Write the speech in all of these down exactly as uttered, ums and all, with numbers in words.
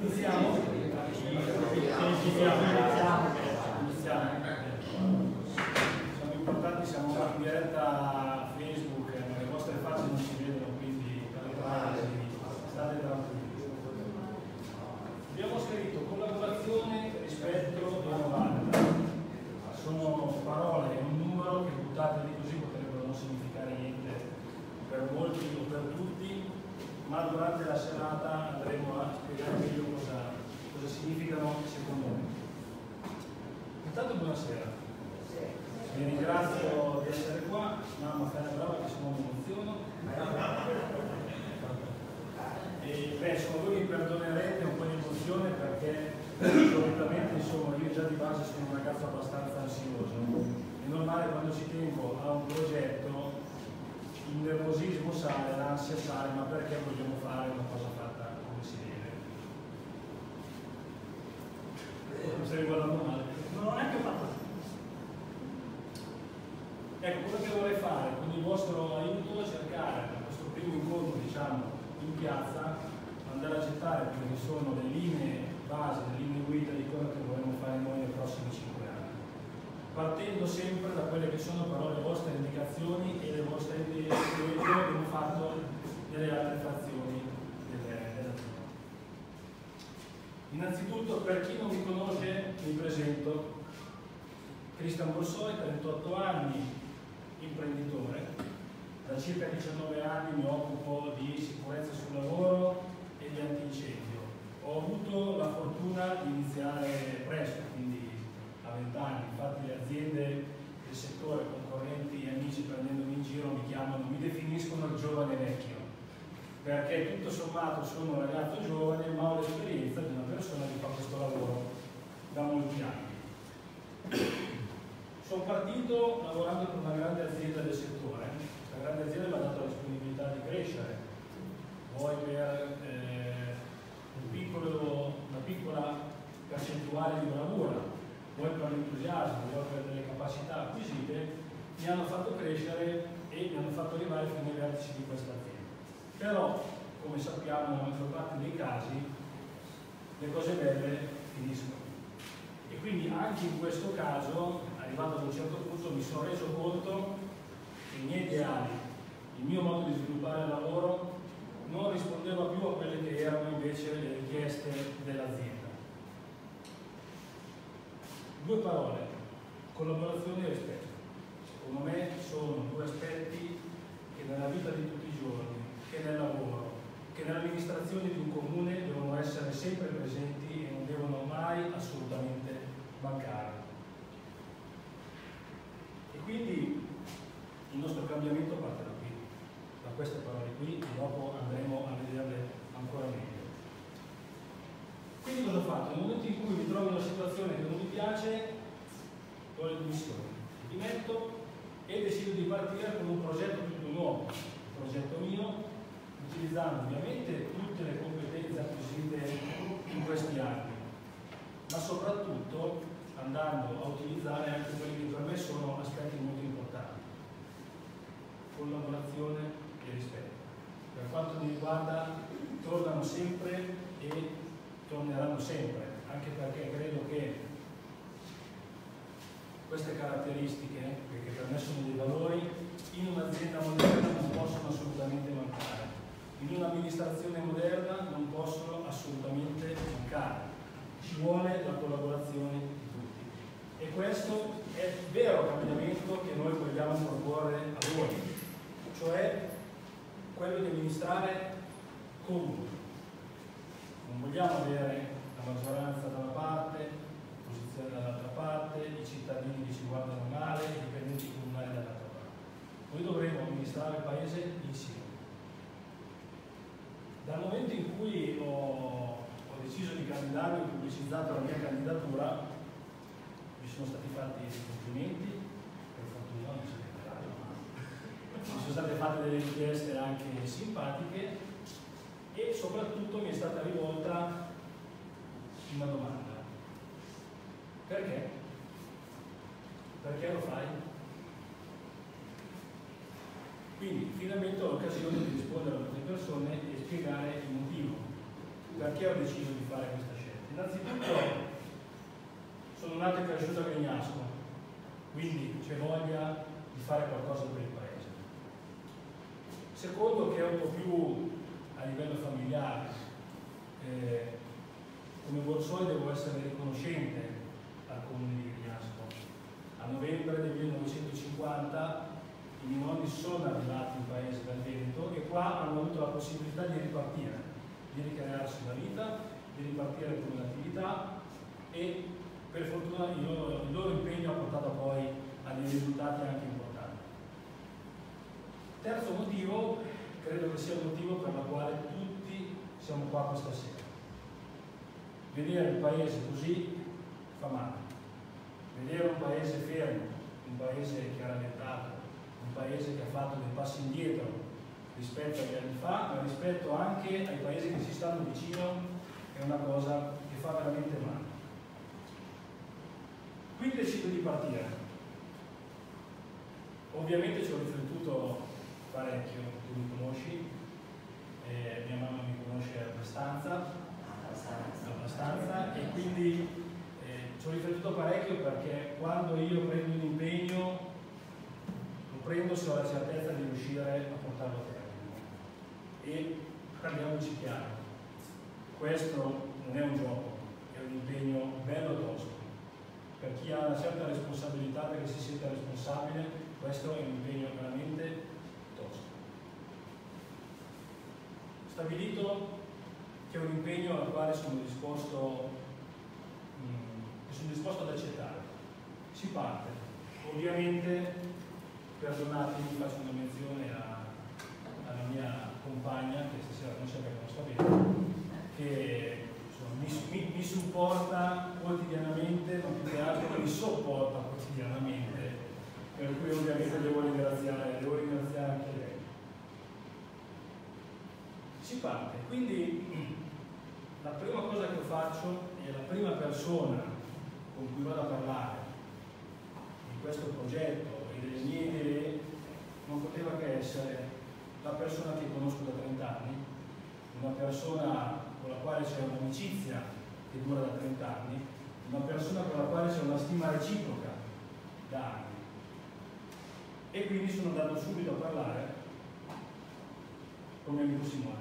Iniziamo? Iniziamo. Iniziamo. Siamo importanti, siamo in diretta Facebook, ma le vostre facce non si vedono, quindi per le privacy state tranquilli. Abbiamo scritto collaborazione, rispetto e novanta. Sono parole, un numero che buttate lì così potrebbero non significare niente per molti o per tutti, ma durante la serata andremo a spiegare meglio cosa, cosa significano secondo me. Intanto buonasera, vi ringrazio di essere qua, mamma fai la brava che se no mi emoziono. E beh, insomma voi mi perdonerete un po' di emozione perché solitamente insomma io già di base sono un ragazzo abbastanza ansioso. È normale quando ci tengo a un progetto il nervosismo sale, l'ansia sale, ma perché vogliamo fare una cosa fatta come si deve? Mi stai guardando male? Non ho neanche fatto. Ecco, quello che vorrei fare con il vostro aiuto è cercare per questo primo incontro, diciamo, in piazza, andare a gettare quelle che sono le linee base, le linee guida di quello che vorremmo fare noi nei prossimi cinque anni. Partendo sempre da quelle che sono però le vostre indicazioni e le vostre idee che abbiamo fatto nelle altre frazioni dell'azienda. Innanzitutto, per chi non mi conosce, mi presento. Cristian Borsoi, trentotto anni, imprenditore. Da circa diciannove anni mi occupo di sicurezza sul lavoro e di antincendio. Ho avuto la fortuna di iniziare presto, quindi a venti anni, infatti le aziende del settore, concorrenti e amici prendendomi in giro mi chiamano, mi definiscono il giovane vecchio, perché tutto sommato sono un ragazzo giovane ma ho l'esperienza di una persona che fa questo lavoro da molti anni. Sono partito lavorando per una grande azienda del settore, questa grande azienda mi ha dato la disponibilità di crescere, vuoi per eh, un piccolo, una piccola percentuale di bravura, vuoi per l'entusiasmo, vuoi per delle capacità acquisite, mi hanno fatto crescere e mi hanno fatto arrivare fino ai vertici di questa azienda. Però, come sappiamo, nella maggior parte dei casi, le cose belle finiscono. E quindi anche in questo caso, arrivato ad un certo punto, mi sono reso conto che i miei ideali, il mio modo di sviluppare il lavoro, non rispondeva più a quelle che erano invece le richieste dell'azienda. Due parole, collaborazione e rispetto. Secondo me sono due aspetti che nella vita di tutti i giorni, che nel lavoro, che nell'amministrazione di un comune devono essere sempre presenti e non devono mai assolutamente mancare. E quindi il nostro cambiamento parte da qui, da queste parole qui, e dopo andremo a vederle ancora meglio. Quindi cosa ho fatto? Nel momento in cui mi trovo in una situazione che non mi piace, do le dimissioni, mi metto e decido di partire con un progetto tutto nuovo, un progetto mio, utilizzando ovviamente tutte le competenze acquisite in questi anni, ma soprattutto andando a utilizzare anche quelli che per me sono aspetti molto importanti: collaborazione e rispetto. Per quanto mi riguarda, tornano sempre e torneranno sempre, anche perché credo che queste caratteristiche, che per me sono dei valori, in un'azienda moderna non possono assolutamente mancare. In un'amministrazione moderna non possono assolutamente mancare. Ci vuole la collaborazione di tutti. E questo è il vero cambiamento che noi vogliamo proporre a voi, cioè quello di amministrare comuni. Non vogliamo avere la maggioranza da una parte, l'opposizione dall'altra parte, i cittadini che ci guardano male, i dipendenti comunali dall'altra parte. Noi dovremo amministrare il paese insieme. Dal momento in cui ho, ho deciso di candidarmi, ho pubblicizzato la mia candidatura, mi sono stati fatti dei complimenti, per fortuna non si vede, ma mi sono state fatte delle richieste anche simpatiche e soprattutto mi è stata rivolta una domanda. Perché? Perché lo fai? Quindi finalmente ho l'occasione di rispondere a queste persone e spiegare il motivo. Perché ho deciso di fare questa scelta? Innanzitutto sono nato e cresciuto a Grignasco, quindi c'è voglia di fare qualcosa per il paese. Secondo, che è un po' più a livello familiare, eh, come Borsoi devo essere riconoscente al comune di Grignasco. A novembre del millenovecentocinquanta i miei nonni sono arrivati in paese dal Veneto e qua hanno avuto la possibilità di ripartire, di ricrearsi una vita, di ripartire con un'attività e per fortuna il loro, il loro impegno ha portato poi a dei risultati anche importanti. Terzo motivo, credo che sia il motivo per il quale tutti siamo qua questa sera. Vedere il paese così fa male. Vedere un paese fermo, un paese che ha rallentato, un paese che ha fatto dei passi indietro rispetto agli anni fa, ma rispetto anche ai paesi che si stanno vicino, è una cosa che fa veramente male. Quindi decido di partire. Ovviamente ci ho riflettuto parecchio, tu mi conosci, eh, mia mamma mi conosce abbastanza, abbastanza e quindi eh, ci ho riflettuto parecchio perché quando io prendo un impegno lo prendo se ho la certezza di riuscire a portarlo a termine. E parliamoci chiaro, questo non è un gioco, è un impegno bello tosto. Per chi ha una certa responsabilità, perché si sente responsabile, questo è un impegno veramente tosto. Stabilito che è un impegno al quale sono disposto, mh, sono disposto ad accettare. Si parte. Ovviamente, perdonatemi, faccio una menzione a, alla mia compagna, che stasera non c'è perché non sta bene, che insomma, mi, mi, mi supporta quotidianamente, ma più che altro mi sopporta quotidianamente, per cui ovviamente devo ringraziare, devo ringraziare anche lei. Si parte, quindi la prima cosa che faccio è la prima persona con cui vado a parlare di questo progetto e delle mie idee non poteva che essere la persona che conosco da trenta anni, una persona con la quale c'è un'amicizia che dura da trenta anni, una persona con la quale c'è una stima reciproca da anni. E quindi sono andato subito a parlare con mio amico Simone,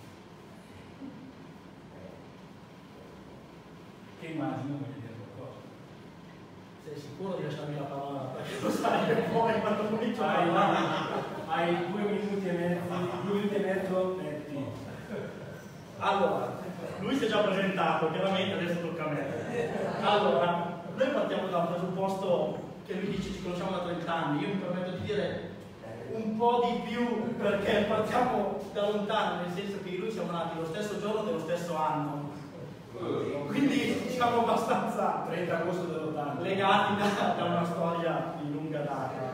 che immagino voglia dire qualcosa. Sei sicuro di lasciarmi la parola? Perché lo sai che poi quando comincio a Hai, parlare... hai due minuti e mezzo, due minuti e mezzo netti. Allora, lui si è già presentato, chiaramente adesso tocca a me. Allora, noi partiamo da un presupposto che lui dice ci conosciamo da trenta anni, io mi permetto di dire un po' di più perché partiamo da lontano, nel senso che lui siamo nati lo stesso giorno dello stesso anno. Quindi siamo abbastanza trenta agosto dell'ottanta legati da, da una storia di lunga data.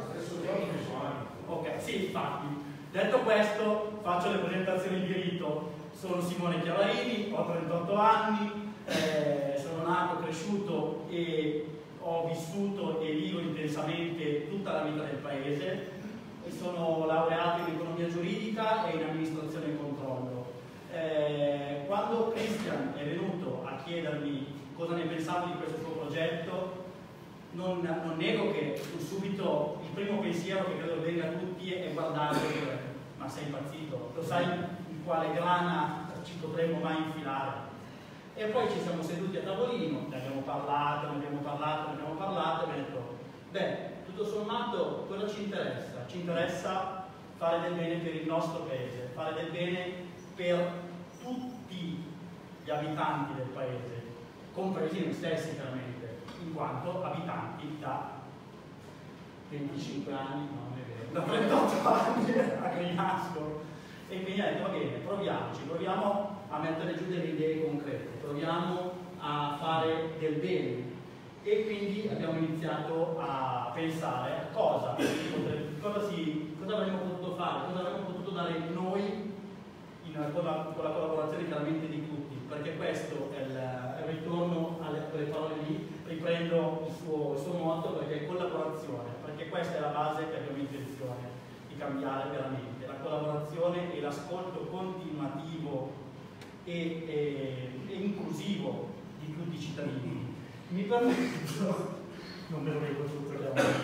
Ok, sì, infatti. Detto questo, faccio le presentazioni di rito. Sono Simone Chiavarini, ho trentotto anni, eh, sono nato, cresciuto e ho vissuto e vivo intensamente tutta la vita del paese. Sono laureato in economia giuridica e in amministrazione e controllo. Eh, quando Christian è venuto a chiedermi cosa ne pensavo di questo suo progetto, non, non nego che subito il primo pensiero che credo venga a tutti è guardare e dire ma sei impazzito, lo sai in quale grana ci potremmo mai infilare? E poi ci siamo seduti a tavolino, ne abbiamo parlato, ne abbiamo parlato, ne abbiamo parlato e abbiamo detto beh, tutto sommato cosa ci interessa? Ci interessa fare del bene per il nostro paese, fare del bene per tutti gli abitanti del paese, compresi noi stessi chiaramente, in quanto abitanti da venticinque anni, no, non è vero, da trentotto anni a Grignasco. E quindi ha detto va bene, proviamoci, proviamo a mettere giù delle idee concrete, proviamo a fare del bene. E quindi abbiamo iniziato a pensare a cosa, cosa, si, cosa avremmo potuto fare, cosa avremmo potuto dare noi in, con, la, con la collaborazione chiaramente di tutti, perché questo è il, è il ritorno alle quelle parole lì, riprendo il suo, il suo motto perché è collaborazione, perché questa è la base che abbiamo intenzione di cambiare veramente, la collaborazione e l'ascolto continuativo e e, e, e inclusivo di tutti i cittadini. Mi permetto, non me lo leggo tutto,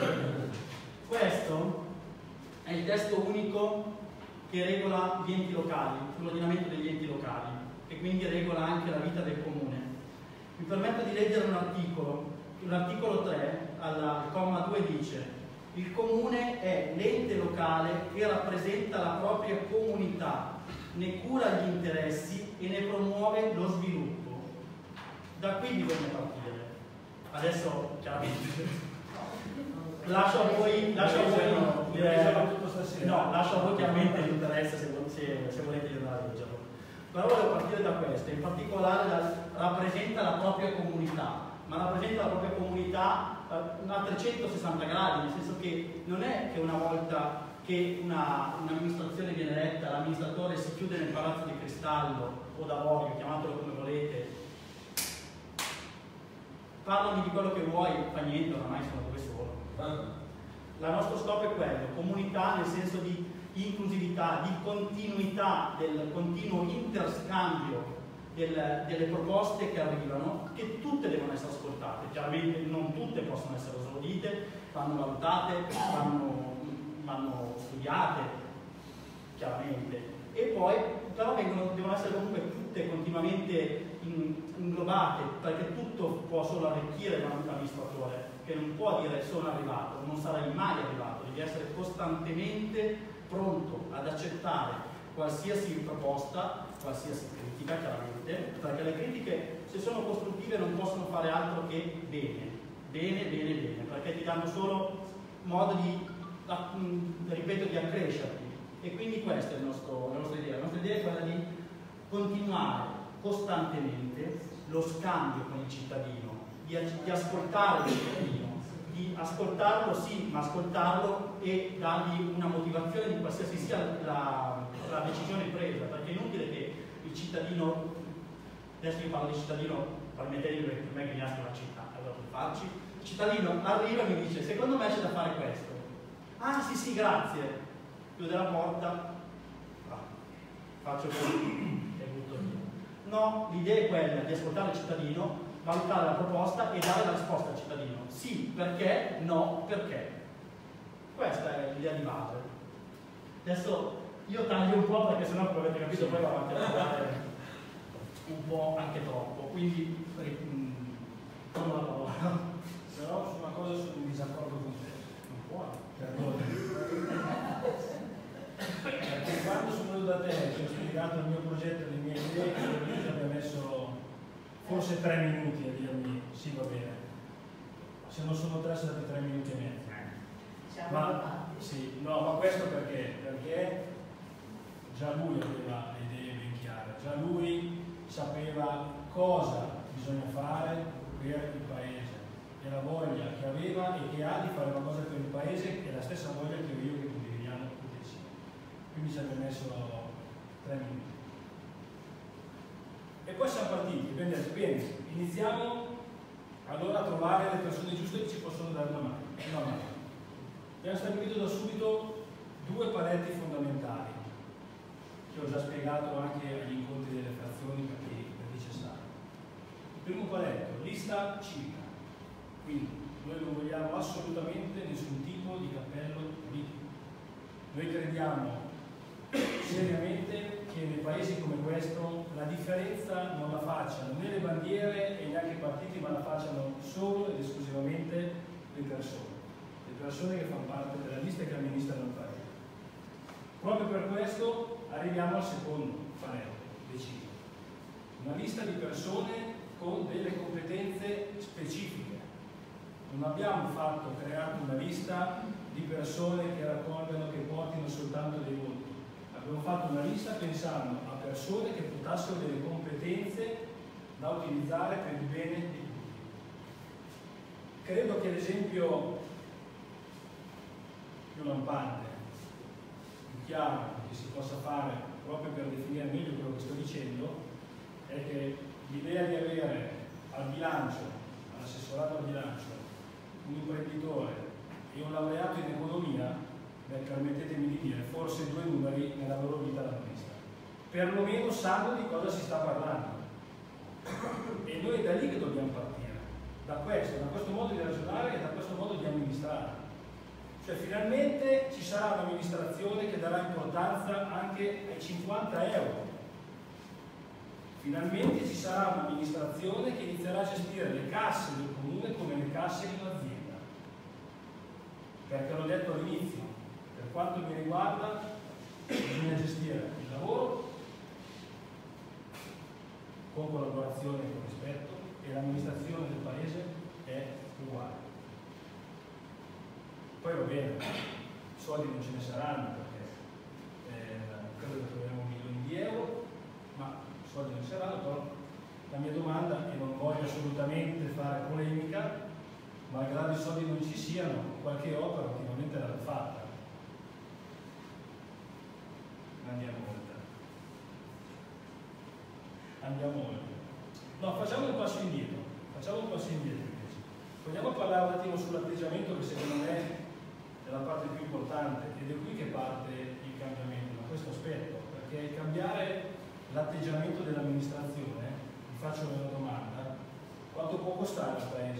questo è il testo unico che regola gli enti locali, l'ordinamento degli enti locali, e quindi regola anche la vita del comune. Mi permetto di leggere un articolo. L'articolo tre, al comma due, dice: il comune è l'ente locale che rappresenta la propria comunità, ne cura gli interessi e ne promuove lo sviluppo. Da qui bisogna partire. Adesso, chiaramente, lascio a voi, lascio a voi, eh, no, lascio a voi chiaramente l'interesse se, se, se volete andare a leggerlo. Però voglio partire da questo, in particolare da, rappresenta la propria comunità, ma rappresenta la propria comunità eh, a trecentosessanta gradi, nel senso che non è che una volta che un'amministrazione viene eletta, l'amministratore si chiude nel palazzo di cristallo o d'avorio, chiamatelo come volete, parlami di quello che vuoi, fa niente, oramai sono dove solo. Il nostro scopo è quello, comunità nel senso di inclusività, di continuità, del continuo interscambio del, delle proposte che arrivano, che tutte devono essere ascoltate. Chiaramente non tutte possono essere esaudite, vanno valutate, vanno, vanno studiate, chiaramente. E poi però vengono, devono essere comunque tutte continuamente in, inglobate, perché tutto può solo arricchire l'amministratore, che non può dire sono arrivato, non sarai mai arrivato, devi essere costantemente pronto ad accettare qualsiasi proposta, qualsiasi critica, chiaramente, perché le critiche, se sono costruttive, non possono fare altro che bene, bene, bene, bene, perché ti danno solo modo di, ripeto, di accrescerti. E quindi questa è il nostro, la nostra idea. La nostra idea è quella di continuare costantemente lo scambio con il cittadino, di, di ascoltare il cittadino, di ascoltarlo sì, ma ascoltarlo e dargli una motivazione di qualsiasi sia la, la decisione presa, perché è inutile che il cittadino, adesso io parlo di cittadino, permettetemi perché per me che nasce una città, allora per farci, il cittadino arriva e mi dice secondo me c'è da fare questo. Ah sì sì, grazie, chiude la porta, ah, faccio così e butto via. No, l'idea è quella di ascoltare il cittadino, valutare la proposta e dare la risposta al cittadino. Sì, perché? No, perché? Questa è l'idea di base. Adesso io taglio un po' perché sennò, come avete capito, poi va avanti a parlare un po' anche troppo. Quindi, tomo la parola. Però su una cosa sono in disaccordo con te. Non puoi. Perché quando sono venuto da te e ti ho spiegato il mio progetto e le mie idee, ti abbia messo forse tre minuti a dirmi sì, va bene. Se non sono tre, sono stati tre minuti e mezzo. Ma, sì, no, ma questo perché? Perché già lui aveva le idee ben chiare, già lui sapeva cosa bisogna fare per il paese e la voglia che aveva e che ha di fare una cosa per il paese è la stessa voglia che ho io che condividiamo tutti insieme. Quindi ci abbiamo messo tre minuti. E poi siamo partiti, abbiamo detto, bene, iniziamo allora a trovare le persone giuste che ci possono dare una mano. Una mano. Abbiamo stabilito da subito due paletti fondamentali, che ho già spiegato anche agli incontri delle frazioni per chi, per chi c'è stato. Il primo paletto, lista civica. Quindi noi non vogliamo assolutamente nessun tipo di cappello politico. Noi crediamo seriamente che nei paesi come questo la differenza non la facciano né le bandiere e neanche i partiti, ma la facciano solo ed esclusivamente le persone, le persone che fanno parte della lista e che amministrano il paese. Proprio per questo arriviamo al secondo paletto deciso. Una lista di persone con delle competenze specifiche. Non abbiamo fatto, creato una lista di persone che raccolgano, che portino soltanto dei voti. Abbiamo fatto una lista pensando a persone che portassero delle competenze da utilizzare per il bene di tutti. Credo che l'esempio più lampante, più chiaro che si possa fare proprio per definire meglio quello che sto dicendo è che l'idea di avere al bilancio, all'assessorato al bilancio, un imprenditore e un laureato in economia, beh, permettetemi di dire, forse due numeri nella loro vita l'hanno vista. perlomeno sanno di cosa si sta parlando. E noi è da lì che dobbiamo partire, da questo, da questo modo di ragionare e da questo modo di amministrare. Cioè finalmente ci sarà un'amministrazione che darà importanza anche ai cinquanta euro. Finalmente ci sarà un'amministrazione che inizierà a gestire le casse del comune come le casse di un'azienda. Perché l'ho detto all'inizio, per quanto mi riguarda bisogna gestire il lavoro con collaborazione e con rispetto, e l'amministrazione del paese è uguale. Poi va bene, i soldi non ce ne saranno perché eh, credo che troveremo milioni di euro, ma i soldi non ci saranno. Però la mia domanda, e non voglio assolutamente fare polemica, malgrado i soldi non ci siano, qualche opera ultimamente l'hanno fatta. Andiamo oltre. Andiamo oltre. No, facciamo un passo indietro. Facciamo un passo indietro invece. Vogliamo parlare un attimo sull'atteggiamento, che secondo me è la parte più importante, ed è qui che parte il cambiamento, da questo aspetto, perché cambiare l'atteggiamento dell'amministrazione, vi faccio una domanda: quanto può costare al paese?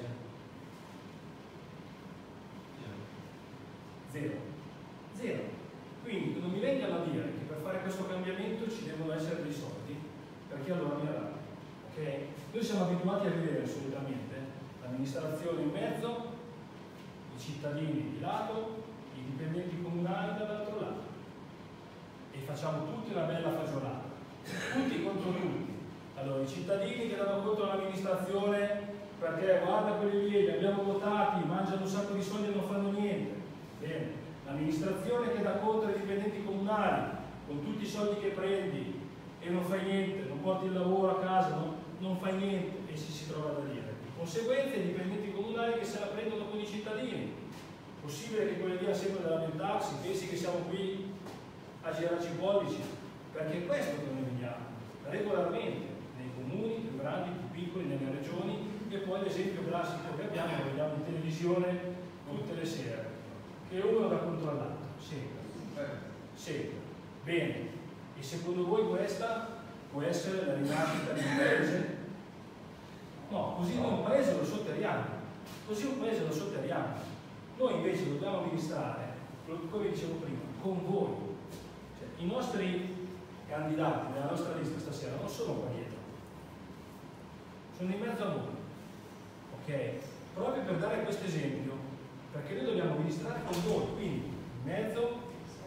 Zero. Zero. Quindi non mi vengano a dire che per fare questo cambiamento ci devono essere dei soldi, perché allora mi arrabbio. Okay? Noi siamo abituati a vedere solitamente l'amministrazione in mezzo, i cittadini di lato, i dipendenti comunali dall'altro lato, e facciamo tutti una bella fagiolata, tutti contro tutti. Allora i cittadini che danno contro l'amministrazione perché guarda quelli lì, li abbiamo votati, mangiano un sacco di soldi e non fanno niente. Bene, l'amministrazione che dà contro ai dipendenti comunali con tutti i soldi che prendi e non fai niente, non porti il lavoro a casa, non, non fai niente, e si, si trova da dire. Di conseguenza i dipendenti comunali che se la prendono con i cittadini. Possibile che quelli lì hanno sempre da lamentarsi, pensi che siamo qui a girarci i pollici? Perché è questo che noi vediamo regolarmente nei comuni, più grandi, più piccoli, nelle regioni, e poi l'esempio classico che abbiamo, lo vediamo in televisione tutte le sere, che uno va contro l'altro, sempre, sempre. Bene, e secondo voi questa può essere la rinascita di un paese? No, così noi un paese lo sotterriamo, così un paese lo sotterriamo. Noi invece dobbiamo amministrare, come dicevo prima, con voi. Cioè, i nostri candidati della nostra lista stasera non sono qua dietro, sono in mezzo a voi, ok? Proprio per dare questo esempio, perché noi dobbiamo amministrare con voi, quindi in mezzo,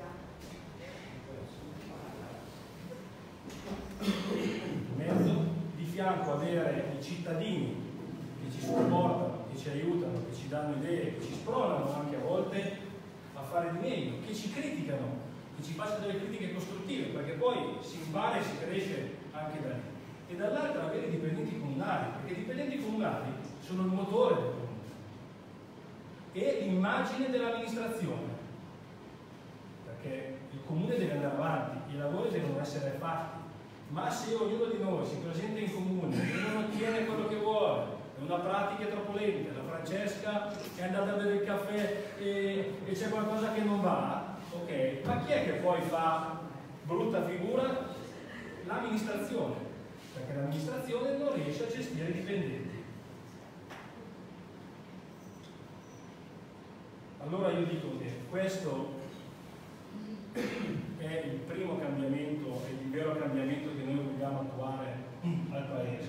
in mezzo, di fianco avere i cittadini che ci supportano, che ci aiutano, che ci danno idee, che ci spronano anche a volte a fare di meglio, che ci criticano, che ci facciano delle critiche costruttive, perché poi si impara e si cresce anche da lì. E dall'altra avere i dipendenti comunali, perché i dipendenti comunali sono il motore del comune e l'immagine dell'amministrazione, perché il comune deve andare avanti, i lavori devono essere fatti, ma se ognuno di noi si presenta in comune e non ottiene quello che vuole, è una pratica troppo lenta, la Francesca è andata a bere il caffè e, e c'è qualcosa che non va, ok, ma chi è che poi fa brutta figura? L'amministrazione, perché l'amministrazione non riesce a gestire i dipendenti. Allora io dico che questo è il primo cambiamento, è il vero cambiamento che noi vogliamo attuare al Paese.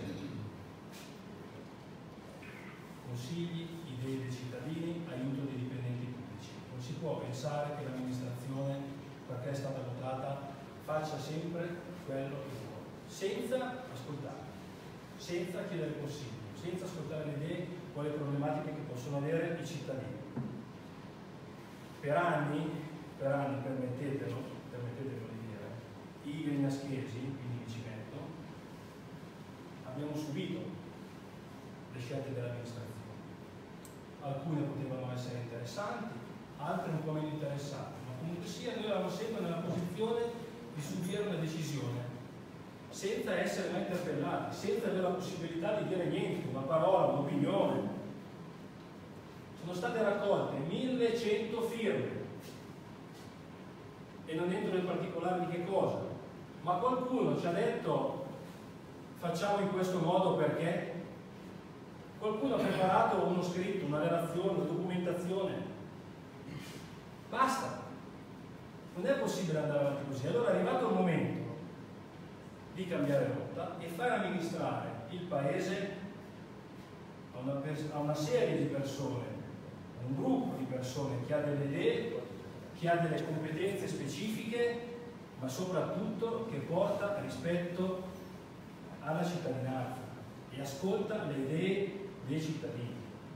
Consigli, idee dei cittadini, aiuto dei dipendenti pubblici. Non si può pensare che l'amministrazione, perché è stata votata, faccia sempre quello che vuole, senza ascoltare, senza chiedere consigli, senza ascoltare le idee o le problematiche che possono avere i cittadini. Per anni, per anni, permettetelo, permettetelo di dire, i grignaschesi, quindi mi ci metto, abbiamo subito le scelte dell'amministrazione. Alcune potevano essere interessanti, altre un po' meno interessanti, ma comunque sia noi eravamo sempre nella posizione di subire una decisione senza essere mai interpellati, senza avere la possibilità di dire niente, una parola, un'opinione. Sono state raccolte millecento firme e non entro nel particolare di che cosa, Ma qualcuno ci ha detto facciamo in questo modo perché? Qualcuno ha preparato uno scritto, una relazione, una documentazione. Basta. Non è possibile andare avanti così. Allora è arrivato il momento di cambiare rotta e far amministrare il paese a una, a una serie di persone, a un gruppo di persone che ha delle idee, che ha delle competenze specifiche, ma soprattutto che porta rispetto alla cittadinanza e ascolta le idee dei cittadini.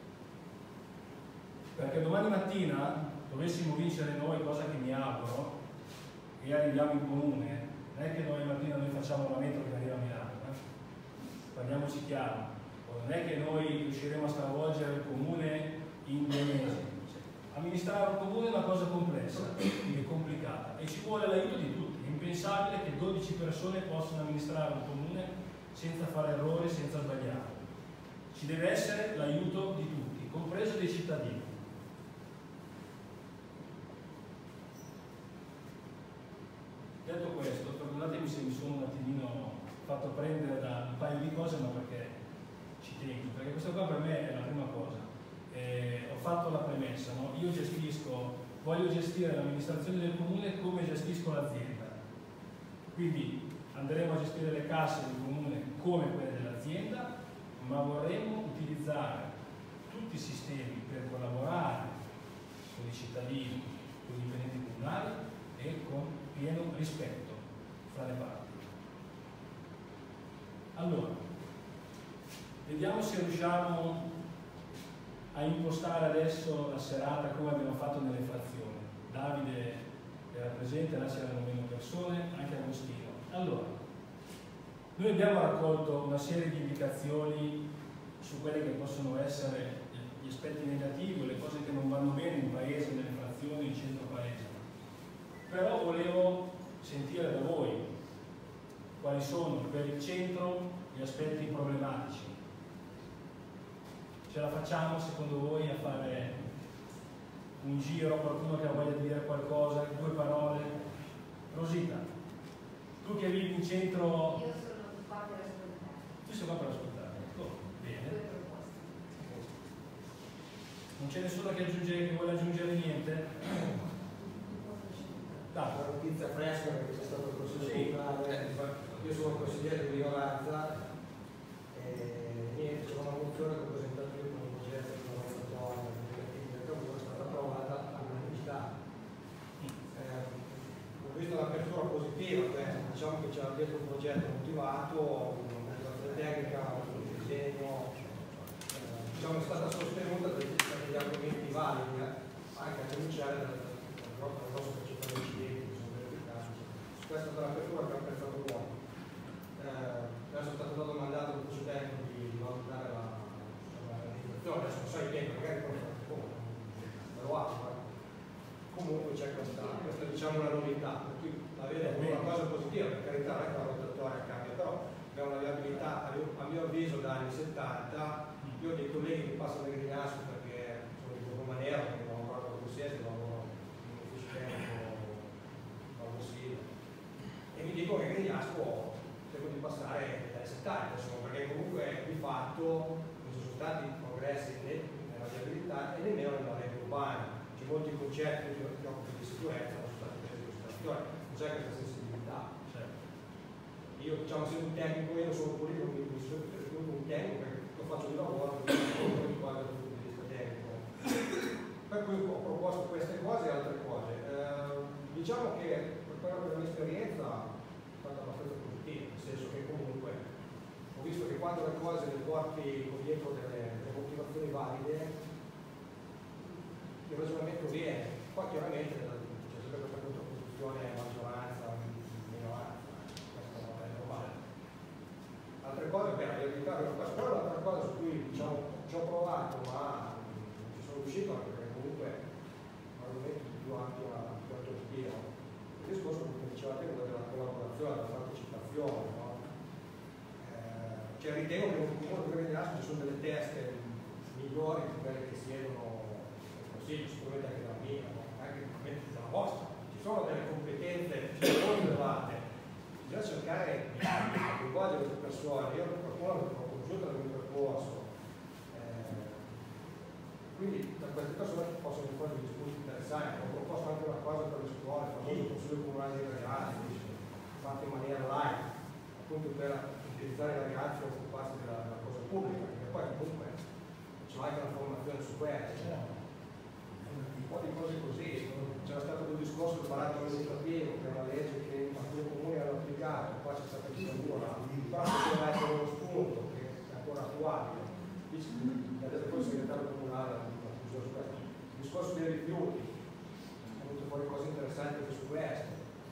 Perché domani mattina dovessimo vincere noi, cosa che mi auguro, e arriviamo in comune, non è che domani mattina noi facciamo la metro che arriva a Milano, eh? Parliamoci chiaro, o non è che noi riusciremo a stravolgere il comune in due mesi. Amministrare un comune è una cosa complessa e complicata e ci vuole l'aiuto di tutti. È impensabile che dodici persone possano amministrare un comune senza fare errori, senza sbagliare. Ci deve essere l'aiuto di tutti, compreso dei cittadini. Detto questo, perdonatemi se mi sono un attimino fatto prendere da un paio di cose, ma perché ci tengo, perché questa qua per me è la prima cosa. Eh, ho fatto la premessa, no? Io gestisco, voglio gestire l'amministrazione del comune come gestisco l'azienda. Quindi andremo a gestire le casse del comune come quelle dell'azienda, ma vorremmo utilizzare tutti i sistemi per collaborare con i cittadini, con i dipendenti comunali e con pieno rispetto fra le parti. Allora, vediamo se riusciamo a impostare adesso la serata come abbiamo fatto nelle frazioni. Davide era presente, là c'erano meno persone, anche Agostino. Allora, noi abbiamo raccolto una serie di indicazioni su quelli che possono essere gli aspetti negativi, le cose che non vanno bene in paese, nelle frazioni, in centro paese. Però volevo sentire da voi quali sono per il centro gli aspetti problematici. Ce la facciamo secondo voi a fare un giro, qualcuno che ha voglia di dire qualcosa, due parole? Rosita, tu che vivi in centro... Io sono qua per ascoltare. Tu sei qua per ascoltare, oh, bene. Non c'è nessuno che, aggiunge, che vuole aggiungere niente? Una notizia fresca perché c'è stato il consiglio comunale. Io sono consigliere di minoranza e niente, c'è una mozione che ho presentato io con un progetto che ho fatto è stata approvata all'unanimità. Eh, ho visto un'apertura positiva, questa, diciamo che c'era dietro un progetto motivato, una motivazione tecnica, un disegno, eh, diciamo è stata sostenuta dagli argomenti validi, anche a cominciare dal nostro città di incidenti che sono verificati. Questa è stata un'apertura che ho apprezzato molto. Eh, adesso è stato dato un mandato al precedente di valutare la, la realizzazione, adesso non so i tempi, magari poi me lo apro. Comunque c'è questa, questa diciamo una novità, per cui la vedo come una cosa positiva, per carità non è che la rotatoria cambia, però abbiamo una viabilità, a mio avviso da anni settanta, io ho dei colleghi che passano da Grignasco perché sono di Roma Nero, che non ancora con Cossiese, lavoro in un ufficio tecnico Paolo Silva, e mi dicono che Grignasco cerco di passare dai settanta, insomma, perché comunque di fatto non ci sono stati progressi né nella viabilità e nemmeno nella rete urbana. C'è molti concetti che occupano di sicurezza, non sono stati presi in considerazione, non c'è questa sensibilità. Certo. Io diciamo essendo un tecnico, io non sono politico, quindi mi sono un tecnico perché lo faccio di lavoro, quindi non riguarda dal punto di vista tecnico. Per cui ho proposto queste cose e altre cose. Eh, diciamo che per quella che è la mia esperienza è stata abbastanza positiva, nel senso che comunque ho visto che quando le cose le porti con dietro delle, delle motivazioni valide, il ragionamento viene. Poi chiaramente c'è sempre questa contrapposizione maggioranza, minoranza, questo non è normale. Altre cose, beh, la verità è questa, però l'altra cosa su cui diciamo, ci ho provato, ma non ci sono riuscito anche perché comunque è un argomento più ampio, più ampio respiro. Il discorso che dicevate voi della collaborazione, della partecipazione, no? Eh, cioè ritengo che in un comune di ci sono delle teste migliori di quelle che siedono sì, sicuramente anche della mia, no? Anche della vostra. Ci sono delle competenze molto elevate bisogna cercare di coinvolgere le persone. Io qualcuno l'ho conosciuto nel mio percorso, eh, quindi da queste persone possono fare degli spunti interessanti. Ho proposto anche una cosa per le scuole, il famoso consiglio comunale dei ragazzi, fatto in maniera live, appunto per utilizzare i ragazzi a occuparsi della, della cosa pubblica, perché poi comunque c'è anche una formazione su questo, un po' di cose così. C'era stato un discorso del barattolo del Piero, che è una legge che alcuni comuni hanno applicato, qua c'è stata chiusura, però poteva essere uno spunto che è ancora attuale. Adesso poi il segretario comunale ha chiuso su questo. Il discorso dei rifiuti, è venuto fuori cose interessanti anche su questo.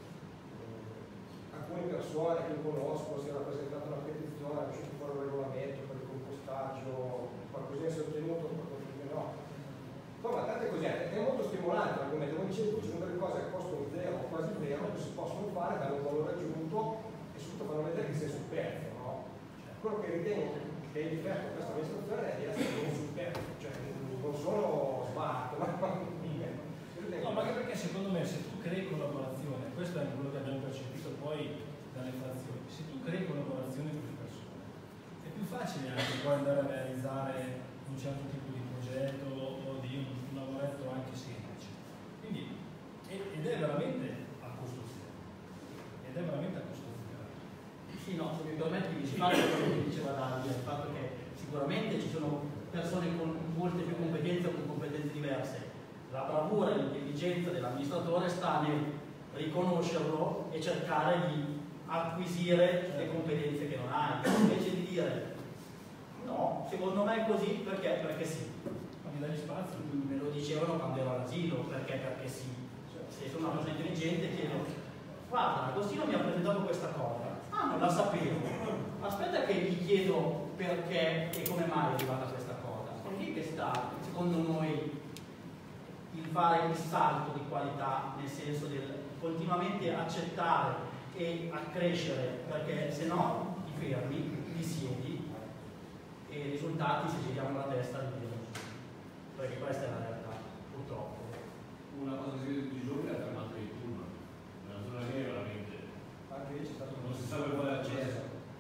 Alcune persone che io conosco si era presentata una petizione, è uscito fuori un regolamento per il compostaggio, qualcosina si è ottenuto, qualcosina no. Insomma, tante così, è molto stimolante l'argomento, come dicevo, ci sono delle cose a costo zero o quasi zero che si possono fare, danno un valore aggiunto e soprattutto fanno vedere che sei superfluo, no? Quello che ritengo che è il difetto di questa amministrazione è di essere non superfluo, cioè non solo smart, ma no, ma anche perché secondo me se tu crei collaborazione, questo è quello che abbiamo percepito poi dalle infrazioni, se tu crei collaborazione con le persone, è più facile anche poi andare a realizzare un certo tipo di progetto o di un, un lavoretto anche semplice. Quindi, ed è veramente a costo zero. Ed è veramente a costo zero. Sì, no, se mi permetti di fare quello che diceva Davide, il fatto che sicuramente ci sono persone con molte più competenze o con competenze diverse. La bravura e l'intelligenza dell'amministratore sta nel riconoscerlo e cercare di acquisire le competenze che non hai, invece di dire no, secondo me è così perché, perché sì. Ma mi dai spazio? Me lo dicevano quando ero all'asilo, perché perché sì. Se sono una persona intelligente chiedo, guarda, Agostino mi ha presentato questa cosa, ah non la sapevo, aspetta che gli chiedo perché e come mai è arrivata questa cosa. È lì che sta, secondo noi, il fare il salto di qualità, nel senso del continuamente accettare e accrescere, perché se no ti fermi, ti siedi e i risultati, se giriamo la testa, li vediamo giù. Perché questa è la realtà, purtroppo. Una cosa che si vede tutti i giorni è la fermata dei pullman. Nella zona mia veramente anche lì c'è stato non si sa per quale accesso.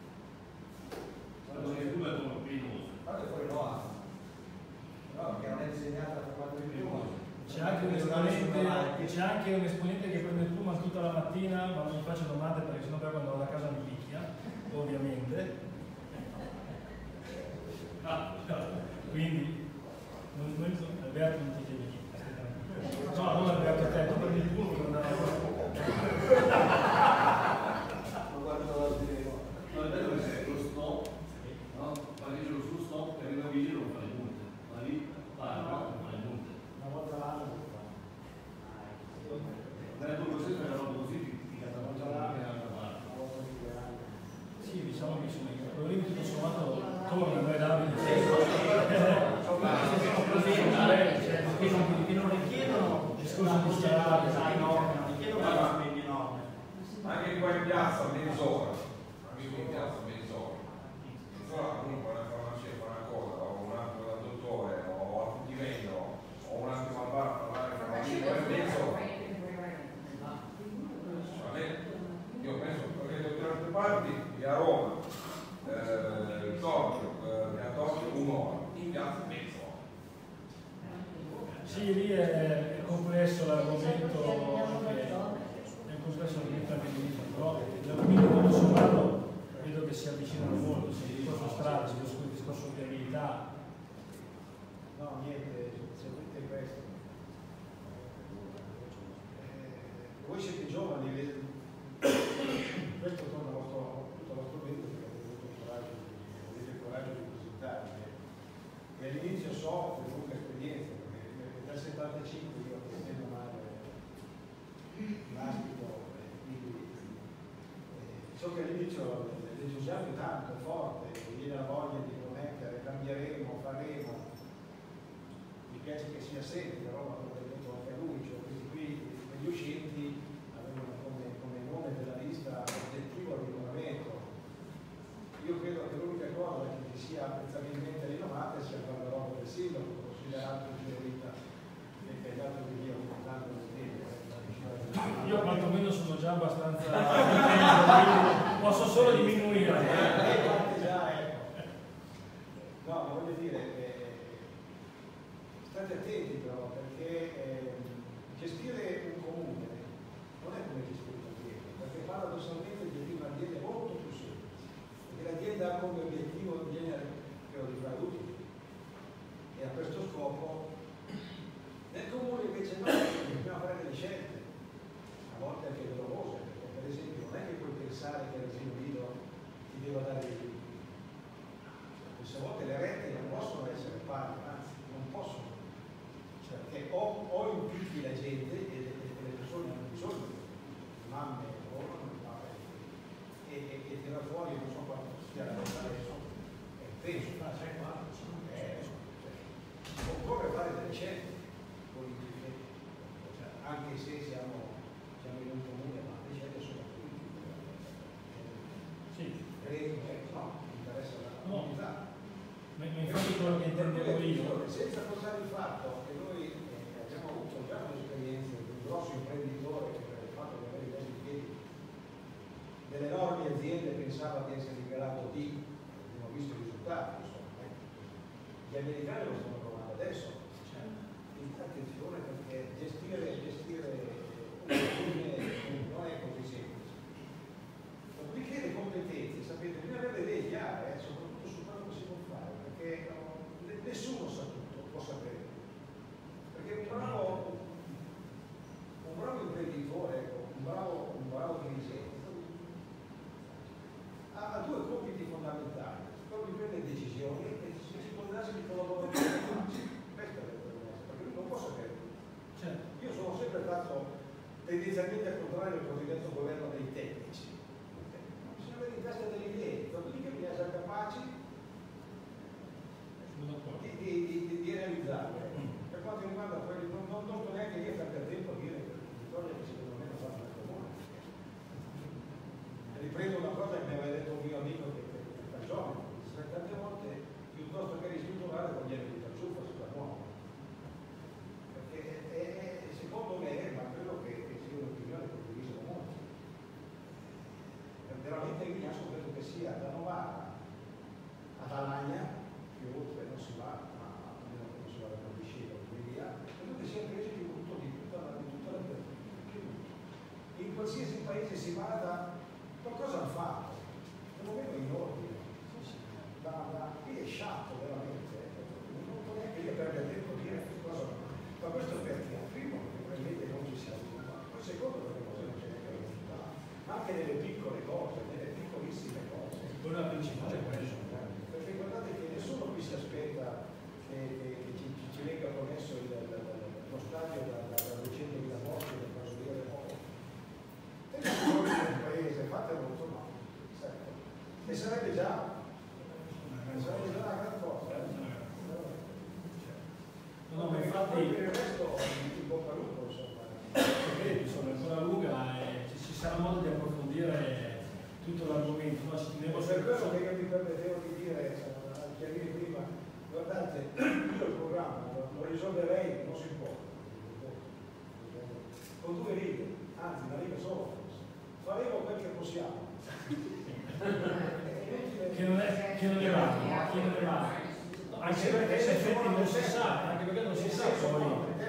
La zona dei pullman è come penoso. Guarda fuori no, no, perché non è disegnata la fermata dei pullman. C'è anche, c'è anche un esponente che prende il pullman tutta la mattina, ma non gli faccio domande perché sennò poi quando vado a casa mi picchia, ovviamente. Ah, quindi, non, non so, Alberto non ti chiede chi. No, non Alberto, te, tu prendi il pullman per andare a Non guardo davanti di noi. No, è bello che c'è lo stop, no? Parcheggiano sullo stop e arriva vigile non fa le multe. Ma lì parla, non fa le multe. Una volta l'anno. Non è proprio sempre una roba così, ti cataloga anche un'altra parte. Sì, diciamo che sono i problemi tutto sommato tornano e Davide. Che non richiedono discorso di salari, sai norme, non richiedono una spendi norme. Anche qua in piazza mezz'ora, anche qui in piazza mezz'ora. Mezz'ora comunque una farmacia fa una cosa, o un altro dal dottore, o a tutti vengono, o un attimo al bar a parlare con la città, mezz'ora. Io penso che da tutte le altre parti, e a Roma, eh, Tokyo, eh, a Tokyo un'ora, in piazza mezz'ora. Sì, lì è, è complesso l'argomento, è complesso l'argomento anche di vita, però l'argomento tutto sommato vedo che si avvicinano molto, sul discorso strada, sul discorso viabilità. No, niente, semplicemente questo. Eh, voi siete giovani, vedete. Questo torna al vostro, tutto al vostro metodo perché avete avuto il coraggio di, avete il coraggio di presentarvi. E all'inizio so che comunque esperienza, perché dal settantacinque io prendendo male l'astico, quindi eh, so che all'inizio l'entusiasmo è tanto, forte, viene la voglia di promettere, cambieremo, faremo. Mi piace che sia sempre, Roma, come ha detto anche lui, cioè questi qui, quegli uscenti avevano come, come nome della lista obiettivo al rinnovamento. Io credo che l'unica cosa che si sia apprezzabilmente rinnovata sia il guardaroba del sindaco, considerato il giro vita e che gli altri di via tanto nel tempo. Io quantomeno sono già abbastanza state attenti però, perché eh, gestire un comune non è come gestire un'azienda, perché paradossalmente gestire un'azienda è molto più semplice, perché l'azienda ha come obiettivo in genere quello di fare utili, e a questo scopo nel comune invece no, dobbiamo fare delle scelte, a volte anche dolorose, perché per esempio non è che puoi pensare che l'asilo nido ti deve dare i diritti. Queste volte le rette non possono essere pari, anzi non possono, cioè, perché o, o impicchi la gente e le, e le persone hanno bisogno, le mamme lavorano, le pape, e, e, e tira fuori, non so quanto sia la cosa adesso, e penso, ma sai quanto, eh, cioè, occorre fare delle scelte politiche, cioè, anche se siamo, siamo in un comune, ma le scelte sono politiche. Sì. Credo che no, mi interessa la comunità. Ma infatti quello che intendevo io. Senza contare il fatto che noi eh, abbiamo avuto già un'esperienza di un grosso imprenditore che per il fatto di avere messo in piedi delle enormi aziende pensava di essere in grado di, abbiamo visto i risultati, insomma, eh. Gli americani lo stanno provando adesso. Quindi attenzione, perché gestire, gestire un comune non è così semplice. Dopodiché le competenze, sapete, bisogna avere le idee chiare, eh, soprattutto su quello che si può fare, perché no, nessuno sa tutto, può sapere. Perché un bravo, un bravo imprenditore, un bravo, un bravo dirigente, ha, ha due compiti fondamentali, quello di prendere decisioni e se ci può darsi di collaborazione facile. Questo è il problema, perché lui non può sapere. Certo. Io sono sempre stato tendenzialmente al contrario del cosiddetto governo dei tecnici. Bisogna avere in testa delle idee, dopodiché bisogna essere capaci di, di, di, di realizzarle. Per quanto riguarda quelli, non, non, non sto neanche lì a perdere tempo a dire per Vittoria che secondo me non fa nel comune. Riprendo una cosa che mi aveva detto un mio amico che è giovane, tante volte piuttosto che ristrutturare conviene di tarciuffa sulla nuova. Perché è, è, secondo me, ma credo che, che sia un'opinione condivisa da molti, veramente io penso che sia da Novara ad Alagna, che oltre non si va, ma almeno non si va da Condisceva e via, credo che sia un paese più brutto di tutta la vita. In qualsiasi paese si vada, qualcosa hanno fatto, perlomeno in ordine. Da, da, qui è sciatto veramente, non può neanche io perdere tempo a dire che cosa, ma questo perché? Primo, probabilmente non ci siamo occupati, poi secondo, perché cose non c'è neanche risultato, ma anche nelle piccole cose, nelle piccolissime cose. Quello principale è questo. Perché guardate che nessuno qui si aspetta che, che, che ci, ci, ci venga promesso il, il, lo stadio da, da, da duecentomila morti per caso dire poco. Tenete un paese, fatelo insomma, e sarebbe già. Sarebbe già una gran cosa, eh? No, ma infatti per il resto in bocca al lupo, insomma. vedi, insomma, è ancora lunga e ci, ci sarà modo di approfondire tutto l'argomento. No, ci tenevo Per quello che io mi permettevo di dire a chiarire prima, guardate, io il programma lo, lo risolverei, non si può, con due righe, anzi una riga sola, faremo quel che possiamo. che non è che non è vero, che non è vero. Anche perché se effetti non si sa, anche perché non si sa poi.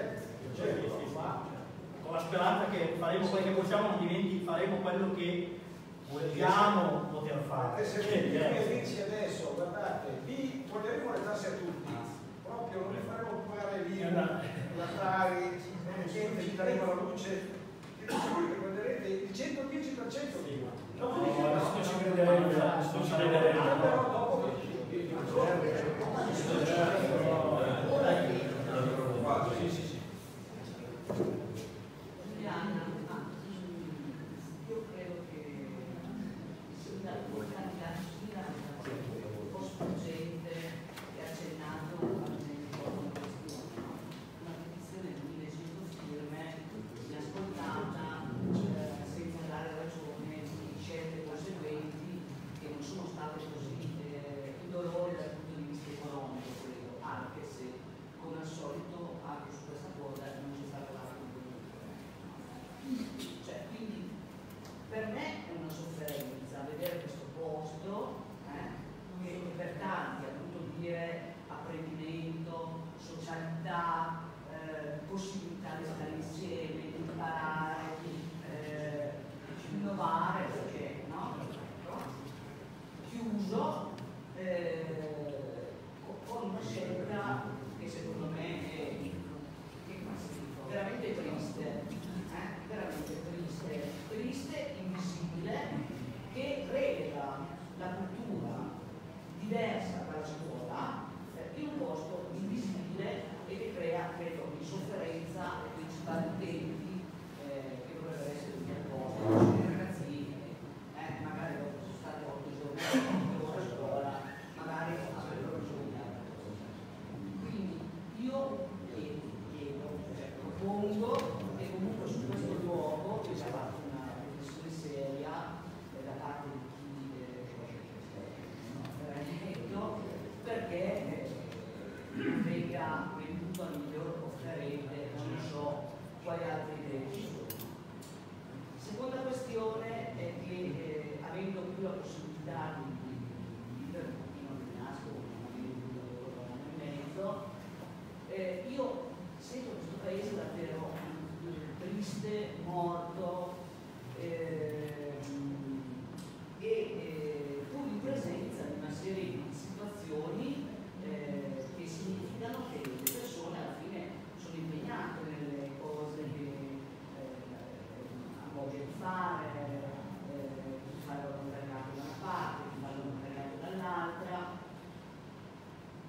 Con la speranza che faremo quello che possiamo, altrimenti faremo quello che vogliamo poter fare. E se vi amici adesso, guardate, vi toglieremo le tasse a tutti, proprio non li faremo pagare lì, la Tari, niente, vi daremo la luce, e voi prenderete il centodieci per cento di qua. No, non ci crederemo, non ci crederemo. Sì, sì, sì. Giuliana, ma io credo che sia un candidato un po' sfuggente che ha accennato al ricordo della questione. Una petizione di millecento firme, inascoltata, eh, senza dare ragione di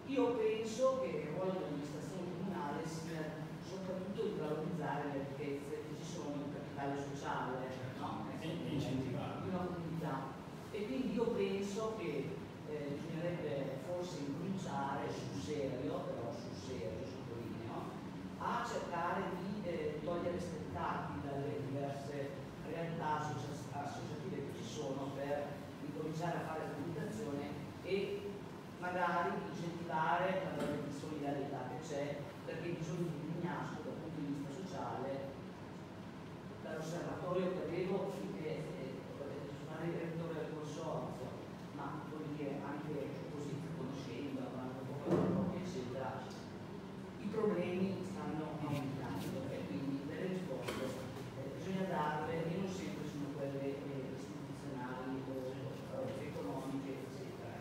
Io penso che il ruolo dell'amministrazione comunale sia soprattutto di valorizzare le ricchezze che ci sono nel capitale sociale, no? E incentivare. Di una comunità. E quindi io penso che eh, bisognerebbe forse incominciare sul serio, però sul serio, sottolineo, a cercare di eh, togliere steccati dalle diverse realtà associ- associative che ci sono per incominciare a fare comunicazione e magari incentivare la valore di solidarietà che c'è, perché i bisogni di Vignasco dal punto di vista sociale, dall'osservatorio che avevo, che sono il direttore del consorzio, ma voglio dire anche così conoscendo, parlando un po' con loro, eccetera, i problemi stanno aumentando e quindi delle risposte eh, bisogna darle e non sempre sono quelle eh, istituzionali o eh, economiche, eccetera.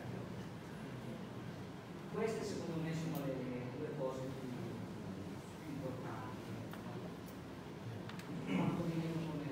Queste secondo me sono le due cose più, più importanti. Quantomeno come...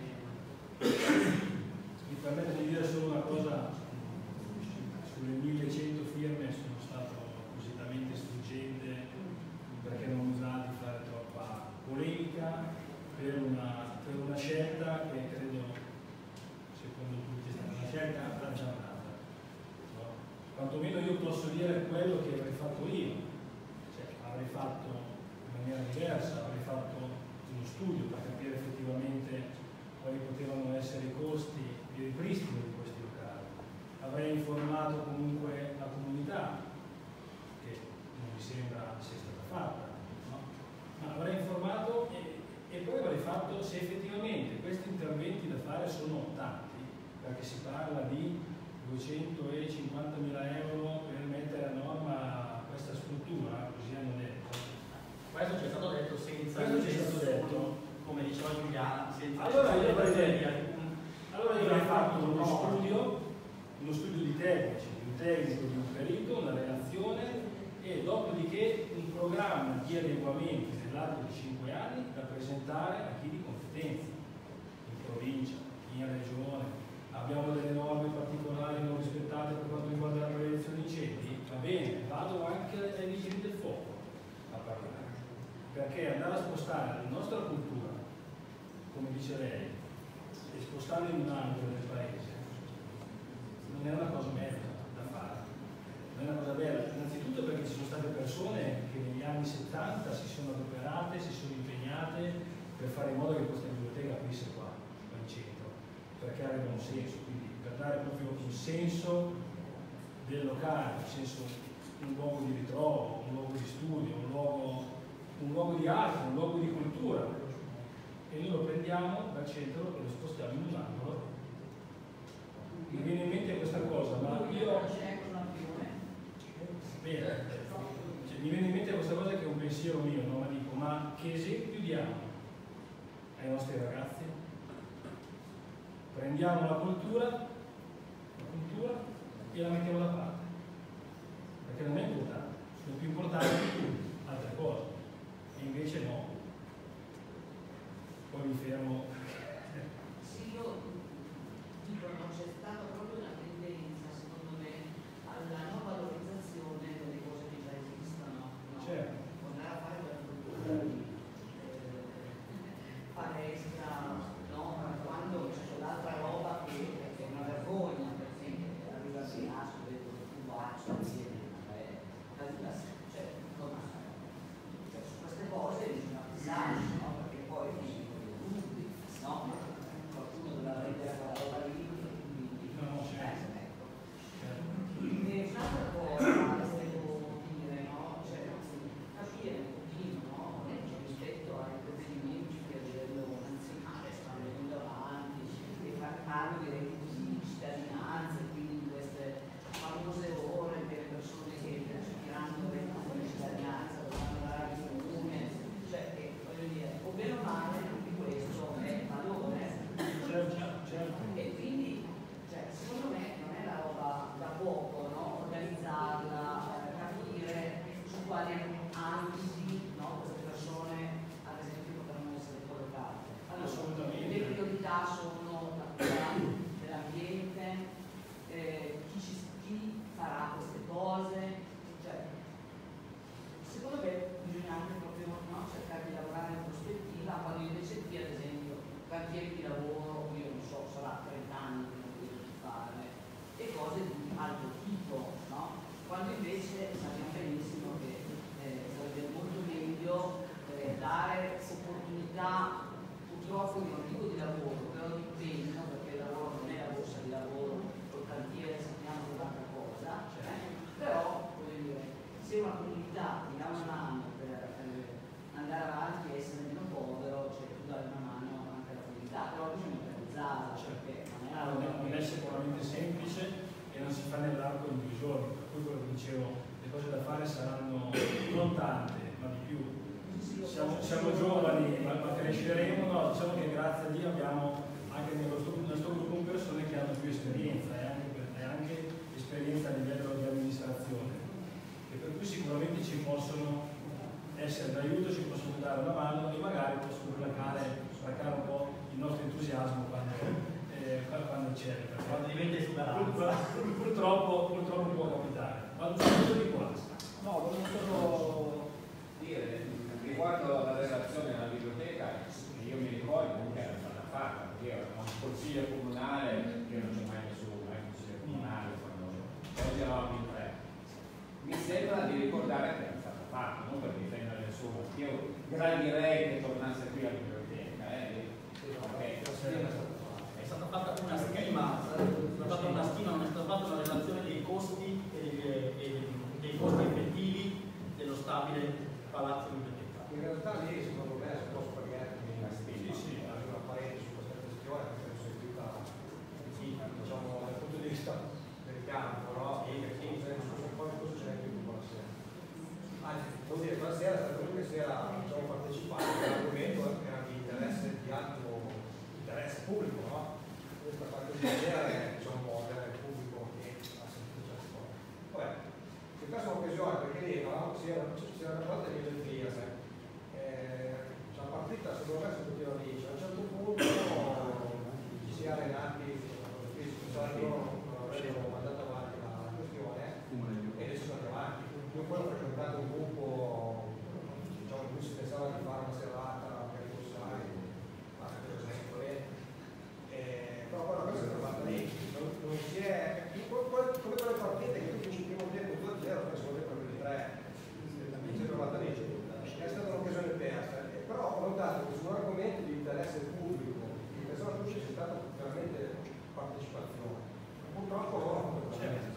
Mi permetto di dire solo una cosa, sulle millecento firme sono stato appositamente struggente perché non usare di fare troppa polemica per una, per una scelta che credo, secondo tutti, è stata una scelta ragionata. No? Quantomeno io posso dire quello che avrei fatto io, cioè avrei fatto in maniera diversa, avrei fatto uno studio per capire effettivamente quali potevano essere i costi di ripristino di questi locali. Avrei informato comunque la comunità, che non mi sembra sia stata fatta, no? Ma avrei informato e, e poi avrei fatto se effettivamente questi interventi da fare sono tanti, perché si parla di duecentocinquantamila euro per mettere a norma questa struttura, così hanno detto. Questo ci è stato detto senza Questo ci è stato detto. come diceva Giuliana, senza Allora io avrei avrei detto, allora io avrei fatto uno studio, uno studio di tecnici, di un tecnico, di un perito, una relazione e dopodiché un programma di adeguamenti nell'arco di cinque anni da presentare a chi di competenza, in provincia, in regione. Abbiamo delle norme particolari non rispettate per quanto riguarda la prevenzione di incendi, va bene, vado anche ai vigili del fuoco a parlare, perché andare a spostare la nostra cultura, come dice lei, e spostarla in un angolo del paese non è una cosa bella da fare, non è una cosa bella, innanzitutto perché ci sono state persone che negli anni settanta si sono adoperate, si sono impegnate per fare in modo che questa biblioteca aprisse qua, qua in centro, perché aveva un senso, quindi per dare proprio un senso del locale, un senso, un luogo di ritrovo, un luogo di studio, un luogo, un luogo di arte, un luogo di cultura. E noi lo prendiamo dal centro e lo spostiamo in un angolo. Mi viene in mente questa cosa, ma io... Bene, cioè, mi viene in mente questa cosa che è un pensiero mio, no? Ma dico, ma che esempio diamo ai nostri ragazzi? Prendiamo la cultura, la cultura e la mettiamo da parte, perché non è importante, sono più importanti altre cose, e invece no. Poi mi fermo. Sì, io dico, non c'è stata proprio una tendenza, secondo me, alla non valorizzazione delle cose che già esistono. No? Certo. Andare a fare una cultura di eh, palestra, no? Quando c'è l'altra roba che, che è una vergogna, per esempio, arriva a Sinasco, vedo il tubaccio, insieme, dati da una mano per eh, andare avanti e essere meno povero, cioè tu dai una mano anche alla comunità, però bisogna organizzarla, perché non è, non è, non è sicuramente semplice e non si fa nell'arco di due giorni, per cui quello che dicevo, le cose da fare saranno non tante, ma di più. Siamo, siamo giovani, ma, ma cresceremo, no? Diciamo che grazie a Dio abbiamo anche nel nostro, nel nostro gruppo persone che hanno più esperienza e anche, e anche esperienza a livello di amministrazione, e per cui sicuramente ci possono essere d'aiuto, ci possono dare una mano e magari possono placare, placare un po' il nostro entusiasmo quando, eh, quando c'è. Quando diventa esuberato. Pur, purtroppo, purtroppo può capitare. Ma non c'è di qua. No, volevo solo dire riguardo alla relazione alla biblioteca, io mi ricordo comunque era stata fatta, perché io ero un consiglio comunale, io non c'è mai nessuno, mai consiglio comunale, quando oggi eravamo in tre. Mi sembra di ricordare che era stata fatta, non per difendere nessuno, io gradirei che tornasse qui alla biblioteca, eh, perché è stata fatta una stima, è stata fatta una stima, non è stata fatta una relazione dei costi e dei, e dei costi effettivi dello stabile palazzo biblioteca. in realtà lì secondo me si può spaghetti una stima, Sì, sì. una parete su questa questione perché non si è seguita, sì, diciamo dal punto di vista del campo, no? E perché in genere su un po' di cose ce n'è più buona sera. Anzi, devo dire, quella sera è stato quello che si era diciamo, partecipato, l'argomento era di interesse di alto interesse pubblico, no? Questa parte di vedere diciamo avere il pubblico che ha sentito certe cose. Vabbè, in caso è un'occasione perché lì no? si era, si era parlato di Fiat, eh, la partita secondo me si poteva vincere, a un certo punto ci si è allenati, loro non avrebbero mandato avanti la questione e adesso sono avanti. Io poi ho frequentato un gruppo diciamo, in cui si pensava di fare una serata per i corsari, ma eh, però poi la cosa è trovata lì, non, non si è come quelle partite che tu finisci il primo tempo due a zero, poi secondo tempo per tre, si è trovata lì, è stata un'occasione persa, eh, però ho notato che su un argomento di interesse pubblico, di persona tu c'è stata veramente partecipazione, purtroppo loro non lo c'è.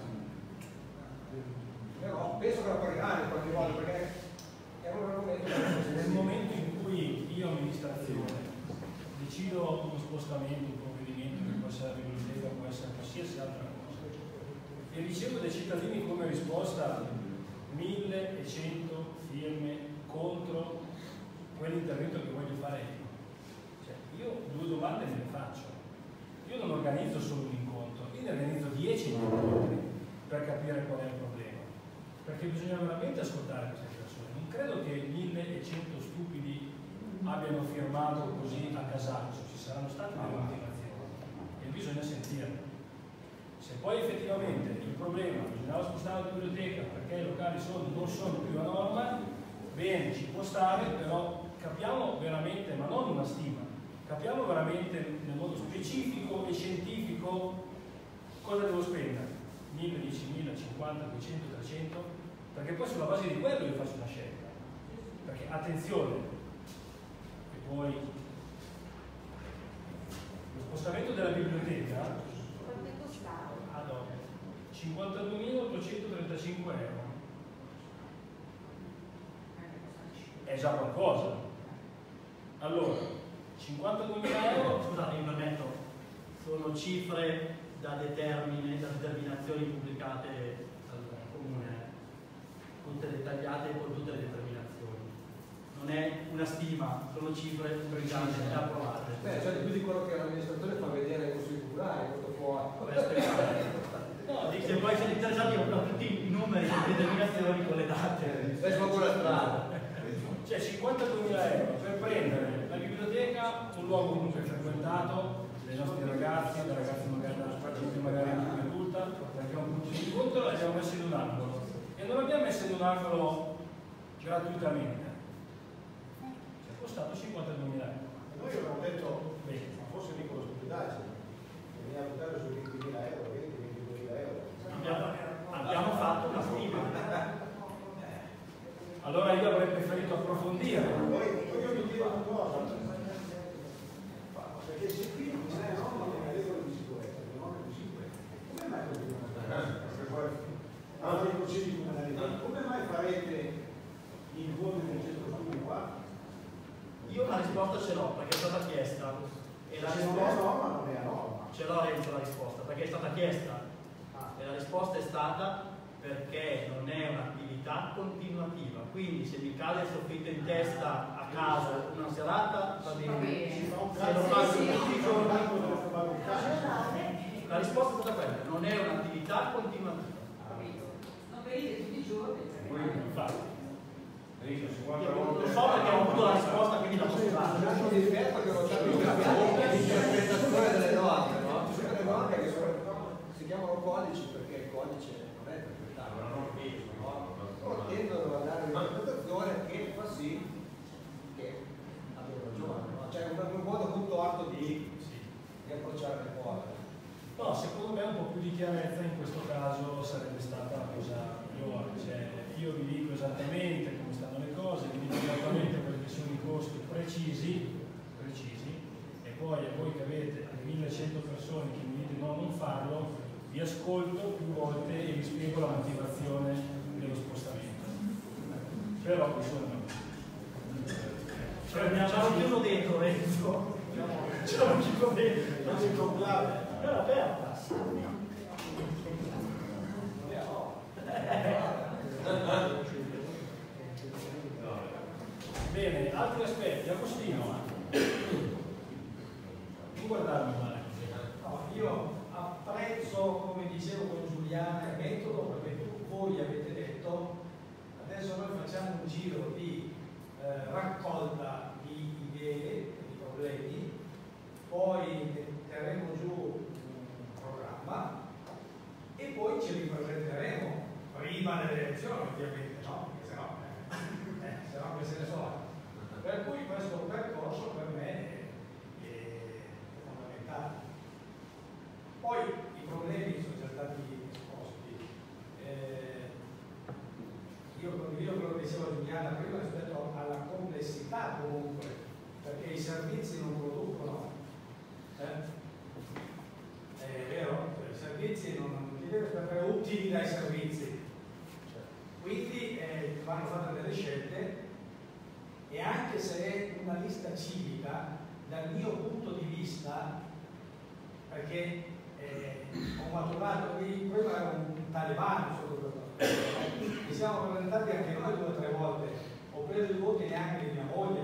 Però penso che la pagheranno in qualche modo perché è un argomento Nel momento in cui io amministrazione decido uno spostamento, un provvedimento che può essere la biblioteca, può essere qualsiasi altra cosa, e ricevo dai cittadini come risposta millecento firme contro quell'intervento che voglio fare io. Cioè, io due domande me le faccio. Io non organizzo solo un incontro, io ne organizzo dieci incontri per capire qual è il problema. Perché bisogna veramente ascoltare queste persone. Non credo che millecento stupidi abbiano firmato così a casaccio, ci saranno state delle motivazioni e bisogna sentirle. Se poi effettivamente il problema bisognava spostare la biblioteca perché i locali sono, non sono più a norma, bene, ci può stare, però capiamo veramente, ma non una stima, capiamo veramente nel modo specifico e scientifico cosa devo spendere. mille, diecimila, cinquanta, duecento, trecento, perché poi sulla base di quello io faccio una scelta. Perché attenzione, e poi lo spostamento della biblioteca cinquantaduemilaottocentotrentacinque euro è già qualcosa. Allora, cinquantaduemila euro, Scusate, mi permetto, sono cifre da determine, da determinazioni pubblicate dal comune, tutte dettagliate con tutte le determinazioni. Non è una stima, sono cifre pubblicate e approvate. Beh, cioè più di quello che l'amministratore fa vedere ai consigli comunali, quanto può. Vabbè, aspettate. No, se poi siete interessati ho tutti i numeri di determinazioni con le date. Sei su quella strada. cioè cinquantaduemila euro per prendere la biblioteca, un luogo comunque frequentato dai nostri ragazzi, dai ragazzi magari dalla gente magari anche adulta, perché è un punto di incontro, l'abbiamo messo in un angolo. E non l'abbiamo messo in un angolo gratuitamente. Ci è costato cinquantaduemila euro. Noi abbiamo detto, Bene. ma forse Nicola stupidaggine, bisogna buttare su ventimila euro, venti ventiduemila euro. Abbiamo, abbiamo fatto una stima. Allora io avrei preferito approfondire. Poi, poi io mi chiedo una cosa, perché se qui non c'è le regole di sicurezza, le norme di sicurezza, come mai continuano a fare? Anche i consigli comunali, come mai farete chiesta e la risposta è stata perché non è un'attività continuativa, quindi se mi cade il soffitto in testa a caso una serata va bene, se lo faccio tutti i giorni. La risposta è stata quella, non è un'attività continuativa. Non venite tutti i giorni. Infatti. Lo so perché ho avuto la risposta, quindi la posso dare. C'è un difetto che non c'è l'interpretazione delle norme, no? Ci sono delle norme che sono, si chiamano codici perché il codice non è interpretabile, no? Tendono a dare un'interpretazione che fa sì che abbiano ragione, no? Cioè un, un modo molto alto di, di approcciare le cose. No, secondo me un po' più di chiarezza in questo caso sarebbe stata la cosa migliore, cioè io vi dico esattamente come stanno le cose, vi dico esattamente quelli che sono i costi precisi, precisi, e poi a voi che avete millecento persone che mi dite no, non farlo, vi ascolto più volte e vi spiego la motivazione dello spostamento. Però insomma, C'era chiuso dentro, Renzo. C'era chiuso dentro, non si comprava. Era aperta. Bene, altri aspetti. Agostino, non guardarmi male. No, io apprezzo, come dicevo con Giuliana, il metodo perché tu, voi avete detto adesso noi facciamo un giro di eh, raccolta di idee, di problemi, poi terremo giù un programma e poi ci ripresenteremo prima delle elezioni, ovviamente, no? Perché sennò, eh, eh, sennò che se ne so. Per cui questo percorso per me è, è fondamentale. Poi i problemi sono già stati esposti. Eh, io condivido quello che diceva Giuliana prima rispetto alla complessità comunque, perché i servizi non producono. Eh? È vero? I servizi non, non ti devi essere utili dai servizi. Quindi eh, vanno fatte delle scelte e anche se è una lista civica, dal mio punto di vista, perché eh, ho maturato qui, prima ero un talebano sotto questo, mi siamo presentati anche noi due o tre volte, ho preso i voti neanche di mia moglie,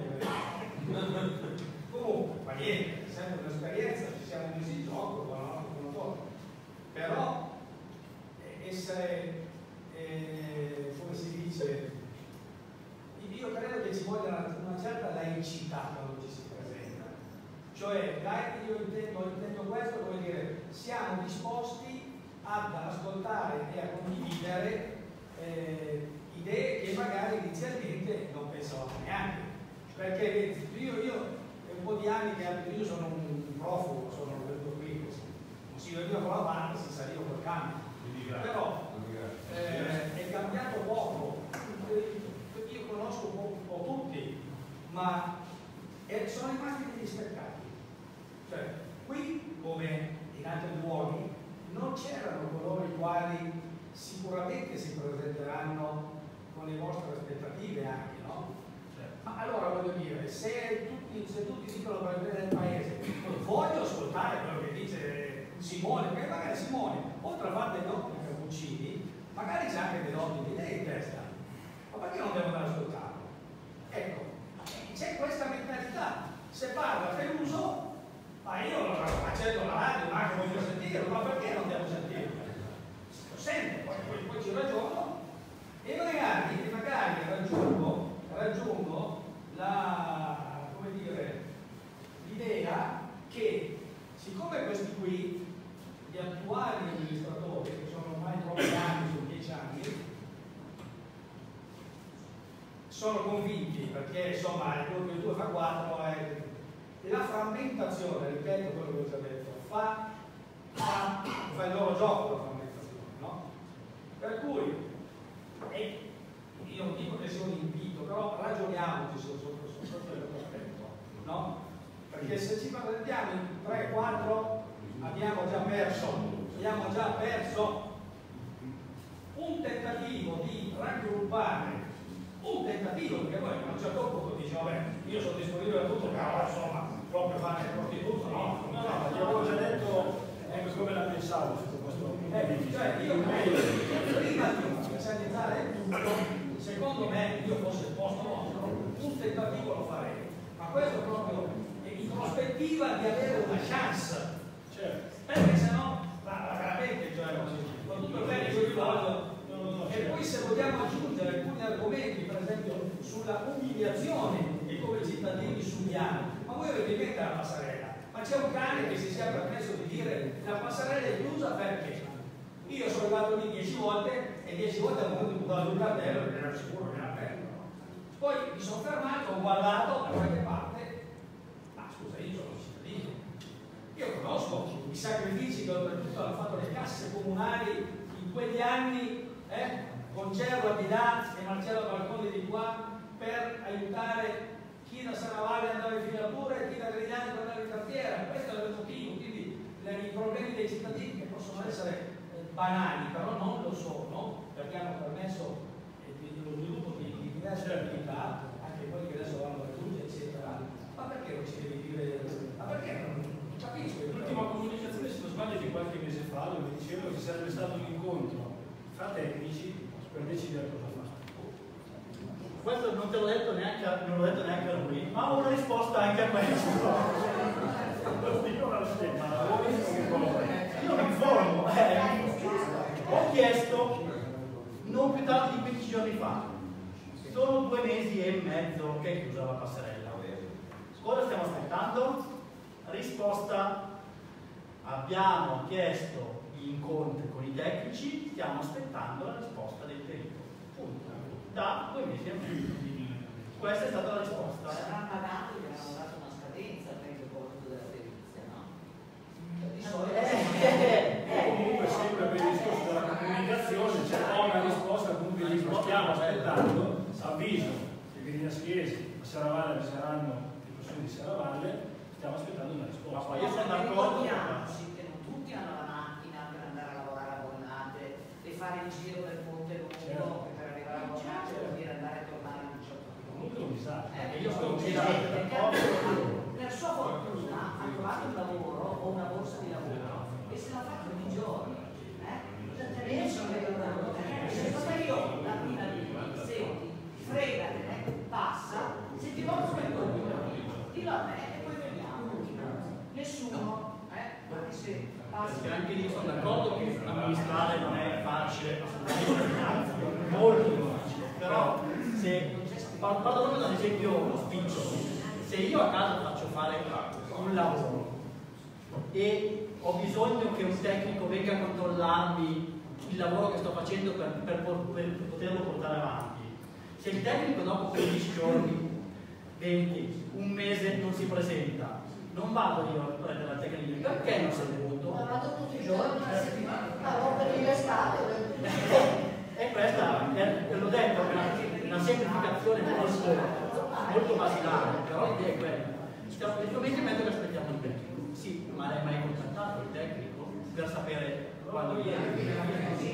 comunque, ma niente, è sempre un'esperienza, ci siamo messi in gioco con la nostra conoscenza, però eh, essere, eh, come si dice, io credo che ci voglia una certa laicità quando ci si presenta, cioè dai, io intendo, intendo questo come dire, siamo disposti ad ascoltare e a condividere eh, idee che magari inizialmente non pensavamo neanche, perché io, io è un po' di anni che io sono un profugo, sono venuto qui, non si veniva con la barca, si saliva col camion, però eh, è cambiato poco. Io conosco un po', un po' tutti, ma eh, sono rimasti degli spettacoli. Cioè, qui, come in altri luoghi, non c'erano coloro i quali sicuramente si presenteranno con le vostre aspettative anche, no? Ma allora voglio dire, se tutti, se tutti dicono per il bene del paese, voglio ascoltare quello che dice Simone, perché magari Simone, oltre a fare dei nomi cappuccini, magari c'è anche delle ottime idee in testa. Ma perché non devo andare a ascoltarlo? Ecco, c'è questa mentalità. Se parla Peluso, ma io non accendo la radio, ma anche voglio sentirlo, ma perché non devo sentirlo? Lo sento, poi, poi, poi ci ragiono e magari, magari raggiungo, raggiungo la, come dire, l'idea che siccome questi qui, gli attuali amministratori, che sono ormai troppi anni, sono dieci anni, sono convinti, perché insomma il due più due fa quattro, è la frammentazione, ripeto quello che ho già detto, fa, fa, fa il loro gioco la frammentazione, no? Per cui, e io non dico che sia un invito, però ragioniamoci su questo aspetto, no? Perché se ci presentiamo in tre quattro abbiamo già perso, abbiamo già perso un tentativo di raggruppare, un tentativo, perché poi a un certo punto dice vabbè, io sono disponibile a tutto, però insomma, proprio fare il tutto, no? No, no, ma ti avevo già detto ecco come la pensavo su Eh, cioè io prima di ufficializzare tutto, secondo me, io fosse il posto vostro, un tentativo lo farei, ma questo proprio in prospettiva di avere una chance, Certo. perché sennò, ma veramente, cioè, con tutto il bene che io vi voglio, e poi se vogliamo aggiungere alcuni argomenti, per esempio sulla umiliazione e come i cittadini subiamo, ma voi avete in mente la passerella? Ma c'è un cane che si sia permesso di dire la passerella è chiusa perché? Io sono arrivato lì dieci volte e dieci volte ho avuto buttato un cartello perché ero sicuro che era aperto. Poi mi sono fermato, ho guardato da qualche parte, ma scusa, io sono cittadino, io conosco i sacrifici che oltretutto hanno fatto le casse comunali in quegli anni, eh, con Cerro di là e Marcello Balconi di qua, per aiutare chi da Serravalle andava in filatura e chi da Grignano andava in cartiera. Questo era il motivo, quindi le, i problemi dei cittadini che possono essere eh, banali, però non lo sono, perché hanno permesso eh, di, lo sviluppo di, di diverse attività, anche quelli che adesso vanno a raggiungere, eccetera. Ma perché non ci devi dire? Ma perché non capisco? L'ultima comunicazione, se non sbaglio, di qualche mese fa, dove mi dicevano che sarebbe stato un incontro fra tecnici per decidere cosa fare. Questo non te l'ho detto neanche, non l'ho detto neanche a lui, ma ho una risposta anche a questo. Io mi informo, eh, ho chiesto non più tardi di quindici giorni fa, sono due mesi e mezzo che è chiusa la passerella. Cosa stiamo aspettando? Risposta: abbiamo chiesto gli incontri con i tecnici, stiamo aspettando la risposta del perito. Punto. Da due mesi e mezzo. Questa è stata la risposta. Saranno pagato, gli hanno dato una scadenza per il costo della perizia, no? Di solito E comunque sempre per il discorso della comunicazione c'è poi una risposta, comunque li stiamo aspettando, avviso che Virinaschiesi, a Serravalle avviseranno le persone di Serravalle, stiamo aspettando una risposta. Ma io sono d'accordo. Ricordiamoci che non tutti hanno la macchina per andare a lavorare a Bornate e fare il giro del ponte lungo, Certo. che per arrivare a Bornate vuol dire andare e tornare in un certo punto. Comunque un disastro. Eh, io sono c'è disastro, gente che d'accordo. per sua fortuna ha trovato un lavoro o una borsa di lavoro e se la fa tutti i giorni. Eh? Riescono a lavorare. Se io la fila lì, senti, fregatene, passa, se ti voglio il cognome, dillo a me e poi vediamo. Nessuno, eh? Anche se passa. Perché anche lì sono d'accordo che amministrare non è facile, assolutamente, molto difficile. Però se parlo proprio da un esempio spicciolo, se io a casa faccio fare un lavoro e ho bisogno che un tecnico venga a controllarmi il lavoro che sto facendo per, per, per poterlo portare avanti, se il tecnico dopo quindici giorni, venti, un mese non si presenta, non vado io a prendere la tecnica, perché non sei venuto? Ma vado tutti i giorni, una settimana, a rompere le scatole. E questa, è, l'ho detto, è una, una semplificazione molto, molto basilare, però l'idea è quella. Stiamo effettivamente mentre che aspettiamo il tecnico. Sì, ma l'hai mai contattato il tecnico per sapere quando viene?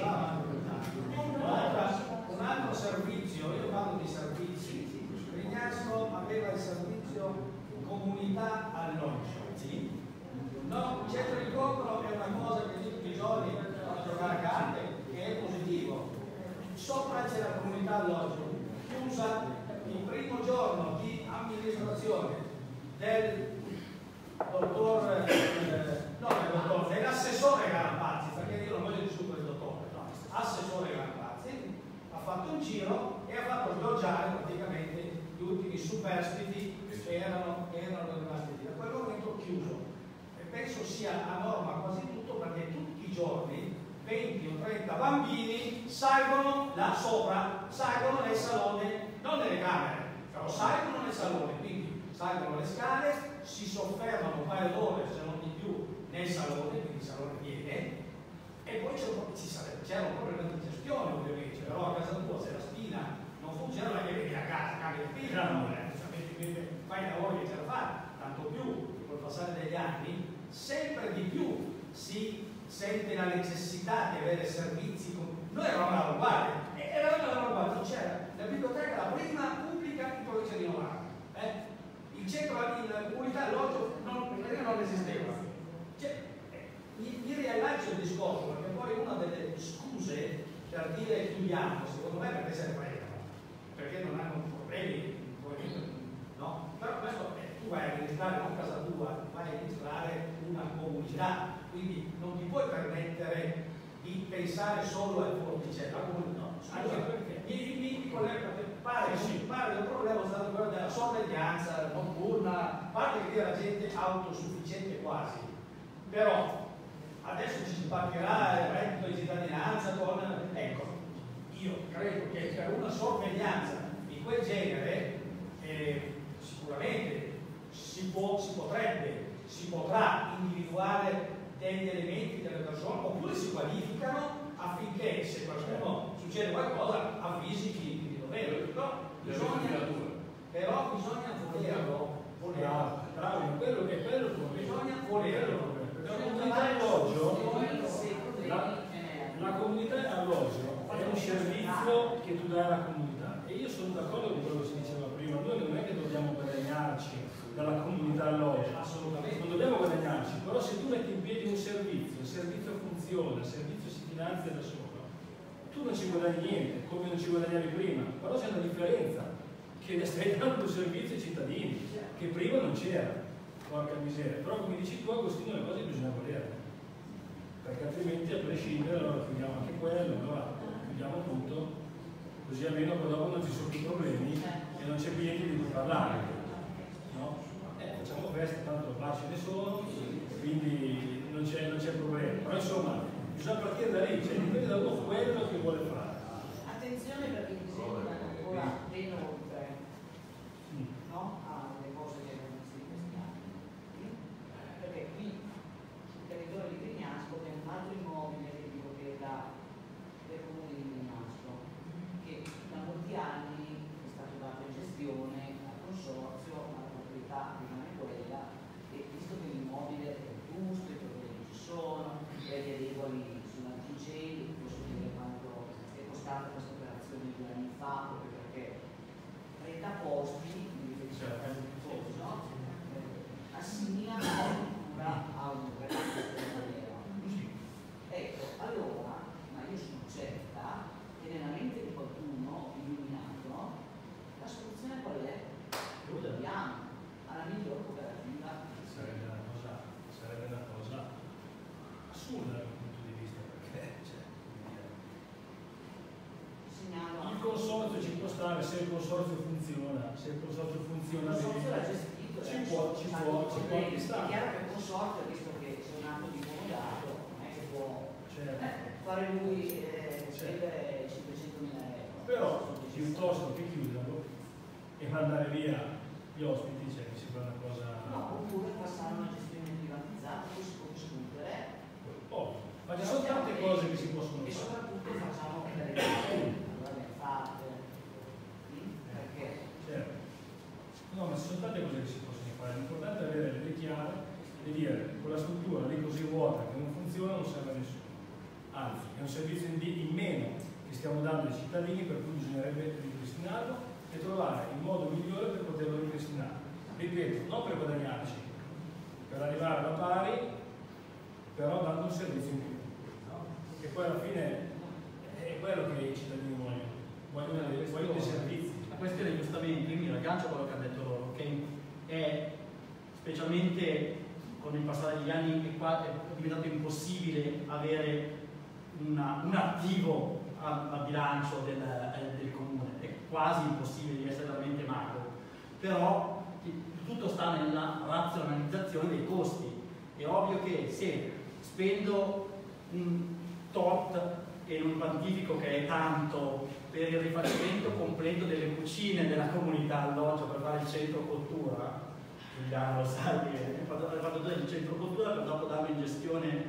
Un altro servizio, io parlo di servizi, Grignasco aveva il servizio comunità alloggio. Sì. No, il centro di incontro è una cosa che tutti i giorni fanno giocare a carte, che è positivo. Sopra c'è la comunità alloggio, chiusa il primo giorno di amministrazione del dottor, eh, no del dottor, dell'assessore Garampazzi, perché io non voglio discutere il dottore, no, assessore Garampazzi, ha fatto un giro e ha fatto sgorgiare praticamente gli ultimi superstiti che erano, che erano rimasti lì. Da quel momento chiuso. E penso sia a norma quasi tutto perché tutti i giorni venti o trenta bambini salgono là sopra, salgono nel salone, non nelle camere, però salgono nel salone, quindi salgono le scale, si soffermano un paio d'ore, se non di più, nel salone, quindi il salone piene, e poi c'era un problema di gestione ovviamente, però a casa tua se la spina non funziona, non è che vieni a casa, cambi la spina, no, fai i lavori che c'è da fare, tanto più col passare degli anni, sempre di più si sente la necessità di avere servizi. Con... Noi eravamo all'avanguardia, e eravamo all'avanguardia, c'era la biblioteca, la prima pubblica in provincia di Novara, eh? Il centro, la comunità alloggio non, non esisteva. Cioè, mi, mi riallaccio il discorso, perché poi uno essere quella, perché non hanno problemi, no? Però questo è, tu vai a registrare non casa tua, vai a registrare una comunità, quindi non ti puoi permettere di pensare solo al forticello, la comunità. No, anche perché mi, mi collego, pare, sì, pare il problema è stato quello della sorveglianza notturna, a parte che la gente autosufficiente quasi, però adesso ci sbarcherà il reddito di cittadinanza con, ecco, io credo che per una sorveglianza di quel genere eh, sicuramente si, può, si potrebbe, si potrà individuare degli elementi delle persone, oppure si qualificano affinché se qualcuno succede qualcosa avvisi chi, chi di dovere. Però bisogna, però bisogna volerlo, volerlo. Bravo, quello che è quello che bisogna volerlo. La comunità alloggio, la, la comunità alloggio è un servizio che tu dai alla comunità e io sono d'accordo con quello che si diceva prima, noi non è che dobbiamo guadagnarci dalla comunità alloggio, assolutamente non dobbiamo guadagnarci, però se tu metti in piedi un servizio, il servizio funziona, il servizio si finanzia da solo, tu non ci guadagni niente, come non ci guadagnavi prima, però c'è una differenza, che stai dando un servizio ai cittadini, che prima non c'era. Porca miseria, però come dici tu Agostino le cose bisogna volerle, perché altrimenti a prescindere allora chiudiamo anche quello, allora chiudiamo tutto, così almeno poi dopo non ci sono più problemi e non c'è più niente di cui parlare, no? Eh, facciamo festa, tanto bar ce ne sono, quindi non c'è problema, però insomma bisogna partire da lì, cioè dipende da uno quello che vuole fare. Attenzione perché mi sembra ancora ben oltre, no? Alle cose che abbiamo visto in questi anni. Perché qui sul territorio di Grignasco c'è un altro immobile che dico che è da, del comune di Grignasco, che da molti anni è stato dato in gestione al consorzio, ma la proprietà rimane quella, e visto che l'immobile è giusto, i problemi ci sono, e gli adegui sull'antincendio, posso dire quanto è costata questa operazione due anni fa, proprio perché trenta posti, mi riferisco al caso tifoso, assimila addirittura a un reato straniero. Ecco, allora, ma io sono certa che nella mente di qualcuno illuminato la soluzione qual è? Lo dobbiamo alla miglior cooperativa. Sarebbe una cosa, sarebbe una cosa assurda dal punto di vista, perché cioè, Segnalo il consorzio ci può stare se il consorzio funziona, se il consorzio funziona il consorzio l'ha bene, gestito, ci può, ci può, ci può è stare. chiaro che il consorzio, visto che c'è un atto di comodato, non è che può Certo. eh, fare lui eh, Certo. spendere cinquecentomila euro. Però piuttosto che chiuderlo e mandare via gli ospiti, cioè mi sembra una cosa. No, oppure passare a una gestione privatizzata, poi si può discutere. Oh, ma ci sono tante cose che si possono E fare. soprattutto facciamo delle cose, allora le fatte. Perché? Certo. No, ma ci sono tante cose che si possono fare. L'importante è avere le idee chiare e dire quella struttura lì così vuota che non funziona non serve a nessuno. Anzi, è un servizio in, in meno che stiamo dando ai cittadini, per cui bisognerebbe ripristinarlo e trovare il modo migliore per poterlo ripristinare. Ripeto, non per guadagnarci, per arrivare alla pari, però dando un servizio in più. No? Che poi alla fine è quello che i cittadini vogliono, vogliono dei, vogliono dei servizi. La questione giustamente, io mi raggancio a quello che ha detto loro, che è specialmente con il passare degli anni è, qua, è diventato impossibile avere una, un attivo a, a bilancio del, eh, del comune, è quasi impossibile di essere veramente macro, però tutto sta nella razionalizzazione dei costi. È ovvio che se spendo un tot e non quantifico che è tanto per il rifacimento completo delle cucine della comunità alloggio per fare il centro cultura, Giuliano lo sa che è fatto del centro cultura per dopo darlo in gestione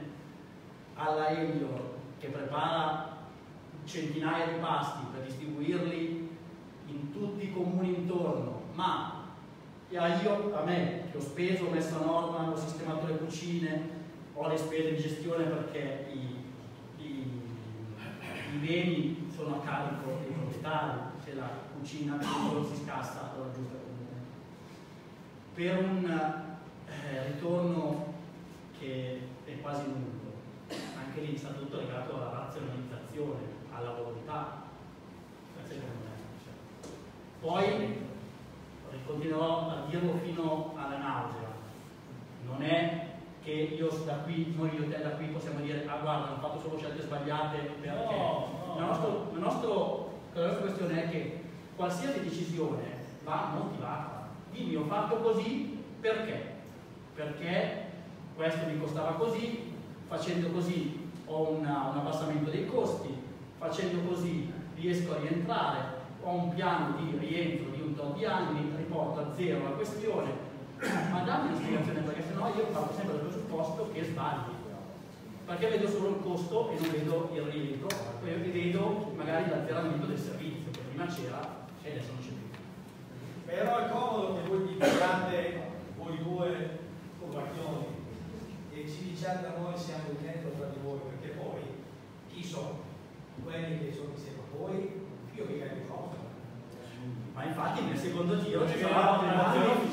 alla Elio che prepara centinaia di pasti per distribuirli in tutti i comuni intorno, ma io, a me, che ho speso, ho messo a norma, ho sistemato le cucine, ho le spese di gestione perché i, i, i beni sono a carico dei proprietari, se la cucina non si scassa allora giusta comune. Per un eh, ritorno che è quasi nullo, anche lì sta tutto legato alla razionalizzazione, alla volontà. Poi continuerò a dirlo fino alla nausea, non è che io da qui, noi io e te da qui possiamo dire ah guarda, hanno fatto solo scelte sbagliate perché No, no. la, nostro, la, nostro, la nostra questione è che qualsiasi decisione va motivata. Dimmi ho fatto così perché? Perché questo mi costava così, facendo così ho una, un abbassamento dei costi, facendo così riesco a rientrare, ho un piano di rientro di un tot di anni, riporto a zero la questione, ma dammi una spiegazione perché sennò io parto sempre dal presupposto che sbagli, perché vedo solo il costo e non vedo il rientro, poi vedo magari l'azzeramento del servizio che prima c'era e adesso non c'è più. Però è comodo che voi diciate voi due formazioni e ci diciate a noi siamo in mezzo tra di voi, perché poi chi sono? Quelli che sono insieme a voi, io mica il microfono. Ma infatti nel secondo giro ci Perché sarà no, un'emozione no,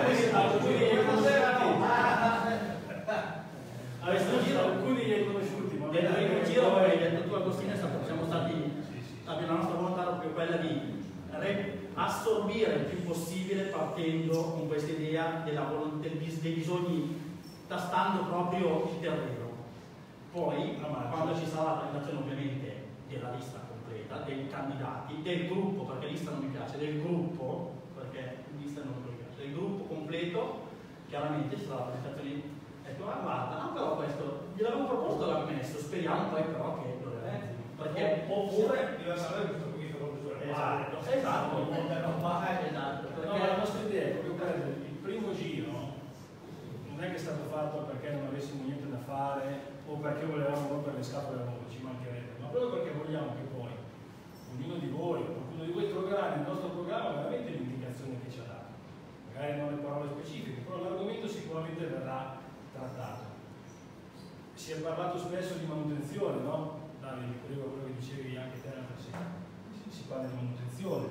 Adesso giro alcuni li hai conosciuti, ma nel primo giro, come hai detto tu Agostino, è stato, siamo stati, la nostra volontà era proprio quella di assorbire il più possibile partendo con questa idea della, del, dei bisogni, tastando proprio il terreno. Poi, quando ci sarà la presentazione ovviamente della lista completa, dei candidati, del gruppo, perché lista non mi piace, del gruppo, perché lista non mi piace, del gruppo completo, chiaramente ci sarà la presentazione. Ecco, ah, guarda, no, però questo gliel'avevo proposto, l'ha messo, speriamo poi però che lo realizzino. Perché oppure diversamente questo qui che proprio sulla esatto, esatto, esatto, perché no, la nostra idea è proprio quella del il primo giro non è che è stato fatto perché non avessimo niente da fare o perché volevamo rompere le scatole a voi, ci mancherebbe, ma proprio perché vogliamo che poi ognuno di voi, qualcuno di voi troverà nel nostro programma veramente l'indicazione che ci ha dato, magari non le parole specifiche, però l'argomento sicuramente verrà trattato. Si è parlato spesso di manutenzione, no? Davide, mi collego a quello che dicevi anche te, si, si parla di manutenzione.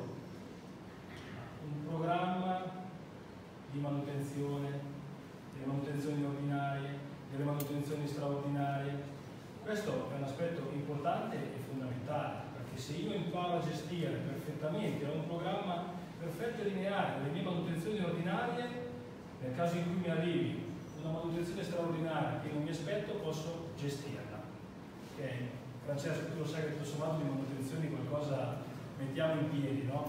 Un programma di manutenzione, delle manutenzioni ordinarie, delle manutenzioni straordinarie. Questo è un aspetto importante e fondamentale, perché se io imparo a gestire perfettamente, ho un programma perfetto e lineare delle mie manutenzioni ordinarie, nel caso in cui mi arrivi una manutenzione straordinaria che non mi aspetto, posso gestirla. Okay. Francesco, tu lo sai che tutto sommato di manutenzioni qualcosa mettiamo in piedi, no?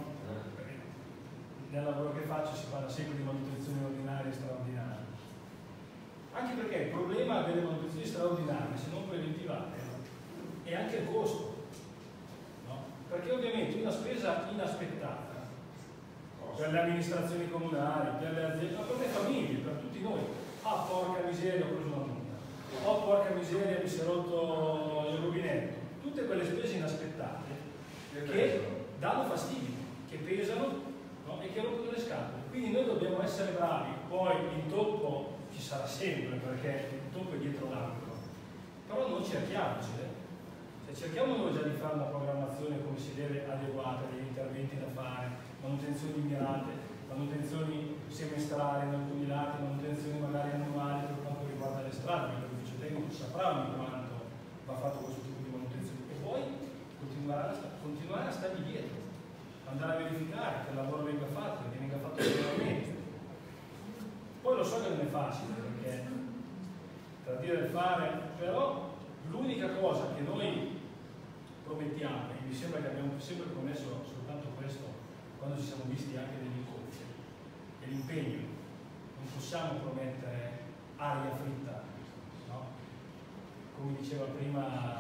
Nel lavoro che faccio si parla sempre di manutenzioni ordinarie e straordinarie. Anche perché il problema delle manutenzioni straordinarie, se non preventivate, è anche il costo. No? Perché ovviamente una spesa inaspettata per le amministrazioni comunali, per le aziende, ma per le famiglie, per tutti noi. Ah, porca miseria, ho preso una multa. Oh, porca miseria, mi si è rotto il rubinetto. Tutte quelle spese inaspettate che danno fastidio, che pesano, no? E che rompono le scatole. Quindi noi dobbiamo essere bravi. Poi l'intoppo ci sarà sempre, perché l'intoppo è dietro l'angolo. Però non cerchiamocele. Se cerchiamo noi già di fare una programmazione come si deve, adeguata, degli interventi da fare, manutenzioni mirate, manutenzioni semestrali in alcuni lati, manutenzioni magari annuali per quanto riguarda le strade, perché l'ufficio tecnico saprà ogni quanto va fatto questo tipo di manutenzione e poi continuare a, continuare a stargli dietro, andare a verificare che il lavoro venga fatto, che venga fatto veramente. Poi lo so che non è facile, perché tra dire e fare, però l'unica cosa che noi promettiamo, e mi sembra che abbiamo sempre promesso soltanto questo quando ci siamo visti anche negli incontri, è l'impegno. Non possiamo promettere aria fritta, no? Come diceva prima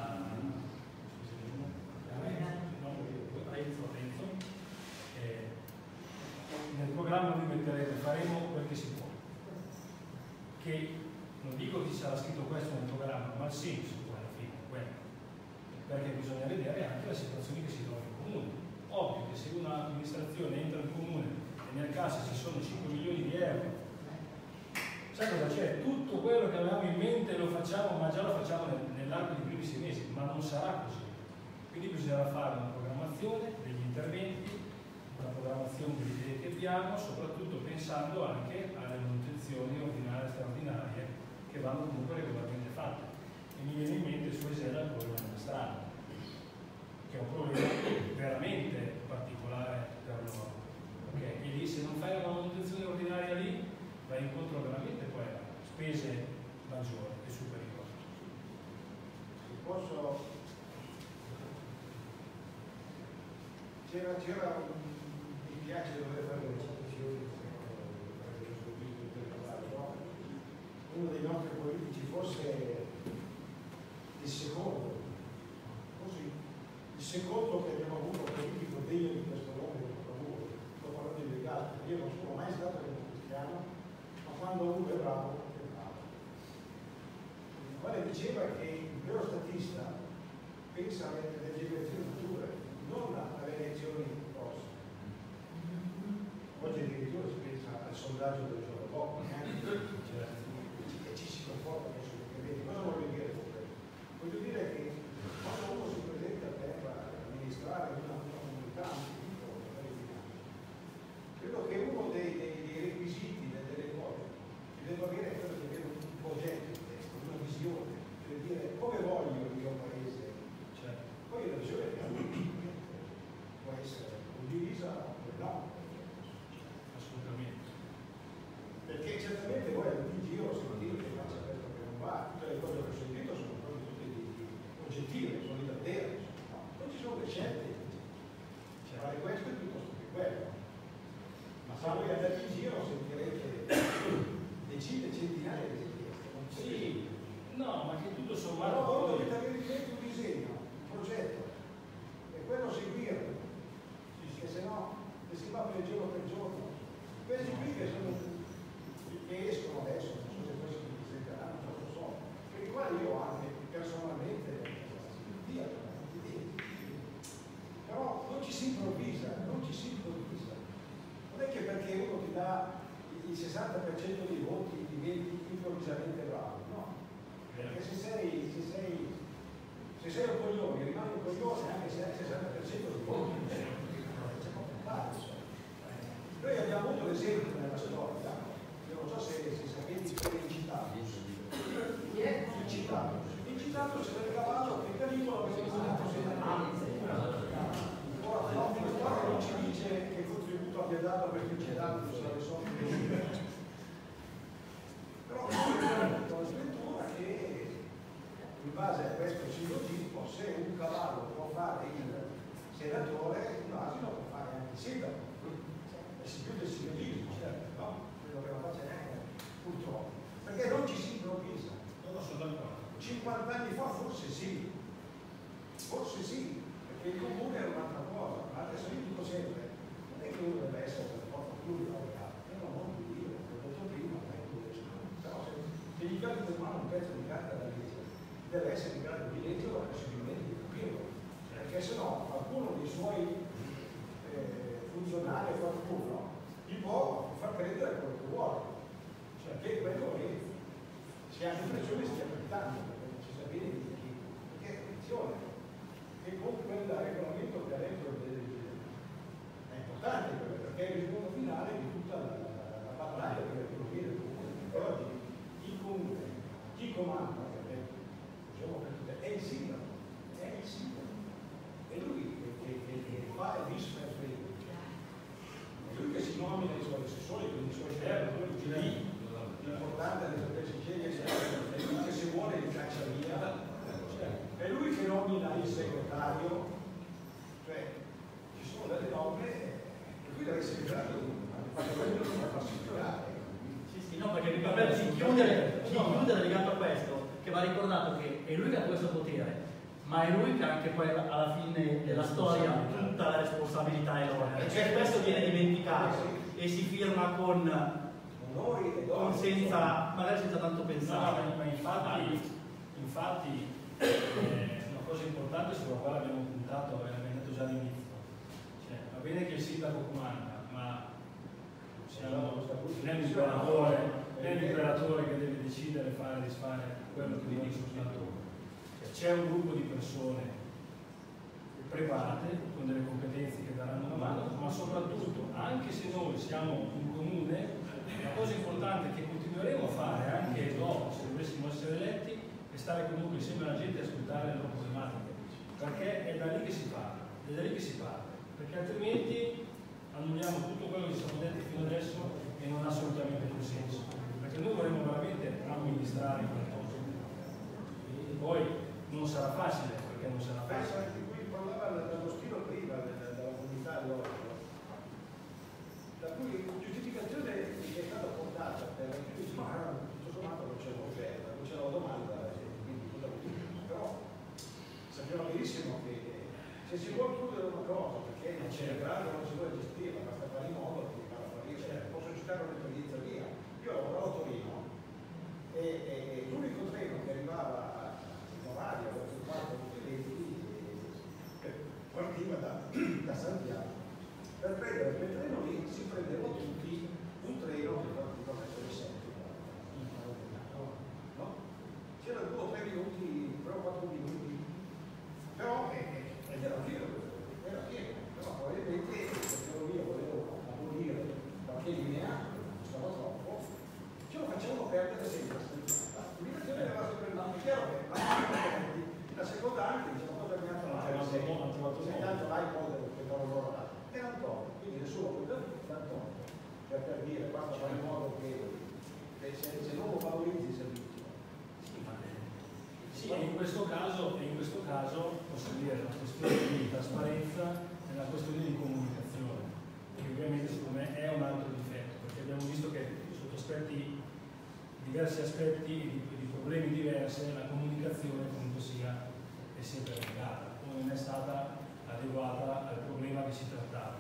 Renzo, Renzo eh, nel programma noi metteremo, faremo quel che si può, che non dico che ci sarà scritto questo nel programma, ma il senso alla fine è quello, perché bisogna vedere anche le situazioni che si trovano in comune. Ovvio che se un'amministrazione entra in comune e nel caso ci sono cinque milioni di euro, sai cosa c'è? Tutto quello che avevamo in mente lo facciamo, ma già lo facciamo nell'arco dei primi sei mesi, ma non sarà così. Quindi bisognerà fare una programmazione degli interventi, una programmazione delle idee che abbiamo, soprattutto pensando anche alle manutenzioni ordinarie e straordinarie che vanno comunque regolarmente fatte. E mi viene in mente su Esela il problema della strada, che è un problema veramente particolare per loro. Okay? E lì se non fai la manutenzione ordinaria lì, vai incontro veramente poi a spese maggiori e superiori. Se posso, c'era, c'era un, mi piace dover fare le citazioni, uno dei nostri politici fosse il secondo, così, il secondo che abbiamo avuto politico degno di questo nome, sto parlando di legato, io non sono mai stato cristiano, ma quando uno è bravo, è bravo. Il quale diceva che il vero statista pensa alle, alle generazioni future, non alle elezioni prossime. Oggi addirittura si pensa al sondaggio del giorno dopo, e ci si comporta che sono credenti. Cosa voglio dire con questo? Voglio dire che quando uno si presenta per amministrare una, una comunità, credo che uno dei, dei, dei requisiti delle, delle cose che devo avere è quello di avere un progetto in testa, una visione, per dire come voglio il mio paese. Cioè, poi la visione può essere condivisa o no. Assolutamente. Perché certamente voi al T G O sentite che faccia questo che non va, tutte le cose che ho sentito sono proprio tutte di, di oggettive, sono di davvero, no? Non ci sono le scelte, cioè, fare questo è piuttosto che quello. Ma se voi andate in giro sentirete decine, centinaia di richieste. Sì, no, ma che tutto Ma sommato. no, voi dovete avere in mente un disegno, un progetto, e quello seguire, perché se no se si va per giorno per giorno, questi qui che sono che escono adesso, non so se poi si presenteranno, non lo so, per i quali io anche personalmente via, però non ci si improvvisa, non ci si improvvisa. Non è che perché uno ti dà il sessanta per cento dei voti diventi improvvisamente bravo, no. Perché se sei, se sei, se sei un coglione, rimani un coglione anche se hai il sessanta per cento dei voti, c'è poco da fare. Noi abbiamo avuto l'esempio nella storia, io non so se, se sapete che è incitato. Incitato. Incitato se l'è cavato che Calibolo aveva insegnato senatore. Ora la storia non ci dice che contributo abbia dato perché incitato non sa le soldi. Però c'è una scrittura che in base a questo sillogismo, se un cavallo può fare il senatore, un asino può fare anche il sindaco. E si chiude il sillogismo, certo, no? Quello che non faccia neanche, purtroppo. Perché non ci si improvvisa. Non sono d'accordo. cinquanta anni fa forse sì, forse sì, perché il comune era un'altra cosa, ma adesso io dico sempre, non è che uno deve essere per forza più laureato, io non voglio dire, l'ho detto prima, non è che deve essere, però se, se gli capita in mano un pezzo di carta da leggere, deve essere in grado di leggerlo e possibilmente di capirlo, perché sennò qualcuno dei suoi eh, funzionari o qualcuno gli può far credere quello che vuole, cioè che quello è, si ha l'impressione che stia capitando, perché non si sa bene di chi, perché attenzione, che con quel regolamento che ha dentro è importante quello, perché è il risultato finale di tutta la, la, la battaglia per l'economia del comune. E oggi il comune, chi comanda, perché diciamo per tutte, è il sindaco, è il sindaco, è lui che, che, che, che fa il disfavore, è lui che si nomina i suoi assessori, quindi i suoi servi, lì. L'importante è che si sceglie è lui che se vuole li caccia via, è lui che nomina il segretario, cioè ci sono delle norme e lui deve essere in grado di fare quello che fa falsificare. Sì, sì, no, perché mi permette di chiudere, di chiudere legato a questo, che va ricordato che è lui che ha questo potere, ma è lui che ha anche poi alla fine della storia tutta la responsabilità e l'onere. Cioè questo viene dimenticato e si firma con con senza, magari senza tanto pensare. No, ma infatti, infatti eh, una cosa importante sulla quale abbiamo puntato, abbiamo detto già all'inizio, cioè, va bene che il sindaco comanda, ma siamo né l'imperatore né l'imperatore che deve decidere fare e disfare quello che dice il soldatore. C'è un gruppo di persone preparate con delle competenze che daranno una mano, ma soprattutto, anche se noi siamo un comune, la cosa importante che continueremo a fare anche dopo, se dovessimo essere eletti, è stare comunque insieme alla gente e ascoltare le loro problematiche, perché è da lì che si parla, è da lì che si parla. perché altrimenti annulliamo tutto quello che ci siamo detti fino adesso e non ha assolutamente più senso, perché noi vorremmo veramente amministrare qualcosa, e poi non sarà facile, perché non sarà Penso facile. anche qui parlava dello stile prima della, della comunità di Oslo, la cui giustificazione che è stata portata per la chiusura, ma tutto sommato non c'era offerta, non c'era la domanda, quindi cosa vuol dire? Però sappiamo benissimo che se si vuole chiudere una cosa perché non c'è grado, non si vuole gestire, basta fare in modo che vada a fallire, posso citare un'esperienza mia. Io lavoravo a Torino e, e, e l'unico treno che arrivava in orario verso il quarto venti partiva da, da Santiago. Per prendere quel treno lì si prendevano tutti un treno che partiva verso le sette. No? C'era due o tre minuti, tre o quattro minuti, però eh, ed era pieno, era pieno, però probabilmente perché io volevo abolire qualche linea, costava troppo, ce lo facevano perdere sempre. L'immigrazione era sempre il è chiaro che la seconda anche diciamo cosa terminata la se tanto l'hai poi aspettavo loro là. Era un po', quindi nessuno può tanto cioè per dire basta fare in modo che se, se non lo valorizzi il servizio. Sì, e in questo caso, in questo caso posso dire la questione di trasparenza e la questione di comunicazione, che ovviamente secondo me è un altro difetto, perché abbiamo visto che sotto aspetti, diversi aspetti di, di problemi diversi, la comunicazione comunque sia è sempre negata, non è stata adeguata al problema che si trattava.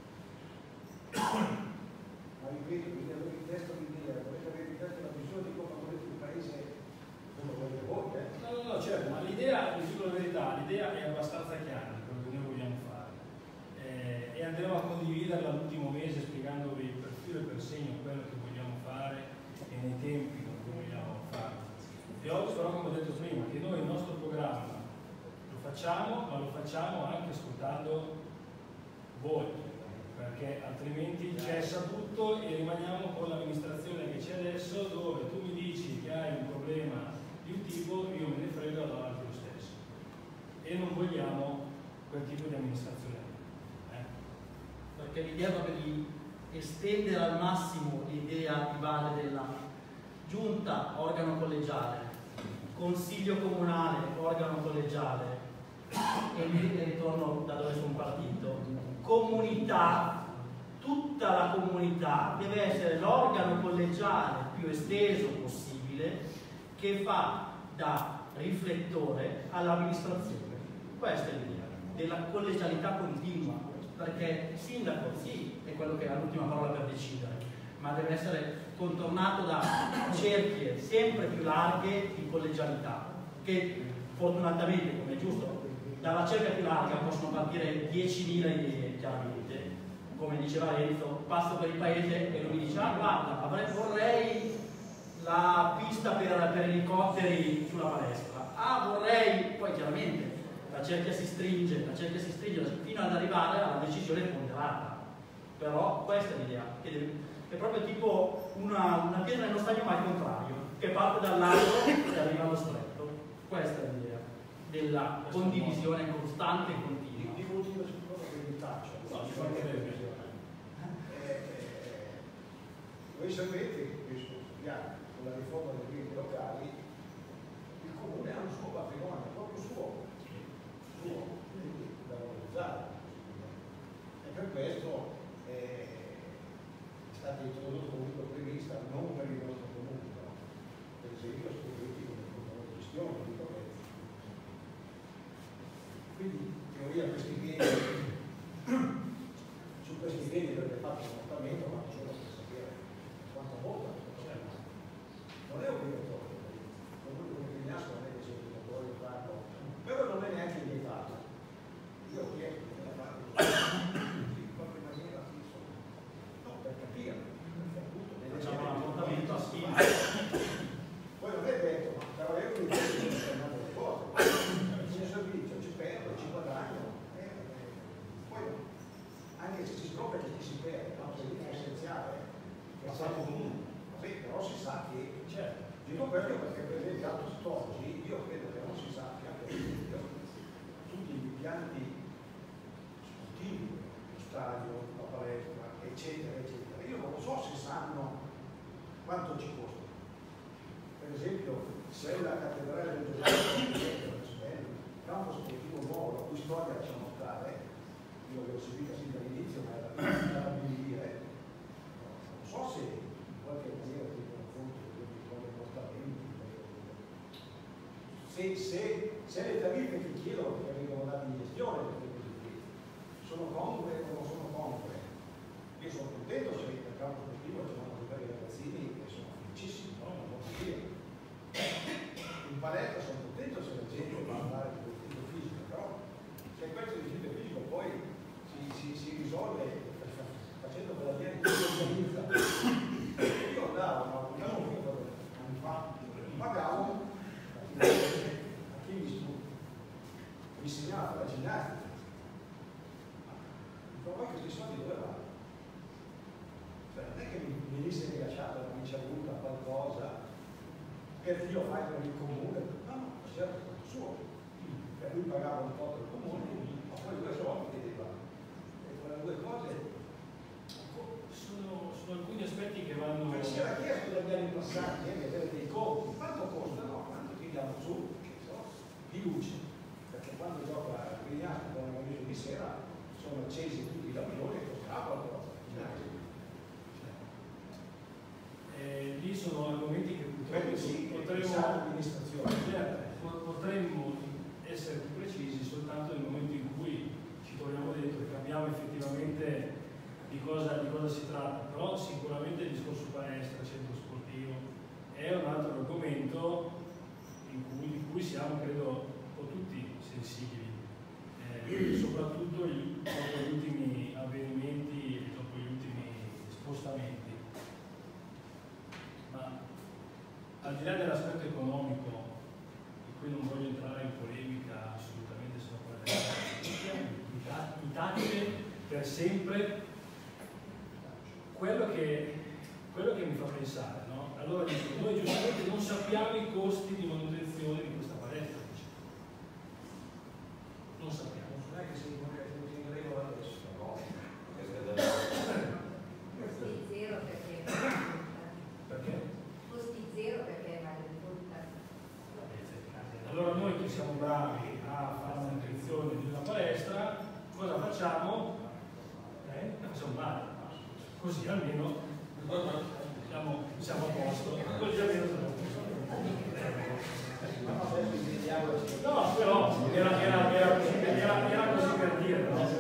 Ma ripeto, quindi avere il testo di dire, volete avere il testo la visione di come volete il paese come volete voi, eh? No, no, no, certo, ma l'idea, vi dico la verità, l'idea è abbastanza chiara di quello che noi vogliamo fare. Eh, e andremo a condividerla l'ultimo mese spiegandovi per filo e per segno quello che vogliamo fare e nei tempi con cui vogliamo farlo. E oggi però, come ho detto prima, che noi il nostro programma lo facciamo, ma lo facciamo anche ascoltando voi, perché altrimenti cessa tutto e rimaniamo con l'amministrazione che c'è adesso, dove tu mi dici che hai un problema di un tipo, io me ne frego davanti lo stesso. E non vogliamo quel tipo di amministrazione. Eh? Perché l'idea proprio di estendere al massimo l'idea di base della giunta, organo collegiale, consiglio comunale, organo collegiale, e lì ritorno da dove sono partito, comunità, tutta la comunità deve essere l'organo collegiale più esteso possibile che fa da riflettore all'amministrazione. Questa è l'idea della collegialità continua, perché il sindaco sì è quello che ha l'ultima parola per decidere, ma deve essere contornato da cerchie sempre più larghe di collegialità, che fortunatamente, come è giusto, dalla cerchia più larga possono partire diecimila idee, chiaramente. Come diceva Renzo, passo per il paese e lui mi dice: ah, guarda, avrei, vorrei la pista per, per elicotteri sulla palestra. Ah, vorrei, poi chiaramente la cerchia si stringe, la cerchia si stringe fino ad arrivare alla decisione ponderata. Però questa è l'idea, che deve, è proprio tipo una, una pietra nello stagno ma al contrario, che parte dal largo e arriva allo stretto. Questa è l'idea della condivisione costante e continua. Dico l'ultima cosa che vi faccio. No, ci fa vedere. Voi sapete che con la riforma degli enti locali il comune ha un suo patrimonio, proprio suo, suo, quindi da valorizzare. E per questo è stata introdotta comunque prevista non per il nostro comune, no? Per esempio strumenti come il controllo di gestione, di corretto. Quindi in teoria questi beni, su questi beni avrebbe fatto un appuntamento, ma solo per sapere quanto volta non è obbligatorio, comunque come Vignasco non è che sia obbligatorio farlo, però non è neanche vietato. Io ho chiesto di farlo in qualche maniera fisso, no, per capire, Facciamo un appuntamento a sfida. poi non è detto, ma però io mi dico che non le cose, il servizio ci perdo, ci guadagno, eh, eh. Poi anche se si scopre che ci si perde, no? Il servizio essenziale è stato comunque. Sì, però si sa che, certo, dico questo perché per esempio altri oggi io credo che non si sappia per esempio tutti gli impianti sportivi quanto ci costa? Per esempio, se la cattedrale del Gesù, campo sportivo nuovo, la cui storia lasciamo stare, io l'ho seguita sin dall'inizio, ma era da abilire, non so se in qualche maniera ti confronto con i comportamenti, se, se, se le tariffe che chiedono che vengono date in gestione per questi servizi sono congrue o non sono congrue. Io sono contento se nel campo sportivo ci sono dei ragazzini che sono felicissimi, no? Non posso dire. In palestra sono contento se la gente va a andare con il fisico, però se questo esercizio fisico poi si, si, si risolve facendo quella via di organizza. Io andavo, ma andiamo anni fa, pagavo a chi mi, mi insegnava la ginnastica. Ma poi questi soldi dove vanno? Cioè, non è che mi venisse rilasciato una ricevuta qualcosa perché io fai per il comune, no, no, c'era il suo. Per lui pagava un po' del comune, ma poi due soldi chiedeva. E quelle due cose sono, sono alcuni aspetti che vanno. Ma si era chiesto dagli anni passati eh, di avere dei conti, quanto costano? Quanto tiriamo su? Che so, di luce, perché quando gioca a Grignano con un amico di sera sono accesi tutti i lampioni e costava qualcosa. Eh, lì sono argomenti che purtroppo sì, potremmo, certo, potremmo essere più precisi soltanto nel momento in cui ci troviamo dentro e capiamo effettivamente di cosa, di cosa si tratta. Però sicuramente il discorso palestra, centro sportivo è un altro argomento in cui, di cui siamo credo un po' tutti sensibili, eh, soprattutto gli, dopo gli ultimi avvenimenti e dopo gli ultimi spostamenti. Ma al di là dell'aspetto economico, di cui non voglio entrare in polemica assolutamente, sono i tace per sempre, quello che, quello che mi fa pensare, no? Allora dico, noi giustamente non sappiamo i costi di manutenzione di questa palestra, non sappiamo. Non è che si in regola adesso, no? Costi zero perché Perché? costi zero perché è manutenuta. Allora noi che siamo bravi a fare la manutenzione di una palestra, cosa facciamo? Eh? Facciamo male. Così almeno siamo, siamo a posto. Così almeno siamo a posto. No, però era, era, era, così, era, era così per dire, no?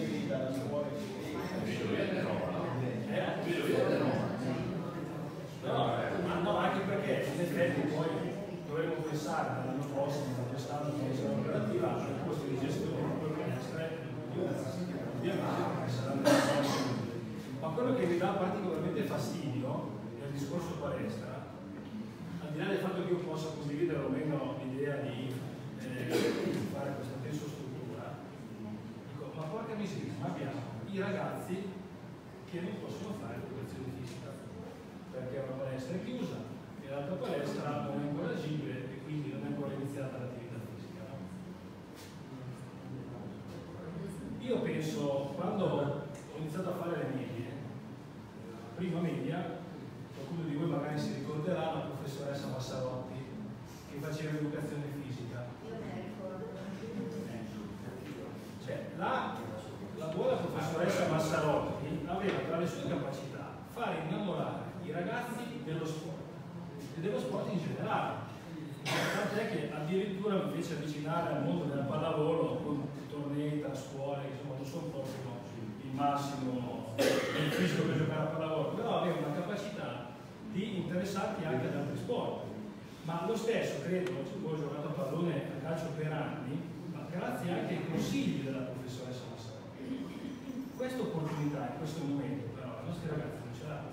No, ma no, anche perché in effetti poi dovremmo pensare all'anno prossimo, quest'anno che sarà operativa, ai costi di gestione di quelle palestre, ovviamente saranno. Ma quello che mi dà particolarmente fastidio nel discorso palestra, al di là del fatto che io possa condividere o meno l'idea di eh, fare questa tensostruttura, dico, ma porca miseria, ma abbiamo i ragazzi che non possono fare educazione fisica perché è una palestra è chiusa e l'altra palestra non è ancora agibile e quindi non è ancora iniziata l'attività fisica. No? Io penso, quando ho iniziato a fare le medie, prima media, qualcuno di voi magari si ricorderà la professoressa Massarotti che faceva educazione fisica. Io me ricordo. Cioè, la, la buona professoressa Massarotti aveva tra le sue capacità fare innamorare i ragazzi dello sport e dello sport in generale. Tant'è che addirittura mi fece avvicinare al mondo della pallavolo con tornei tra scuole, insomma non sono proprio il massimo del fisico per giocare a pallavolo, però aveva una capacità di interessarti anche ad altri sport. Ma lo stesso, credo, ho giocato a pallone a calcio per anni, ma grazie anche ai consigli della professoressa Massarotti. Questa opportunità in questo momento però i nostri ragazzi non ce l'hanno.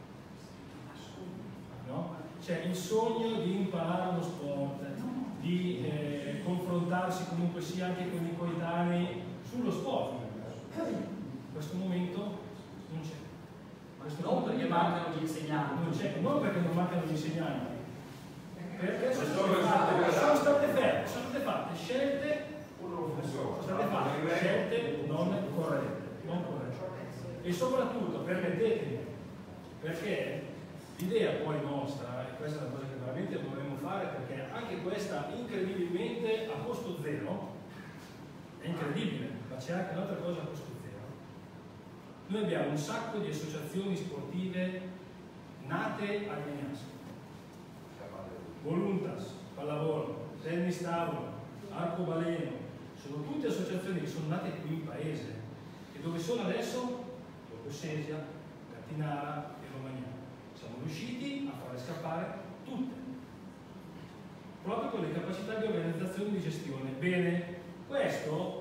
No? C'è il sogno di imparare uno sport, di eh, confrontarsi comunque sia anche con i coetanei sullo sport. In questo momento non c'è. Non perché mancano gli insegnanti. Non c'è, non perché non mancano gli insegnanti. Perché sono state fatte, sono state fatte, sono state fatte scelte, sono state fatte scelte non corrette, non corrette. E soprattutto, permettetemi, perché L'idea poi nostra, e questa è una cosa che veramente dovremmo fare, perché anche questa incredibilmente a costo zero, è incredibile, ma c'è anche un'altra cosa a costo zero. Noi abbiamo un sacco di associazioni sportive nate a Grignasco. Voluntas, pallavolo, tennis tavolo, arcobaleno, sono tutte associazioni che sono nate qui in paese. E dove sono adesso? Sesia, Gattinara e Romagnano. Siamo riusciti a farle scappare tutte, proprio con le capacità di organizzazione e di gestione. Bene, questo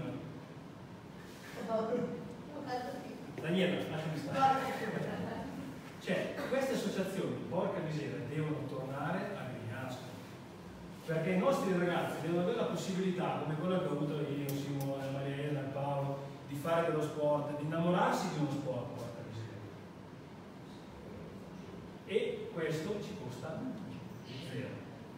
Daniela, lasciami stare. Cioè, queste associazioni, porca miseria, devono tornare a Grignasco, perché i nostri ragazzi devono avere la possibilità, come quella che ho avuto io, Simone, Maria Elena, Paolo, di fare dello sport, di innamorarsi di uno sport, porca miseria. E questo ci costa zero.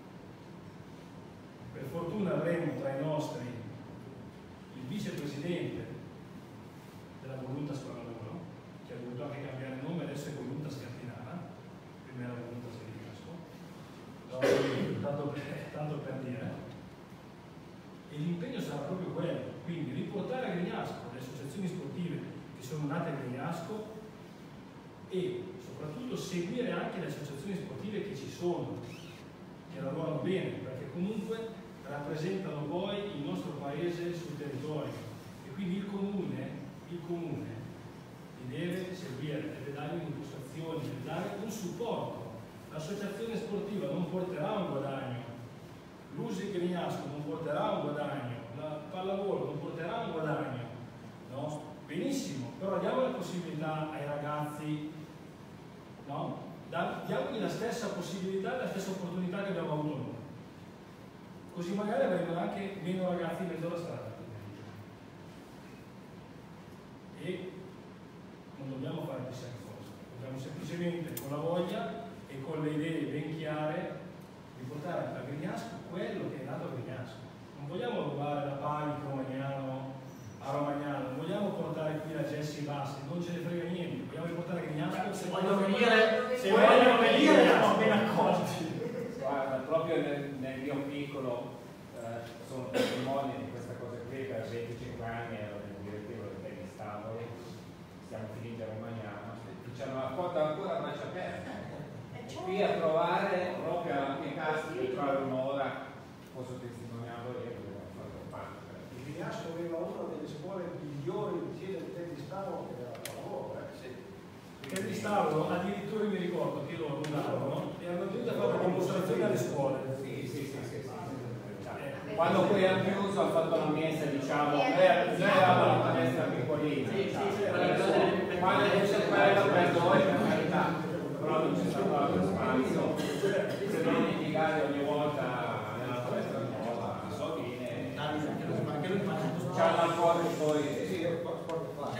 Per fortuna avremo tra i nostri il vicepresidente della Voluntas Pallavolo, che ha dovuto anche cambiare nome, adesso è Voluntas Gattinara, prima era Voluntas Grignasco, tanto per, tanto per dire. E l'impegno sarà proprio quello, quindi riportare a Grignasco le associazioni sportive che sono nate a Grignasco e soprattutto seguire anche le associazioni sportive che ci sono, che lavorano bene, perché comunque rappresentano poi il nostro paese sul territorio e quindi il comune, il comune li deve seguire, deve dare un'impostazione, deve dare un supporto. L'associazione sportiva non porterà un guadagno, l'U S I Grignasco non porterà un guadagno, la pallavolo non porterà un guadagno, no? Benissimo, però diamo la possibilità ai ragazzi, no? Diamogli la stessa possibilità, la stessa opportunità che abbiamo avuto noi. Così magari avremo anche meno ragazzi in mezzo alla strada. E non dobbiamo fare chissà che cosa, dobbiamo semplicemente con la voglia e con le idee ben chiare di portare a Grignasco quello che è nato a Grignasco. Non vogliamo rubare la Pali Romagnano a Romagnano, non vogliamo portare qui la Jessie Bassi, non ce ne frega niente, vogliamo portare a Grignasco. Se vogliono venire, se vogliono venire, siamo ben accorti. Guarda, proprio nel, nel mio piccolo eh, sono testimone di questa cosa qui. Per venticinque anni ero nel direttivo del tennis tavolo, stiamo finendo a Romagnano, diciamo la porta ancora a braccia aperte. Qui a trovare proprio anche casi per trovare un'ora, posso testimoniarlo io, perché ho fatto parte. Il Grignasco aveva una delle scuole migliori sia del tennis tavolo che della pallavolo, eh? Sì. Il tennis tavolo addirittura mi ricordo che loro andavano e hanno dovuto fare una dimostrazione alle scuole. Sì, sì, sì, sì, sì. Quando poi hanno chiuso hanno fatto la messa, diciamo, noi eravamo una palestra piccolina. Sì, sì, sì. Quando c'è quella per noi, per carità. Però non c'è stato altro spazio, se non litigare ogni volta nella palestra nuova, so bene, c'hanno ancora i suoi. Sì, io sport faccio.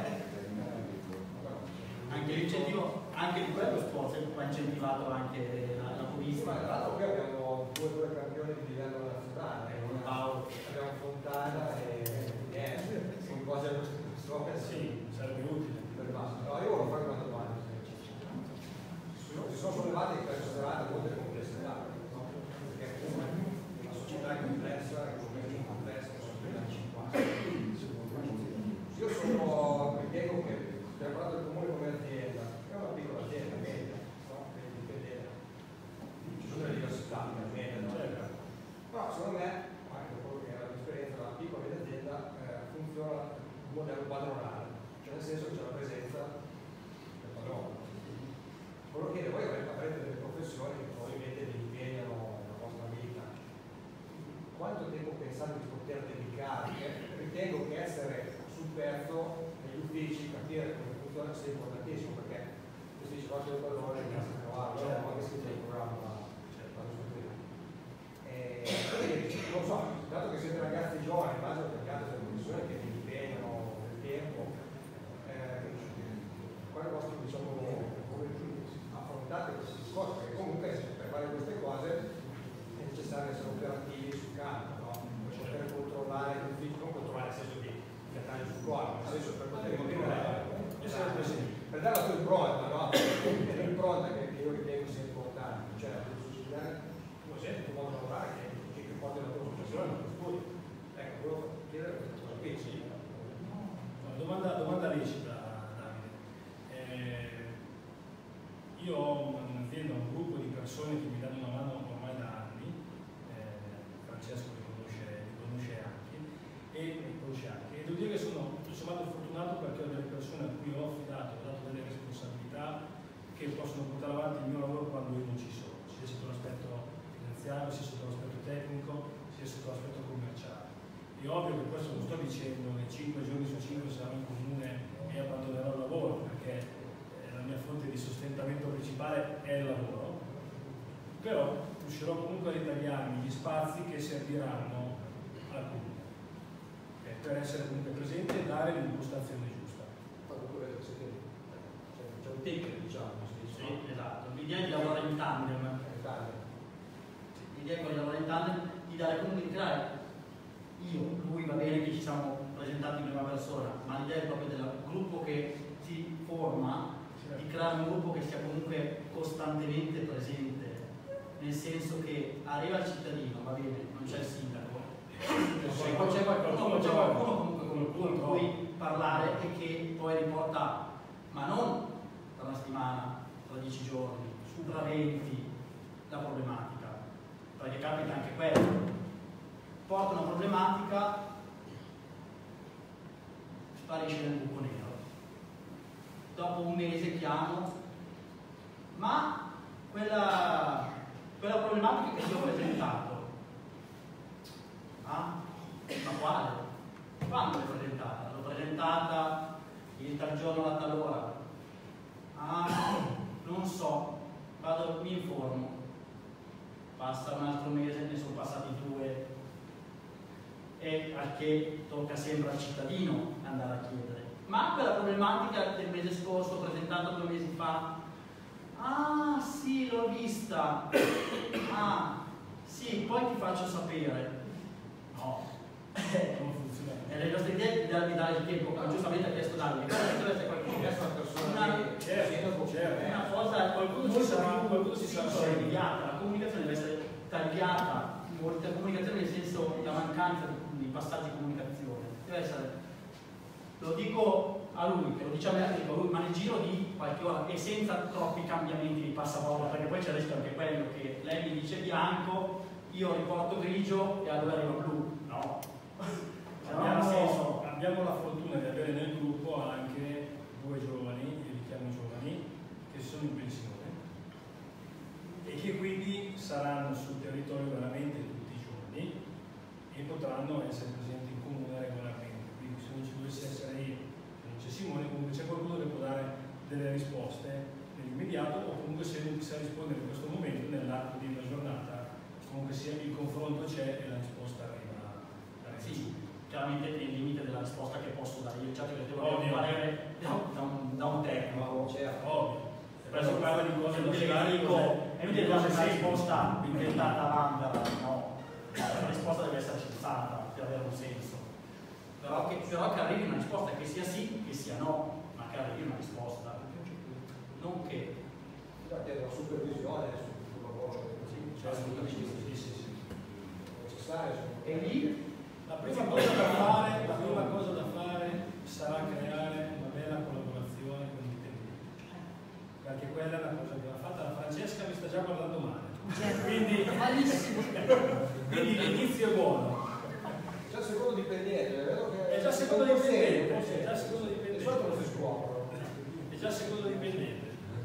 Anche l'incentivo, anche di quello sport va incentivato anche la, la Ma tra l'altro qui abbiamo due, due campioni di livello nazionale, Paolo. abbiamo Fontana e niente, sono cose che Sì, sarebbe utile. per basso. No, io volevo fare una domanda. Si sono sollevate in questa serata molte complessità, no? Perché comunque una società è complessa, è un complesso, sono più di cinquanta. Io sono, ritengo che abbiamo parlato del comune come azienda, è una piccola azienda, media, no? Indipendente. Ci sono delle diversità, media, no? Però secondo me, anche da quello che era l'esperienza, la piccola media azienda eh, funziona un modello padronale, cioè nel senso che c'è la presenza del padrone. Quello che voi avrete delle professioni che probabilmente vi impegnano nella vostra vita. Quanto tempo pensate di poter dedicare? Ritengo che essere superfluo negli uffici, capire come funziona sia importantissimo, perché questi ci faccio il padrone e cazzo che va, c'è anche scritto il programma. Non so, dato che siete ragazzi giovani, immagino che abbiate delle professioni che vi impegnano nel tempo, eh, qual è il vostro, diciamo, affrontate questi discorsi, perché comunque per fare queste cose è necessario essere operativi sul campo, no? Per poter controllare gli uffici, non controllare nel senso di piantare sul corpo, nel senso per poter vivere, per dare la tua impronta, no? L'impronta che lavorare che, che, che porti la tua professione, la tua studio. Ecco, volevo chiedere questa cosa qui. Sì. No, domanda, domanda lecita, Davide. Eh, io ho un'azienda, un gruppo di persone che mi danno una mano ormai da anni, eh, Francesco li conosce, li conosce anche, e mi conosce anche, e devo dire che sono tutto sommato fortunato perché ho delle persone a cui ho affidato, ho dato delle responsabilità che possono portare avanti il mio lavoro quando io non ci sono, sia sotto l'aspetto finanziario, sia sotto l'aspetto tecnico, sia sotto l'aspetto commerciale. È ovvio che questo non sto dicendo che cinque giorni su cinque sarò in comune e abbandonerò il lavoro, perché eh, la mia fonte di sostentamento principale è il lavoro, però riuscirò comunque a ritagliarmi gli spazi che serviranno al comune, okay, per essere comunque presente e dare l'impostazione giusta. C'è un tecnico, diciamo. Sì, esatto. L'idea è di lavorare in tandem. L'idea è quella di lavorare in tandem, di dare comunque di creare. Io, lui va bene che ci siamo presentati in prima persona, ma l'idea è proprio del gruppo che si forma, di creare un gruppo che sia comunque costantemente presente, nel senso che arriva il cittadino, va bene, non c'è il sindaco, c'è qualcuno, c'è qualcuno comunque con cui parlare e che poi riporta, ma non tra una settimana, tra dieci giorni, tra venti, la problematica, perché capita anche quello. Porta una problematica, sparisce nel buco nero. Dopo un mese chiamo, ma quella, quella problematica che ti ho presentato, ah? Ma quale? Quando l'hai presentata? L'ho presentata il tal giorno alla tal ora. Ah, non so, vado, mi informo. Passa un altro mese, ne sono passati due. E al che tocca sempre al cittadino andare a chiedere. Ma quella problematica del mese scorso, presentata due mesi fa, ah sì, l'ho vista, ah sì, poi ti faccio sapere. No, non funziona. E le nostre idee di dare, di dare il tempo, come giustamente ha chiesto Davide, deve essere qualcuno che è una persona, una, certo, certo. una cosa, qualcuno ci sarà, qualcuno ci sarà immediata, la comunicazione deve essere tagliata, molta comunicazione nel senso la mancanza di, di passaggi di comunicazione, deve essere, lo dico a lui, che lo dice a me, dico a lui, ma nel giro di qualche ora e senza troppi cambiamenti di passaporto, perché poi c'è il rischio anche quello che lei mi dice bianco, io riporto grigio e a dove arriva blu. No. Abbiamo, senso. abbiamo la fortuna di avere nel gruppo anche due giovani, io li chiamo giovani, che sono in pensione e che quindi saranno sul territorio veramente tutti i giorni e potranno essere presenti in comune regolarmente. Quindi se non ci dovesse essere io, se non c'è Simone, comunque c'è qualcuno che può dare delle risposte nell'immediato o comunque se non ti sa rispondere in questo momento nell'arco di una giornata, comunque sia il confronto c'è e la risposta arriva. arriva. Sì. Chiaramente nel limite della risposta che posso dare io, certo che devo avere un parere da, da, un, da un tecnico, certo, ovvio. Per si parla di cose non dico, è inutile dare una risposta inventata mandala, no, la risposta deve essere sensata per avere un senso, però che, però che arrivi una risposta che sia sì, che sia no, ma che arrivi una risposta, non che la supervisione sul lavoro, sì, cioè, sì, sì, sì. necessario. E lì La prima cosa da fare, la prima cosa da fare sarà creare una bella collaborazione con i dipendenti, perché quella è una cosa che va fatta. La Francesca mi sta già guardando male, quindi, quindi l'inizio è buono. Già secondo dipendente, è vero che è già secondo dipendente, è già secondo dipendente. Di solito lo si scopre. È già secondo dipendente.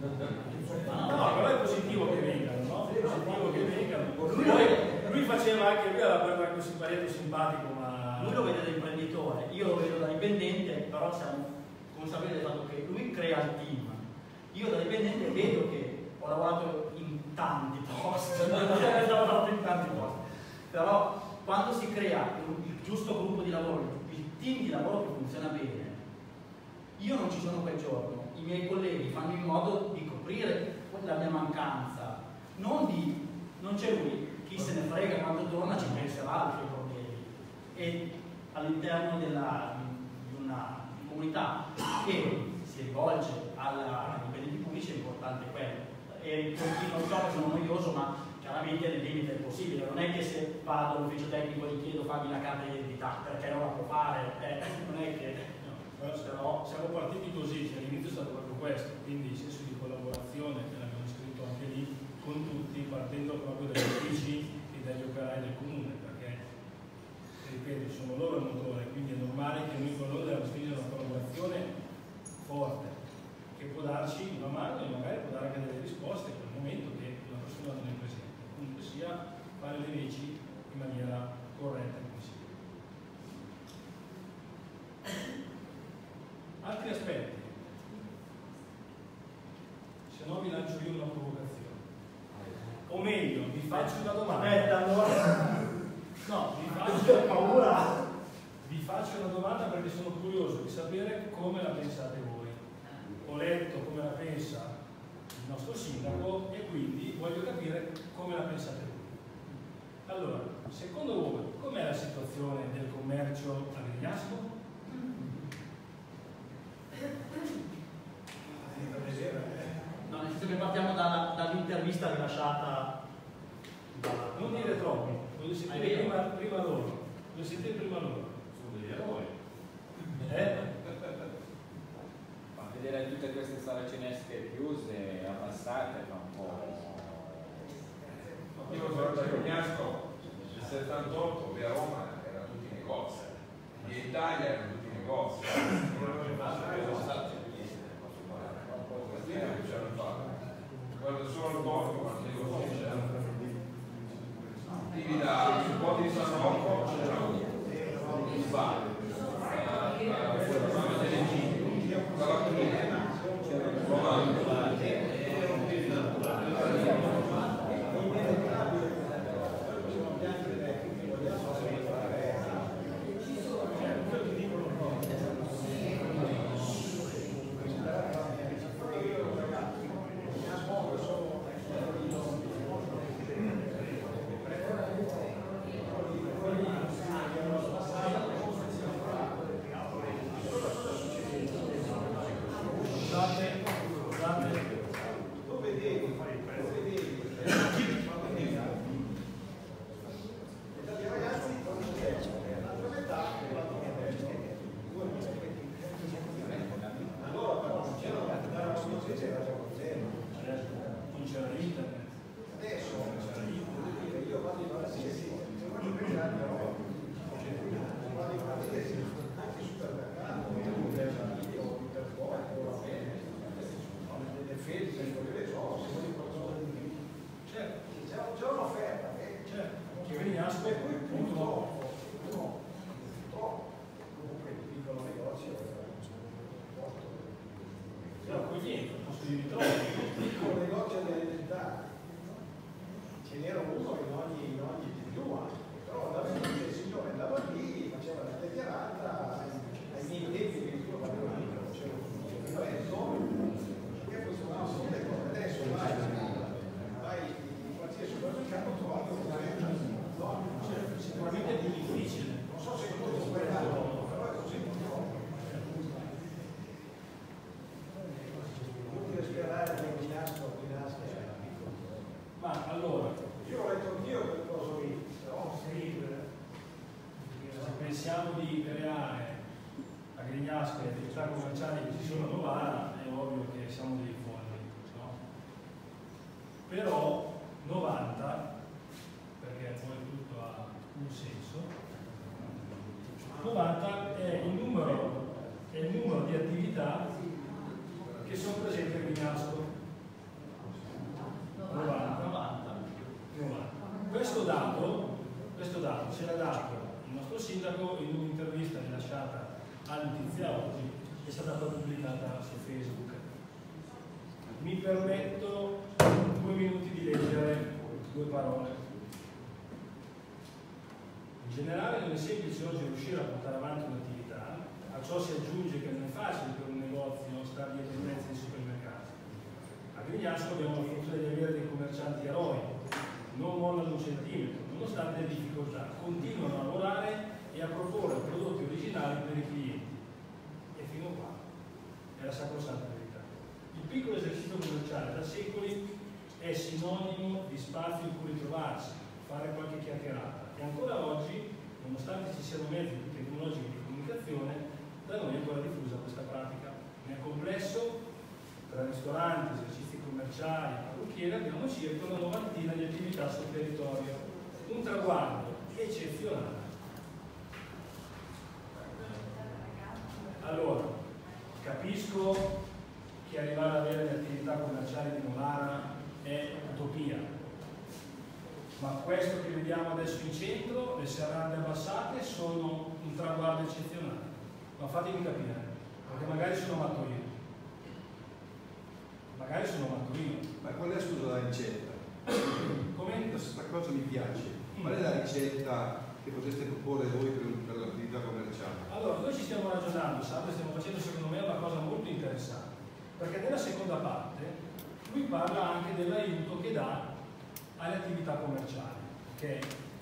No, però è positivo che vengano, no? È positivo che vengano. Lui, lui faceva anche, lui aveva questo simpatico simpatico, ma... Lui lo vede da imprenditore, io lo vedo da dipendente, però siamo consapevoli del fatto che lui crea il team. Io da dipendente vedo che ho lavorato in tanti posti, ho lavorato in tanti posti, però quando si crea il giusto gruppo di lavoro, il team di lavoro che funziona bene, io non ci sono quel giorno, i miei colleghi fanno in modo di coprire la mia mancanza, non di, non c'è lui, chi se ne frega, quando torna ci penserà altri problemi. E all'interno di una comunità che si rivolge alla, ai dipendenti pubblici è importante quello. E continuo, so che sono noioso, ma chiaramente capite nel limite del possibile, non è che se vado all'ufficio tecnico e gli chiedo fammi la carta di identità, perché non la può fare, eh, non è che... No, però siamo partiti così, cioè, all'inizio è stato proprio questo, quindi il senso di collaborazione, che l'abbiamo scritto anche lì, con tutti, partendo proprio dagli uffici e dagli operai del comune, perché, ripeto, sono loro il motore, quindi è normale che noi con loro dobbiamo spingere una collaborazione forte, che può darci una mano e magari può dare anche delle risposte in quel momento che la persona non è presente. Comunque sia, fare le leggi in maniera corretta e possibile. Altri aspetti, se no vi lancio io una provocazione, o meglio, vi faccio una domanda. Aspetta, allora. No, vi faccio, paura. vi faccio una domanda perché sono curioso di sapere come la pensate voi. Ho letto come la pensa il nostro sindaco e quindi voglio capire come la pensate voi. Allora, secondo voi, com'è la situazione del commercio a Grignasco? No, nel senso che partiamo dalla- dall'intervista rilasciata da... Non dire troppo, voglio sentire prima, prima loro. Voglio sentire prima loro. Sono degli eroi. Eh? Ma vedere tutte queste sale cinesche chiuse, abbassate, fa un po'... Io sono da Cognasco, nel settantotto via Roma erano tutti negozi, in Italia erano tutti negozi, che c'erano fatto. Guarda solo il porto, quando dico che c'erano. Vivi da un po' di San Rocco, c'erano in Sbaglia, a Telegino, dalla Cunina, Romano. novanta è il numero, è il numero di attività che sono presenti a Grignasco. novanta. novanta. Questo dato, questo dato ce l'ha dato il nostro sindaco in un'intervista rilasciata a Notizia Oggi, che è stata pubblicata su Facebook. Mi permetto due minuti di leggere due parole. In generale non è semplice oggi riuscire a portare avanti un'attività, a ciò si aggiunge che non è facile per un negozio stare dietro i prezzi dei supermercati. A Grignasco abbiamo la fortuna di avere dei commercianti eroi, non mollano un centimetro, nonostante le difficoltà, continuano a lavorare e a proporre prodotti originali per i clienti. E fino qua è la sacrosanta verità. Il piccolo esercizio commerciale da secoli è sinonimo di spazio in cui ritrovarsi, fare qualche chiacchierata. E ancora oggi, nonostante ci siano mezzi tecnologici di comunicazione, da noi è ancora diffusa questa pratica. Nel complesso, tra ristoranti, esercizi commerciali, parrucchiere, abbiamo circa una novantina di attività sul territorio. Un traguardo eccezionale. Allora, capisco che arrivare ad avere le attività commerciali di Novara è utopia, ma questo che vediamo adesso in centro, le serrande abbassate, sono un traguardo eccezionale. Ma fatemi capire, perché magari sono matto io. Magari sono matto io. Ma qual è, scusa, la ricetta? Come? Questa cosa mi piace. Qual è la ricetta che potreste proporre voi per, per l'attività commerciale? Allora, noi ci stiamo ragionando, Salve, stiamo facendo secondo me una cosa molto interessante, perché nella seconda parte lui parla anche dell'aiuto che dà alle attività commerciali. Ok?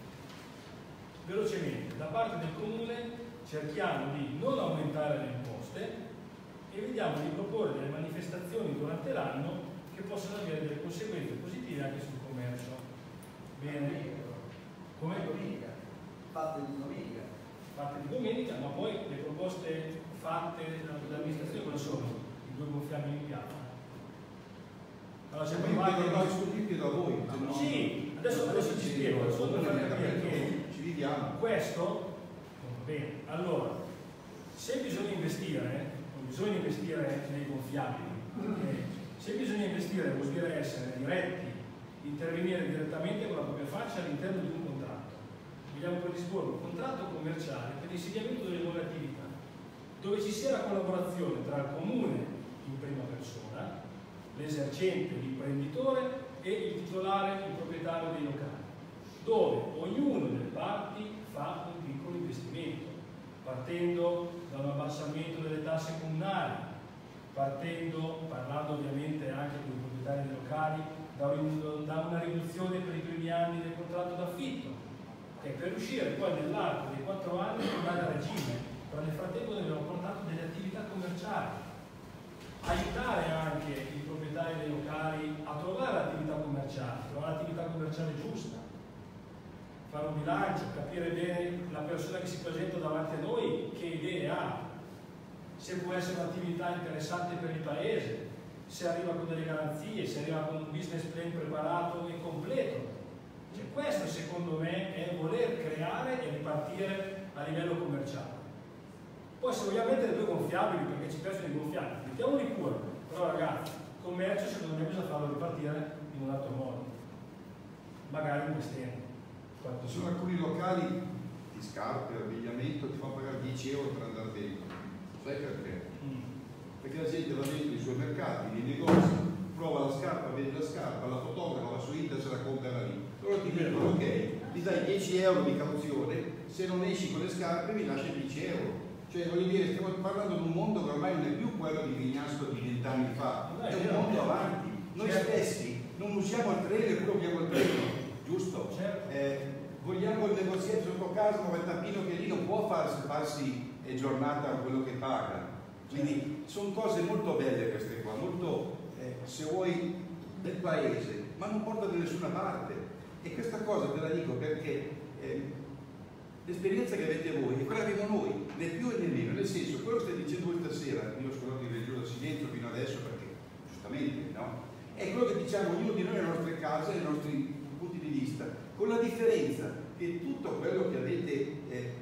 Velocemente, da parte del comune cerchiamo di non aumentare le imposte e vediamo di proporre delle manifestazioni durante l'anno che possono avere delle conseguenze positive anche sul commercio. Bene? Come? Domenica, fatte di domenica. Fatte di domenica, ma poi le proposte fatte dall'amministrazione quali sono? I due gonfiabili in piazza. Allora, c'è io chiedo a voi. No, sì, adesso, adesso ci spiego, solo per far capire che ci vediamo. Questo non va bene. Allora, se bisogna investire, non bisogna investire nei gonfiabili, perché se bisogna investire vuol dire essere diretti, intervenire direttamente con la propria faccia all'interno di un contratto. Vogliamo predisporre un contratto commerciale per l'insediamento delle nuove attività, dove ci sia la collaborazione tra il comune in prima persona, l'esercente, l'imprenditore e il titolare, il proprietario dei locali, dove ognuno delle parti fa un piccolo investimento, partendo da un abbassamento delle tasse comunali, partendo, parlando ovviamente anche con i proprietari dei locali, da, un, da una riduzione per i primi anni del contratto d'affitto, e per riuscire poi nell'arco dei quattro anni a andare a regime. Però nel frattempo noi abbiamo portato delle attività commerciali, aiutare anche i proprietari dei locali a trovare l'attività commerciale, trovare l'attività commerciale giusta, fare un bilancio, capire bene la persona che si presenta davanti a noi che idee ha, se può essere un'attività interessante per il paese, se arriva con delle garanzie, se arriva con un business plan preparato e completo. Cioè, questo secondo me è voler creare e ripartire a livello commerciale. Poi se vogliamo mettere due gonfiabili, perché ci piacciono i gonfiabili, mettiamoli pure, però ragazzi, il commercio secondo me bisogna farlo ripartire in un altro modo, magari investendo. Ci sono alcuni locali di scarpe, abbigliamento, ti fanno pagare dieci euro per andare dentro. Sai perché? Mm. Perché la gente va dentro i suoi mercati, nei negozi, prova la scarpa, vede la scarpa, la fotografa, va su internet, se la compra lì. Loro ti dicono ok, ti dai dieci euro di cauzione, se non esci con le scarpe mi lasci dieci euro. Cioè, voglio dire, stiamo parlando di un mondo che ormai non è più quello di Vignasco di vent'anni fa, è un mondo avanti. Noi stessi non usiamo il treno e poi abbiamo il treno, giusto? Eh, vogliamo il negoziato sotto casa come il tappino che lì non può farsi, farsi eh, giornata a quello che paga. Quindi sono cose molto belle queste qua, molto, eh, se vuoi, del paese, ma non porta da nessuna parte. E questa cosa te la dico perché eh, l'esperienza che avete voi è quella che abbiamo noi, né più né meno, nel senso, quello che stai dicendo voi stasera, io ho scordato di leggere il silenzio fino adesso perché, giustamente, no? È quello che diciamo ognuno di noi nelle nostre case, nei nostri punti di vista, con la differenza che tutto quello che avete eh,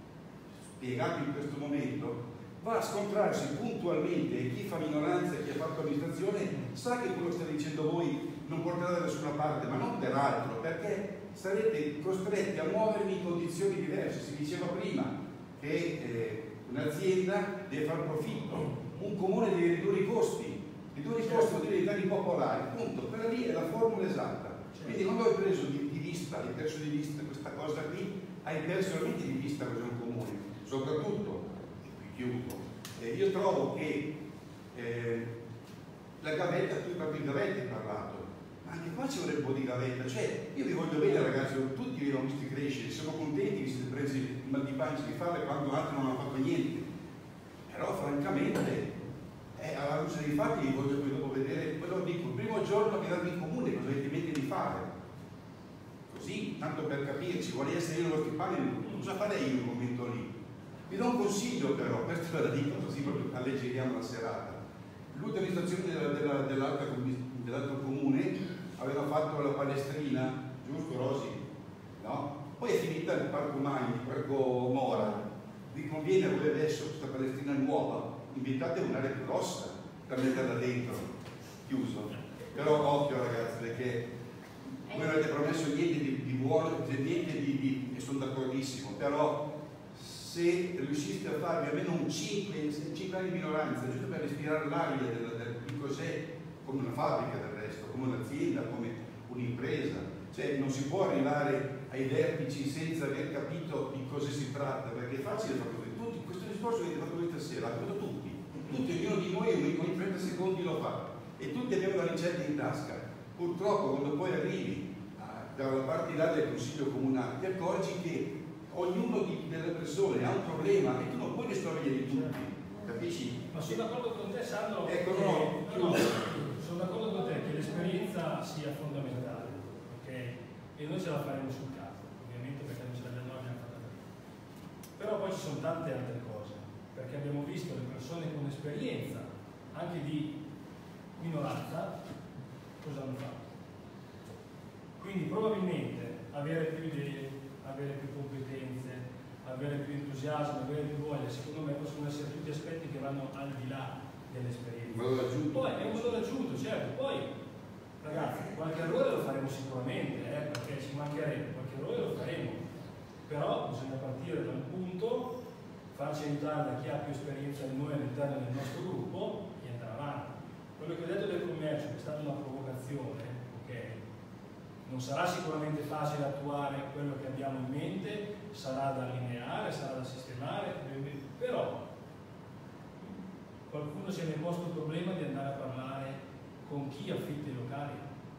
spiegato in questo momento va a scontrarsi puntualmente, e chi fa minoranza e chi ha fatto amministrazione sa che quello che state dicendo voi non porterà da nessuna parte, ma non per altro, perché sarete costretti a muovervi in condizioni diverse. Si diceva prima che eh, un'azienda deve fare profitto, un comune deve ridurre i costi, ridurre i costi vuol dire diventare impopolari, punto. Quella lì è la formula esatta. Quindi quando hai preso di, di vista, hai perso di vista questa cosa qui, hai perso veramente di vista cosa è un comune, soprattutto, chiudo, eh, io trovo che eh, la gavetta, tu proprio di gavetta hai parlato, ma anche qua ci vorrebbe un po' di gavetta, cioè io vi voglio bene ragazzi, tutti vi abbiamo visti crescere, siamo contenti, vi siete presi il mal di pancia di farle quando altri non hanno fatto niente, però francamente eh, alla luce dei fatti vi voglio poi dopo vedere, quello dico, il primo giorno che andate in comune cosa fare? Così, tanto per capirci, vorrei essere io nei vostri panni, cosa farei in un momento lì? Vi do un consiglio però, questo ve la dico così proprio alleggeriamo la serata. L'ultima amministrazione della, della, dell'altro, dell'altro comune aveva fatto la palestrina, giusto Rosi? No? Poi è finita il Parco Magni, il Parco Mora. Vi conviene a voi adesso questa palestrina nuova? Inventate un'area più grossa per metterla dentro, chiuso. Però occhio ragazzi, perché voi non avete promesso niente di, di buono, niente di, di, e sono d'accordissimo, però se riusciste a farvi almeno un cinque anni di minoranza, giusto per respirare l'aria del, del, di cos'è, come una fabbrica del resto, come un'azienda, come un'impresa, cioè non si può arrivare ai vertici senza aver capito di cosa si tratta, perché è facile fare così. Tutti, questo discorso che avete fatto questa sera, l'ha fatto tutti, tutti, ognuno di noi in trenta secondi lo fa, e tutti abbiamo la ricetta in tasca. Purtroppo quando poi arrivi dalla parte là del consiglio comunale ti accorgi che ognuno di, delle persone ha un problema e tu non puoi risolverli tutti, capisci? Ma sono d'accordo con te Sandro, ecco, che, no, no, no, sono d'accordo con te che l'esperienza sia fondamentale, ok? E noi ce la faremo sul caso, ovviamente perché non ce l'abbiamo fatta prima. Però poi ci sono tante altre cose, perché abbiamo visto le persone con esperienza, anche di minoranza, cosa hanno fatto. Quindi probabilmente avere più idee, avere più competenze, avere più entusiasmo, avere più voglia, secondo me possono essere tutti aspetti che vanno al di là dell'esperienza. Poi è un valore aggiunto, certo, poi ragazzi qualche errore lo faremo sicuramente, eh, perché ci mancherebbe, qualche errore lo faremo, però bisogna partire da un punto, farci aiutare da chi ha più esperienza di noi all'interno del nostro gruppo e andare avanti. Quello che ho detto del commercio, che è stata una provocazione, ok? Non sarà sicuramente facile attuare quello che abbiamo in mente, sarà da allineare, sarà da sistemare, però qualcuno si è posto il problema di andare a parlare con chi affitta i locali?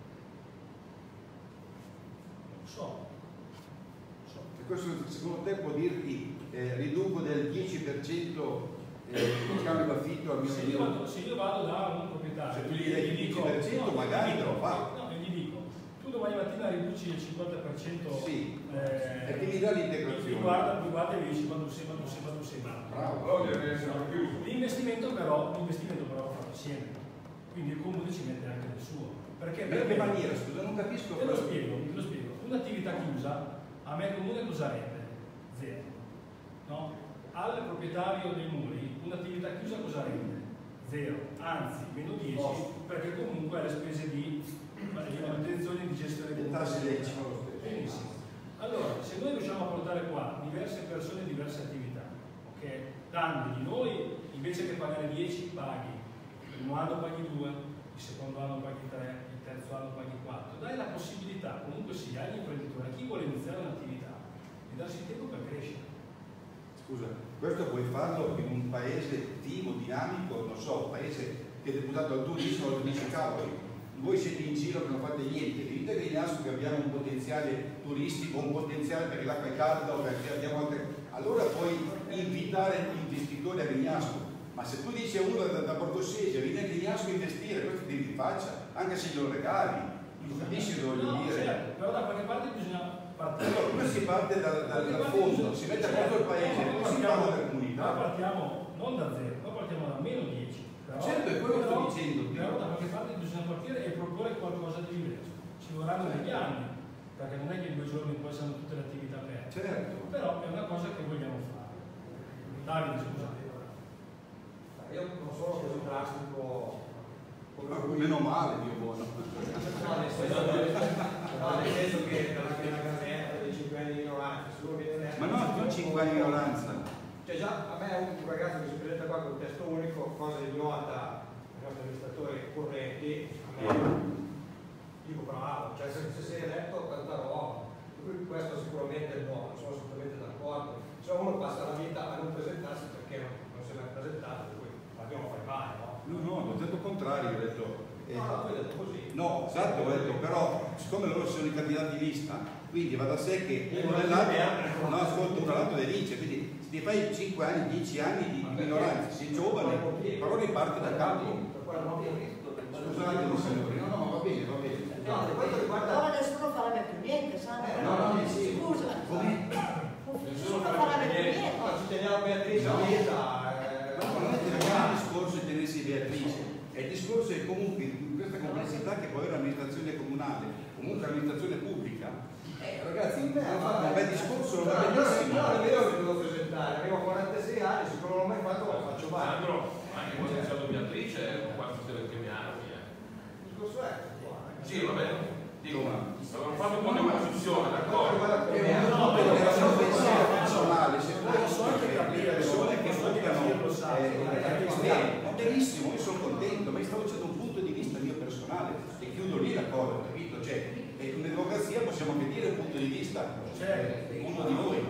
Non so. Non so. E questo secondo te può dirti eh, riduco del dieci per cento eh, il cambio d'affitto al mio se io, vado, se io vado da un proprietario, se tu gli dai il dieci per cento no, magari te lo fa. No, gli dico, tu domani mattina riduci il cinquanta per cento, sì, eh, perché mi dà l'integrazione. Mi guarda, mi guarda e mi dici quando sei, quando sei, quando sei bravo. Bravo, allora deve essere chiuso. L'investimento però, l'investimento però va fatto assieme, quindi il comune ci mette anche del suo. Perché in che maniera? Scusa, non capisco. Te lo spiego, te lo spiego. Un'attività chiusa, a me comune cosa rende? Zero. No? Al proprietario dei muri, un'attività chiusa cosa rende? Zero, anzi, meno dieci, perché comunque ha le spese di manutenzione e di gestione del tasse leggi. Benissimo. Allora, se noi riusciamo a portare qua diverse persone e diverse attività, ok? Tanti di noi, invece che pagare dieci, paghi. Il primo anno paghi due, il secondo anno paghi tre, il terzo anno paghi quattro. Dai la possibilità, comunque sia, agli imprenditori, a chi vuole iniziare un'attività, di darsi il tempo per crescere. Scusa, questo puoi farlo in un paese attivo, dinamico, non so, un paese che è deputato al turismo, lo dice cavoli. Voi siete in giro che non fate niente, dite che Grignasco che abbiamo un potenziale turistico, un potenziale perché l'acqua è calda o perché abbiamo altre... Allora puoi invitare gli investitori a Grignasco, ma se tu dici a uno da, da Borgosesia vieni a Grignasco a investire, questo ti devi faccia, anche se glielo regali, non capisci cosa voglio no, dire? Certo, però da qualche parte bisogna partire. Allora, come si parte dal, dal, dal fondo, si mette a certo, posto il paese, no, poi si parla della comunità. Noi partiamo non da zero, noi partiamo da meno dieci. Però, certo, è quello che sto dicendo. Però da qualche parte bisogna partire e proporre qualcosa di diverso. Ci vorranno degli anni, perché non è che in due giorni poi siano tutte le attività aperte. Certo. Però è una cosa che vogliamo fare. Davide, scusate. Io non sono così drastico come lui. Meno male, Dio buono. No, nel senso, no, nel senso che dalla prima casetta dei cinque anni di minoranza, solo che non è. Ma no, non cinque anni di minoranza. Cioè già a me è un ragazzo che si presenta qua con un testo unico, cosa ignota ai nostri amministratori correnti, a me dico bravo, cioè se, se si è eletto tanta roba, questo sicuramente no, non sono assolutamente d'accordo. Cioè uno passa la vita a non presentarsi perché non, non si è mai presentato, per cui l'abbiamo fai mai, no? No, no, ho detto il contrario, ho detto. Eh, no, no, tu hai detto così. No, esatto, ho detto, però siccome loro sono i candidati di lista, quindi va da sé che uno nell'altro, no, ascolta uno all'altro vince, quindi se ti fai cinque anni, dieci anni di minoranza, sei giovane, però riparte da capo. Scusate signori, no, no, va bene, va bene. No, per quanto riguarda Beatrice, è il discorso che comunque in questa complessità che può avere l'amministrazione comunale, comunque l'amministrazione pubblica, eh, ragazzi, abbiamo fatto un bel discorso, lo va benissimo. No, non è vero che devo presentare, avevo quarantasei anni, siccome non l'ho mai fatto, lo faccio male. Sandro, anche quando è stato Beatrice, quanto deve cambiare? Il discorso è sì, va bene, dico, avevamo fatto un po' di confusione, d'accordo? È un modo della sua pensiero personale, se posso anche capire persone che votano va benissimo, io sono contento, ma io stavo facendo un punto di vista mio personale e chiudo lì la cosa, capito? Cioè, in democrazia possiamo anche dire un punto di vista, cioè, uno di noi.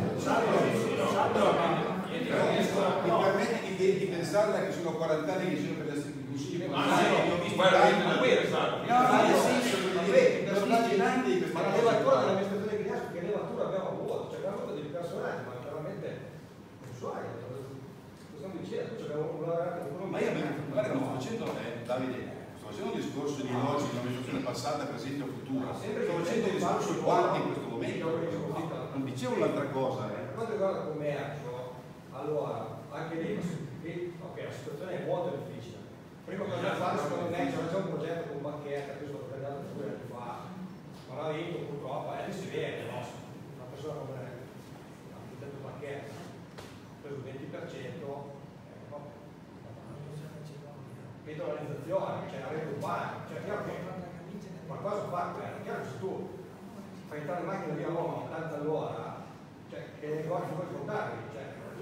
Però mi permetti di, di pensarla che sono quaranta anni che sono per la consigli comunali, ho visto tanti. No, no, nel senso, immaginante di questa ma la cosa. levatura dell'amministrazione di Griasco, che levatura abbiamo avuto? Cioè abbiamo avuto dei personaggi, ma chiaramente non so, cosa mi dicendo? Cioè abbiamo lavorato con Ma io guarda, non sto facendo, eh, Davide, sto facendo un discorso di oggi, di un'amministrazione passata, presente o futura. Sto facendo un discorso di quanti in questo momento. Non dicevo un'altra cosa, eh. Per quanto riguarda il commercio, allora, anche lì, ok, la situazione è molto difficile. Prima cosa da fare, secondo me, c'era già un progetto con Bacchetta, che è stato tagliato due anni fa, non ha vinto purtroppo, eh, si vede, no? Una persona come l'architetto Bacchetta, ha preso il venti per cento, eh, no? Pedonalizzazione, cioè la rete urbana, cioè chiaro che qualcosa fa, è chiaro che se tu fai entrare in macchina via Roma a ottanta all'ora, cioè che nei negozi puoi contarli, cioè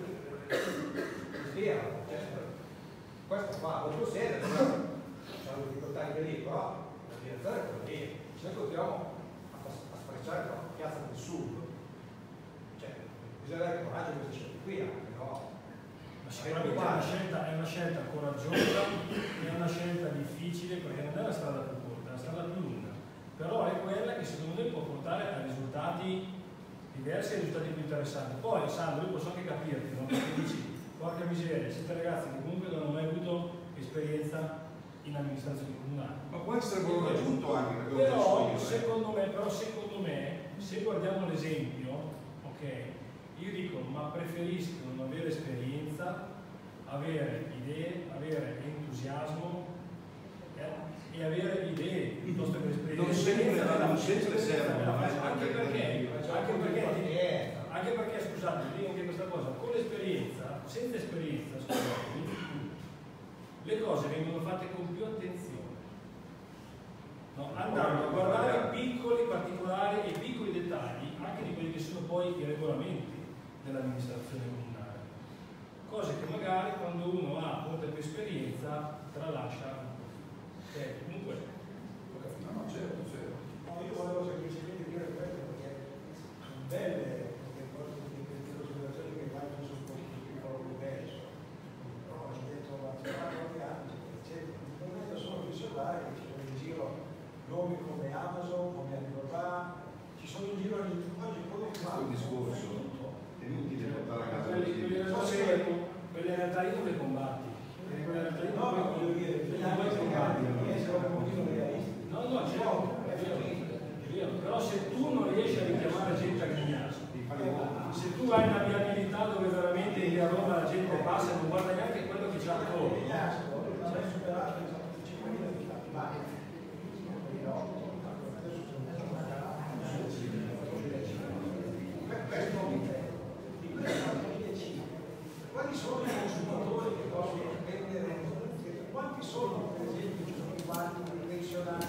rischiano, cioè questo fa molto serio, c'è una difficoltà anche lì, però la direzione è quella lì, se noi continuiamo a, a sprecciare la piazza del sud, cioè bisogna avere coraggio di queste scelte qui anche, no? Ma sicuramente è una, scelta, è una scelta coraggiosa, è una scelta difficile perché non è la strada più corta, è la strada più lunga, però è quella che secondo me può portare a risultati diversi e risultati più interessanti. Poi Sandro, io posso anche capirti, no? Perché dici, porca miseria, siete ragazzi che comunque non hanno mai avuto esperienza in amministrazione comunale. Ma può essere buon raggiunto anche per però secondo me, però secondo me, se guardiamo l'esempio, ok, io dico, ma preferisco non avere esperienza, avere idee, avere entusiasmo eh, e avere idee piuttosto che esperienza. Non sempre, non sempre servono, anche perché, anche perché, anche perché, scusate, dico anche questa cosa, con l'esperienza, senza esperienza, scusate, le cose vengono fatte con più attenzione. No, andando a guardare piccoli particolari e piccoli dettagli anche di quelli che sono poi i regolamenti dell'amministrazione comunale, cose che magari quando uno ha molta più esperienza tralascia un po'. Eh, comunque no, no, certo, certo. No, io volevo semplicemente dire questo perché sono belle le cose di osservazioni che vanno su un po' più diverso, però ho detto la qualche anno, eccetera. Non è da solo osservare che ci sono in giro nomi come Amazon, come Alibaba, ci sono in giro oggi quello che fa un discorso è inutile portare a casa quelle realtà io non le combatti. Quelle realtà io no, ma voglio dire, bisogna essere un pochino realisti. No, no, certo, è vero, è vero, però se tu non riesci a richiamare gente a Grignasco, se tu hai una viabilità dove veramente in via Roma la gente passa e non guarda neanche quello che c'è attorno. Grignasco c'è superato i cinquemila abitanti. Quali sono i consumatori che possono spendere? Quanti sono per esempio i quanti pensionati?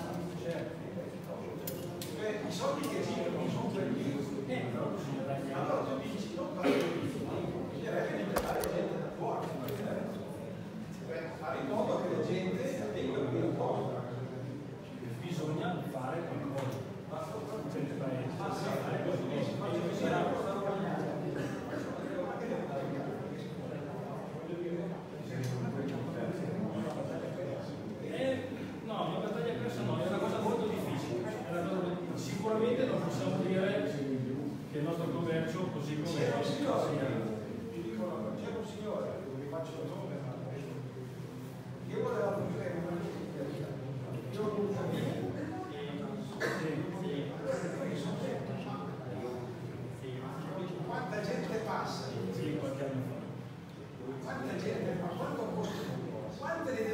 Cioè, i soldi che girano sono quelli. Allora tu dici non fare bisognerebbe invitare gente da fuori, fare in modo che la gente venga qui apposta. Bisogna fare qualcosa. Per il paese. Ah, sì, fare Eh, no, la battaglia persa no, è una cosa molto difficile. È una cosa molto... Sicuramente non possiamo dire che il nostro commercio così come c'era è un signore, sia... ti dicono, c'era un signore, vi faccio il nome, ma io volevo aprire una io ho un amico quanta gente passa? Sì, qualche anno fa. Quanta gente fa? Quanto costa? Quante le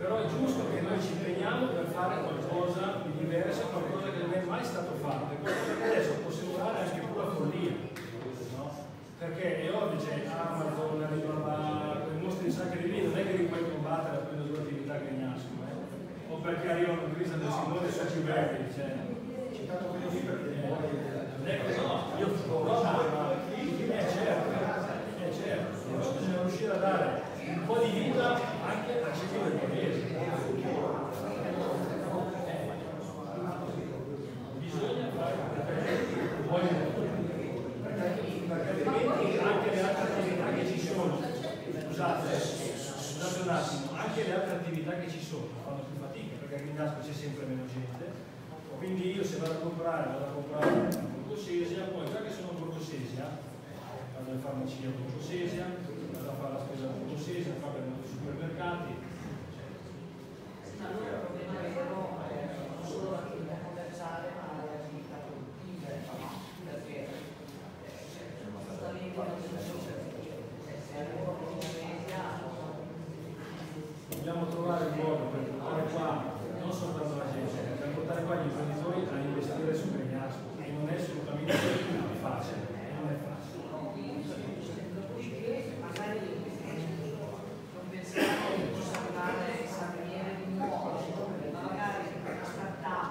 però è giusto che noi ci impegniamo per fare qualcosa di diverso, qualcosa che non è mai stato fatto, e qualcosa che adesso può sembrare anche pura follia, no? Perché è ovvio, c'è Amazon, Alibaba, quei mostri sacri lì, non è che li puoi combattere appena sulle attività che nascono, eh? O perché arrivano in crisi del Simone su Ciberri, cioè, citato così perché non è così, no, io no, ma è certo, è certo, bisogna riuscire a dare un po' di vita anche al cibo del paese. Bisogna fare un po' di perché altrimenti anche le altre attività che ci sono, scusate, scusate un attimo, anche le altre attività che ci sono fanno più fatica perché a Grignasco c'è sempre meno gente, quindi io se vado a comprare, vado a comprare a Borgo Sesia, poi già che sono a Borgo Sesia, vado in farmacia a Borgo Sesia, vado a fare la spesa a Borgo Sesia, vado ai supermercati. Allora il problema vero è non solo l'attività commerciale ma le attività produttive, no? Perché giustamente non si può se arrivo a Indonesia dobbiamo trovare il modo per portare qua non soltanto la gente, per portare qua gli imprenditori a investire su Grignasco, e non è assolutamente facile, non è facile. Dopodiché magari non pensiamo che possa arrivare a venire di nuovo, ma magari una startup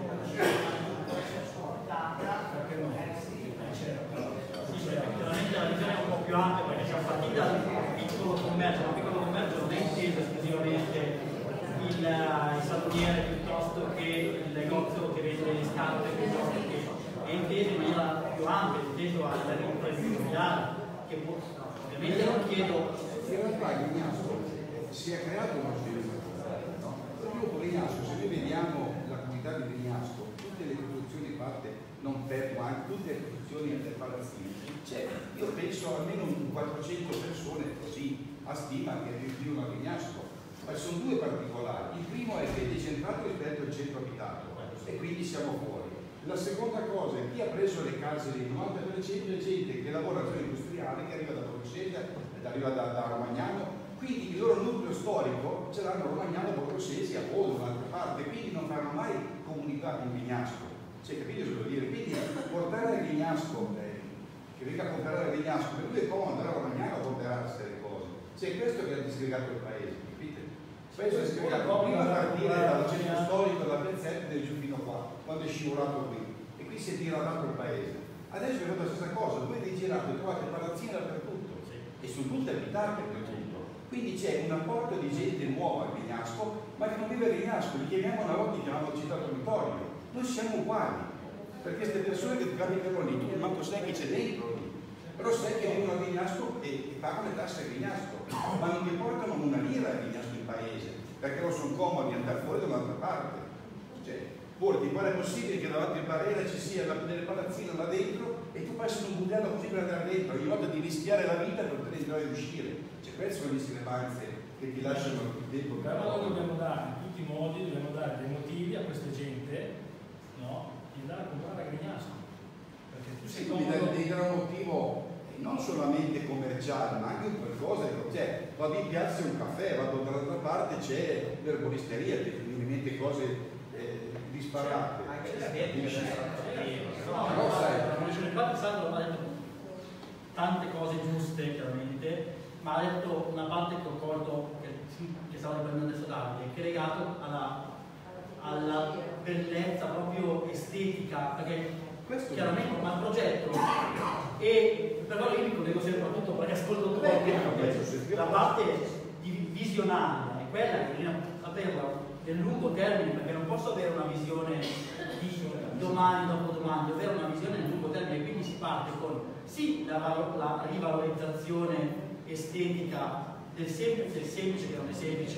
può essere supportata, perché no? Eh sì, certo. Sì, chiaramente la visione è un po' più ampia perché siamo partiti dal piccolo commercio, ma il piccolo commercio non è inteso esclusivamente il, il saloniere piuttosto che il negozio che vende le scarpe, piuttosto che è inteso in maniera più ampia, è inteso a livello imprenditoriale, che può, ovviamente non chiedo. In realtà Grignasco si è creato uno sviluppo, no? Io Grignasco, se noi vediamo la comunità di Grignasco, tutte le costruzioni fatte, non per, ma anche tutte le costruzioni del palazzino, cioè, io penso almeno un quattrocento persone così a stima che vivono a Grignasco. Ma ci sono due particolari. Il primo è che è decentrato rispetto al centro abitato e quindi siamo fuori. La seconda cosa è chi ha preso le case lì, il novanta per cento è gente che lavora in zona industriale, che arriva da Borgosesia, arriva da, da Romagnano, quindi il loro nucleo storico ce l'hanno Romagnano, Borgosesia o da un'altra parte, quindi non fanno mai comunità in Grignasco. Cioè, capite cosa vuol dire? Quindi portare a Grignasco, eh, che venga a comprare a Grignasco, per lui è comodo andare a Romagnano a comprarsi le cose. Cioè, questo che ha disgregato il paese, capite? Questo è spiegato prima a partire dal centro storico della Pezzetta e giù fino qua, quando è scivolato qui. E qui si è diradato il paese. Adesso è fatto la stessa cosa, voi vi girate, trovate palazzine dappertutto e sono tutte abitate dappertutto. Quindi c'è un apporto di gente nuova a Grignasco, ma che non vive a Grignasco, li chiamiamo una volta, li chiamiamo città dormitorio. Noi siamo uguali, perché queste persone che capitano lì, tu manco sai che c'è dentro lì. Però sai che vivono a Grignasco e, e pagano le tasse a Grignasco, ma non mi portano una lira a Grignasco in paese, perché non sono comodi andare fuori da un'altra parte. Cioè, porti, qual è possibile che davanti al barriera ci sia la, delle palazzine là dentro e tu passi un budello così per andare dentro, ogni volta di rischiare la vita per poter entrare e uscire. Cioè, queste sono le discrepanze che ti lasciano il tempo. Però noi dobbiamo dare in tutti i modi, dobbiamo dare dei motivi a questa gente, no? Di andare a comprare a Grignasco. Perché tu sei Sì, mi dà un motivo non solamente commerciale, ma anche un qualcosa, cioè vado in piazza c'è un caffè, vado dall'altra parte c'è l'erboristeria, che mi viene in mente cose eh, disparate. Anche la tecnica no, no, sai. Infatti Sandro ha detto tante cose giuste chiaramente, ma ha detto una parte che ho colto, che, che stavo riprendendo adesso Davide, che è legato alla, alla bellezza proprio estetica, perché questo chiaramente ma il progetto e però io mi collego sempre a tutto perché ascolto tutto perché la parte di visionaria è quella che bisogna averla nel lungo termine, perché non posso avere una visione di domani dopo domani, devo avere una visione nel lungo termine, quindi si parte con sì la, la rivalorizzazione estetica del semplice, del semplice che non è semplice,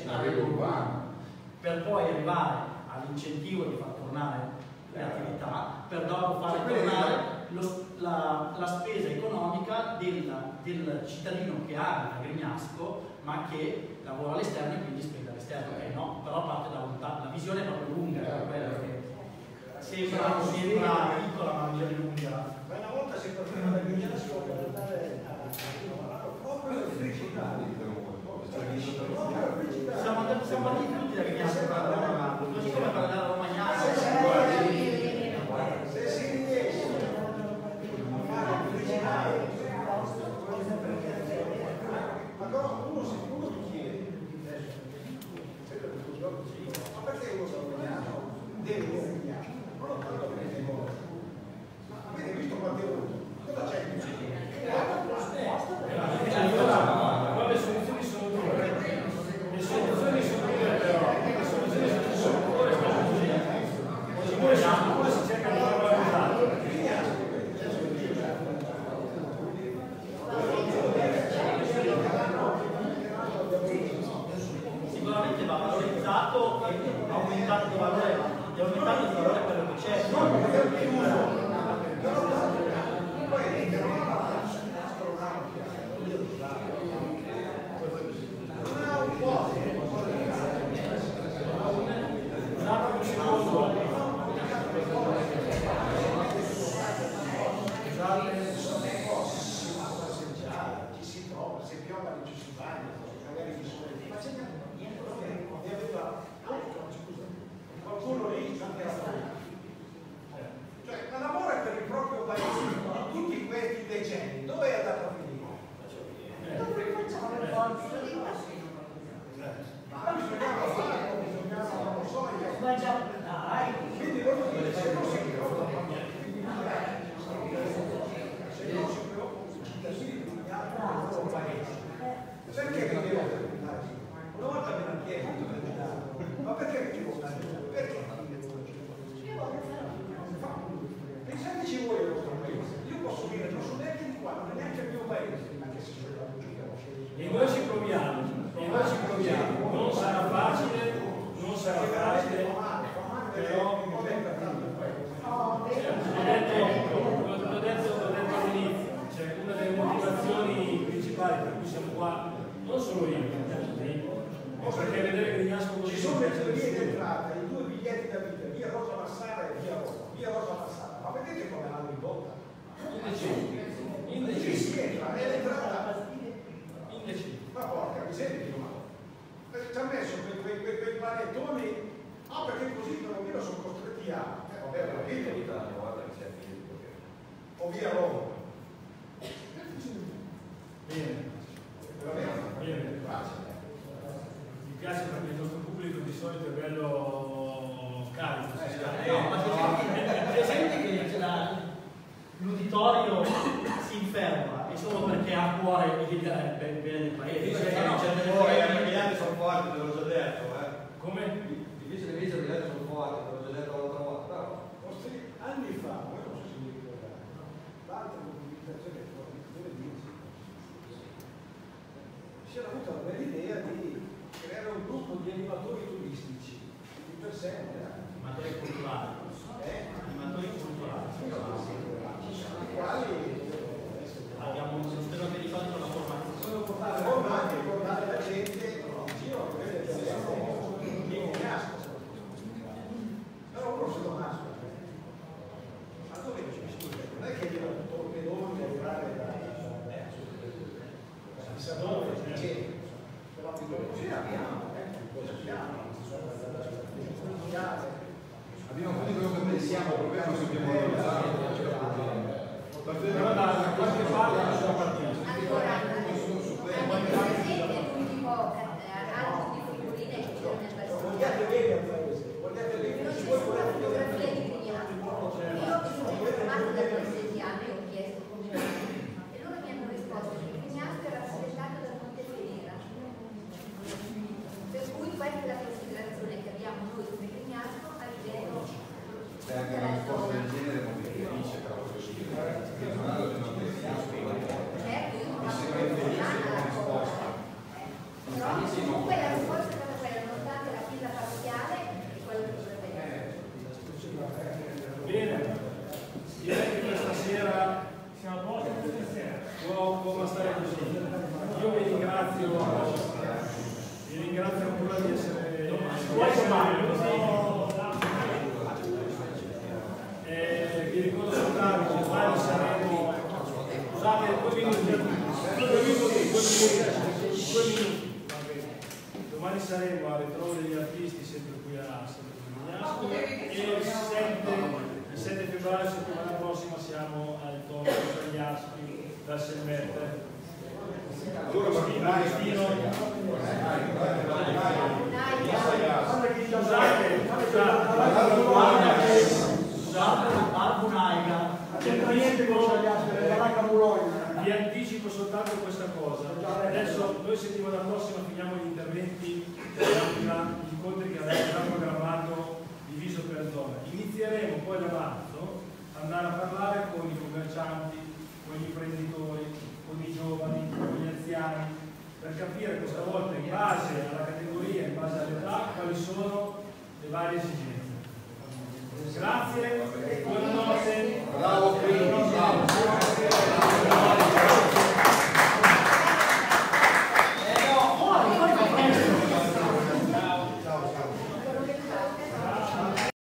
per poi arrivare all'incentivo di far tornare le attività, per dopo fare tornare lo, la, la spesa economica del, del cittadino che abita a Grignasco ma che lavora all'esterno e quindi spende all'esterno, eh, no? Però parte da lontano, la visione è proprio lunga, è quella che sembra, sembra piccola ma la visione lunga. Ma una volta si partiva da Grignasco per andare a proprio il frigidale. Siamo andati, siamo quasi inutile che mi ha parlato, così come parlare a romagnano. Se si riesce a fare originale, allora uno si uno mi chiede, ma perché uno sta romagnano? Deve romagnano, non lo parlo per le cose. Ma avete visto quante ore? Cosa c'è in Ma le soluzioni sono due. Le soluzioni sono due, però. Le soluzioni sono due. Oppure si cerca di fare qualcos'altro. Sicuramente va valorizzato e aumentato di valore, e aumentato di valore quello che c'è. Qualcuno lì cioè ma lavora per il proprio paese, tutti questi decenni, dove è andato a finire? Dove facciamo le forze? Ma bisognava farlo, bisognava, non lo so, ma già dai, quindi loro dicono se non si preoccupano, se non si preoccupano sui cittadini di un altro paese, perché mi devo preoccupare? Una volta me l'ha chiesto, ma perché mi devo preoccupare? Perché? Pensateci voi al vostro paese, io posso dire non sono neanche di qua, non è neanche il mio paese, anche se sono la giudica. E noi ci proviamo, e noi ci proviamo, non sarà facile, non sarà facile, però l'ho detto, l'ho detto, l'ho detto all'inizio, cioè una delle motivazioni principali per cui siamo qua, non solo io, perché vedere che Grignasco ci sono le teorie di entrata, i due biglietti da vita, via Rosa Massara e via Roma, via Rosa Massara, ma vedete come l'hanno ridotta? Indecenti, indecenti, è l'entrata indecenti, ma porca miseria, ma ci ha messo quei, quei, quei, quei panettoni, ah perché così per almeno sono costretti a, eh, vabbè, la vita l'Italia, guarda che sia finito, o via Roma. Bene, bene, grazie. Mi piace perché il nostro pubblico di solito è bello carico. Eh, no, ma c'è gente che l'uditorio si inferma e solo perché ha a cuore il bene del paese. Poi i miliardi sono forti, te l'ho già detto, eh. Come? Dice le vice miliardi sono forti, te l'ho già detto l'altra volta, però. Anni fa, voi non so se mi ricordate, l'altra mobilitazione delle vice, si era avuta una bella idea di creare un gruppo di animatori turistici, di per sé, animatori culturali, eh? animatori culturali, i quali abbiamo un sistema che di fatto la formazione. sono portare formati e portare la gente in giro a vedere che è nasco. Però uno se lo nasco. Ma dove non è che io torpedoni a arrivare da chissà dove, però così abbiamo, cosa abbiamo? Abbiamo fatto quello che pensiamo, il problema è che dobbiamo valorizzare, non c'è problema. Però da qualche parte non sono partito. Allora, avete presente l'unico altro di figurine che c'è nel paese? Vogliate bene al paese, vogliate bene. Non ci sono fotografie di Grignano. Io mi sono informata da qualsiasi anno e ho chiesto come e loro mi hanno risposto che Grignano è rappresentato da Montefiera. Per cui questa è la considerazione che abbiamo noi come Grignano a livello anche una risposta del genere non mi felice, però così. certo, io non ho la risposta. Però comunque la risposta è stata quella, nonostante la fila parrocchiale e quello che dovrebbe essere. Bene, direi che questa sera siamo a posto, può, può bastare così. Io vi ringrazio, vi ringrazio ancora di essere così. Eh, vi ricordo soltanto che domani saremo, scusate, due minuti, due minuti, due minuti, due minuti. Domani domani saremo a ritrovo degli artisti, sempre qui a sempre qui a Mignasco, e il sette, il sette febbraio, settimana prossima, siamo al Torno degli Aspi da Selmette. Allora Agostino, vi anticipo soltanto questa cosa. Adesso noi settimana prossima finiamo gli interventi, gli incontri che abbiamo già programmato diviso per zone. Inizieremo poi da marzo ad andare a parlare con i commercianti, con gli imprenditori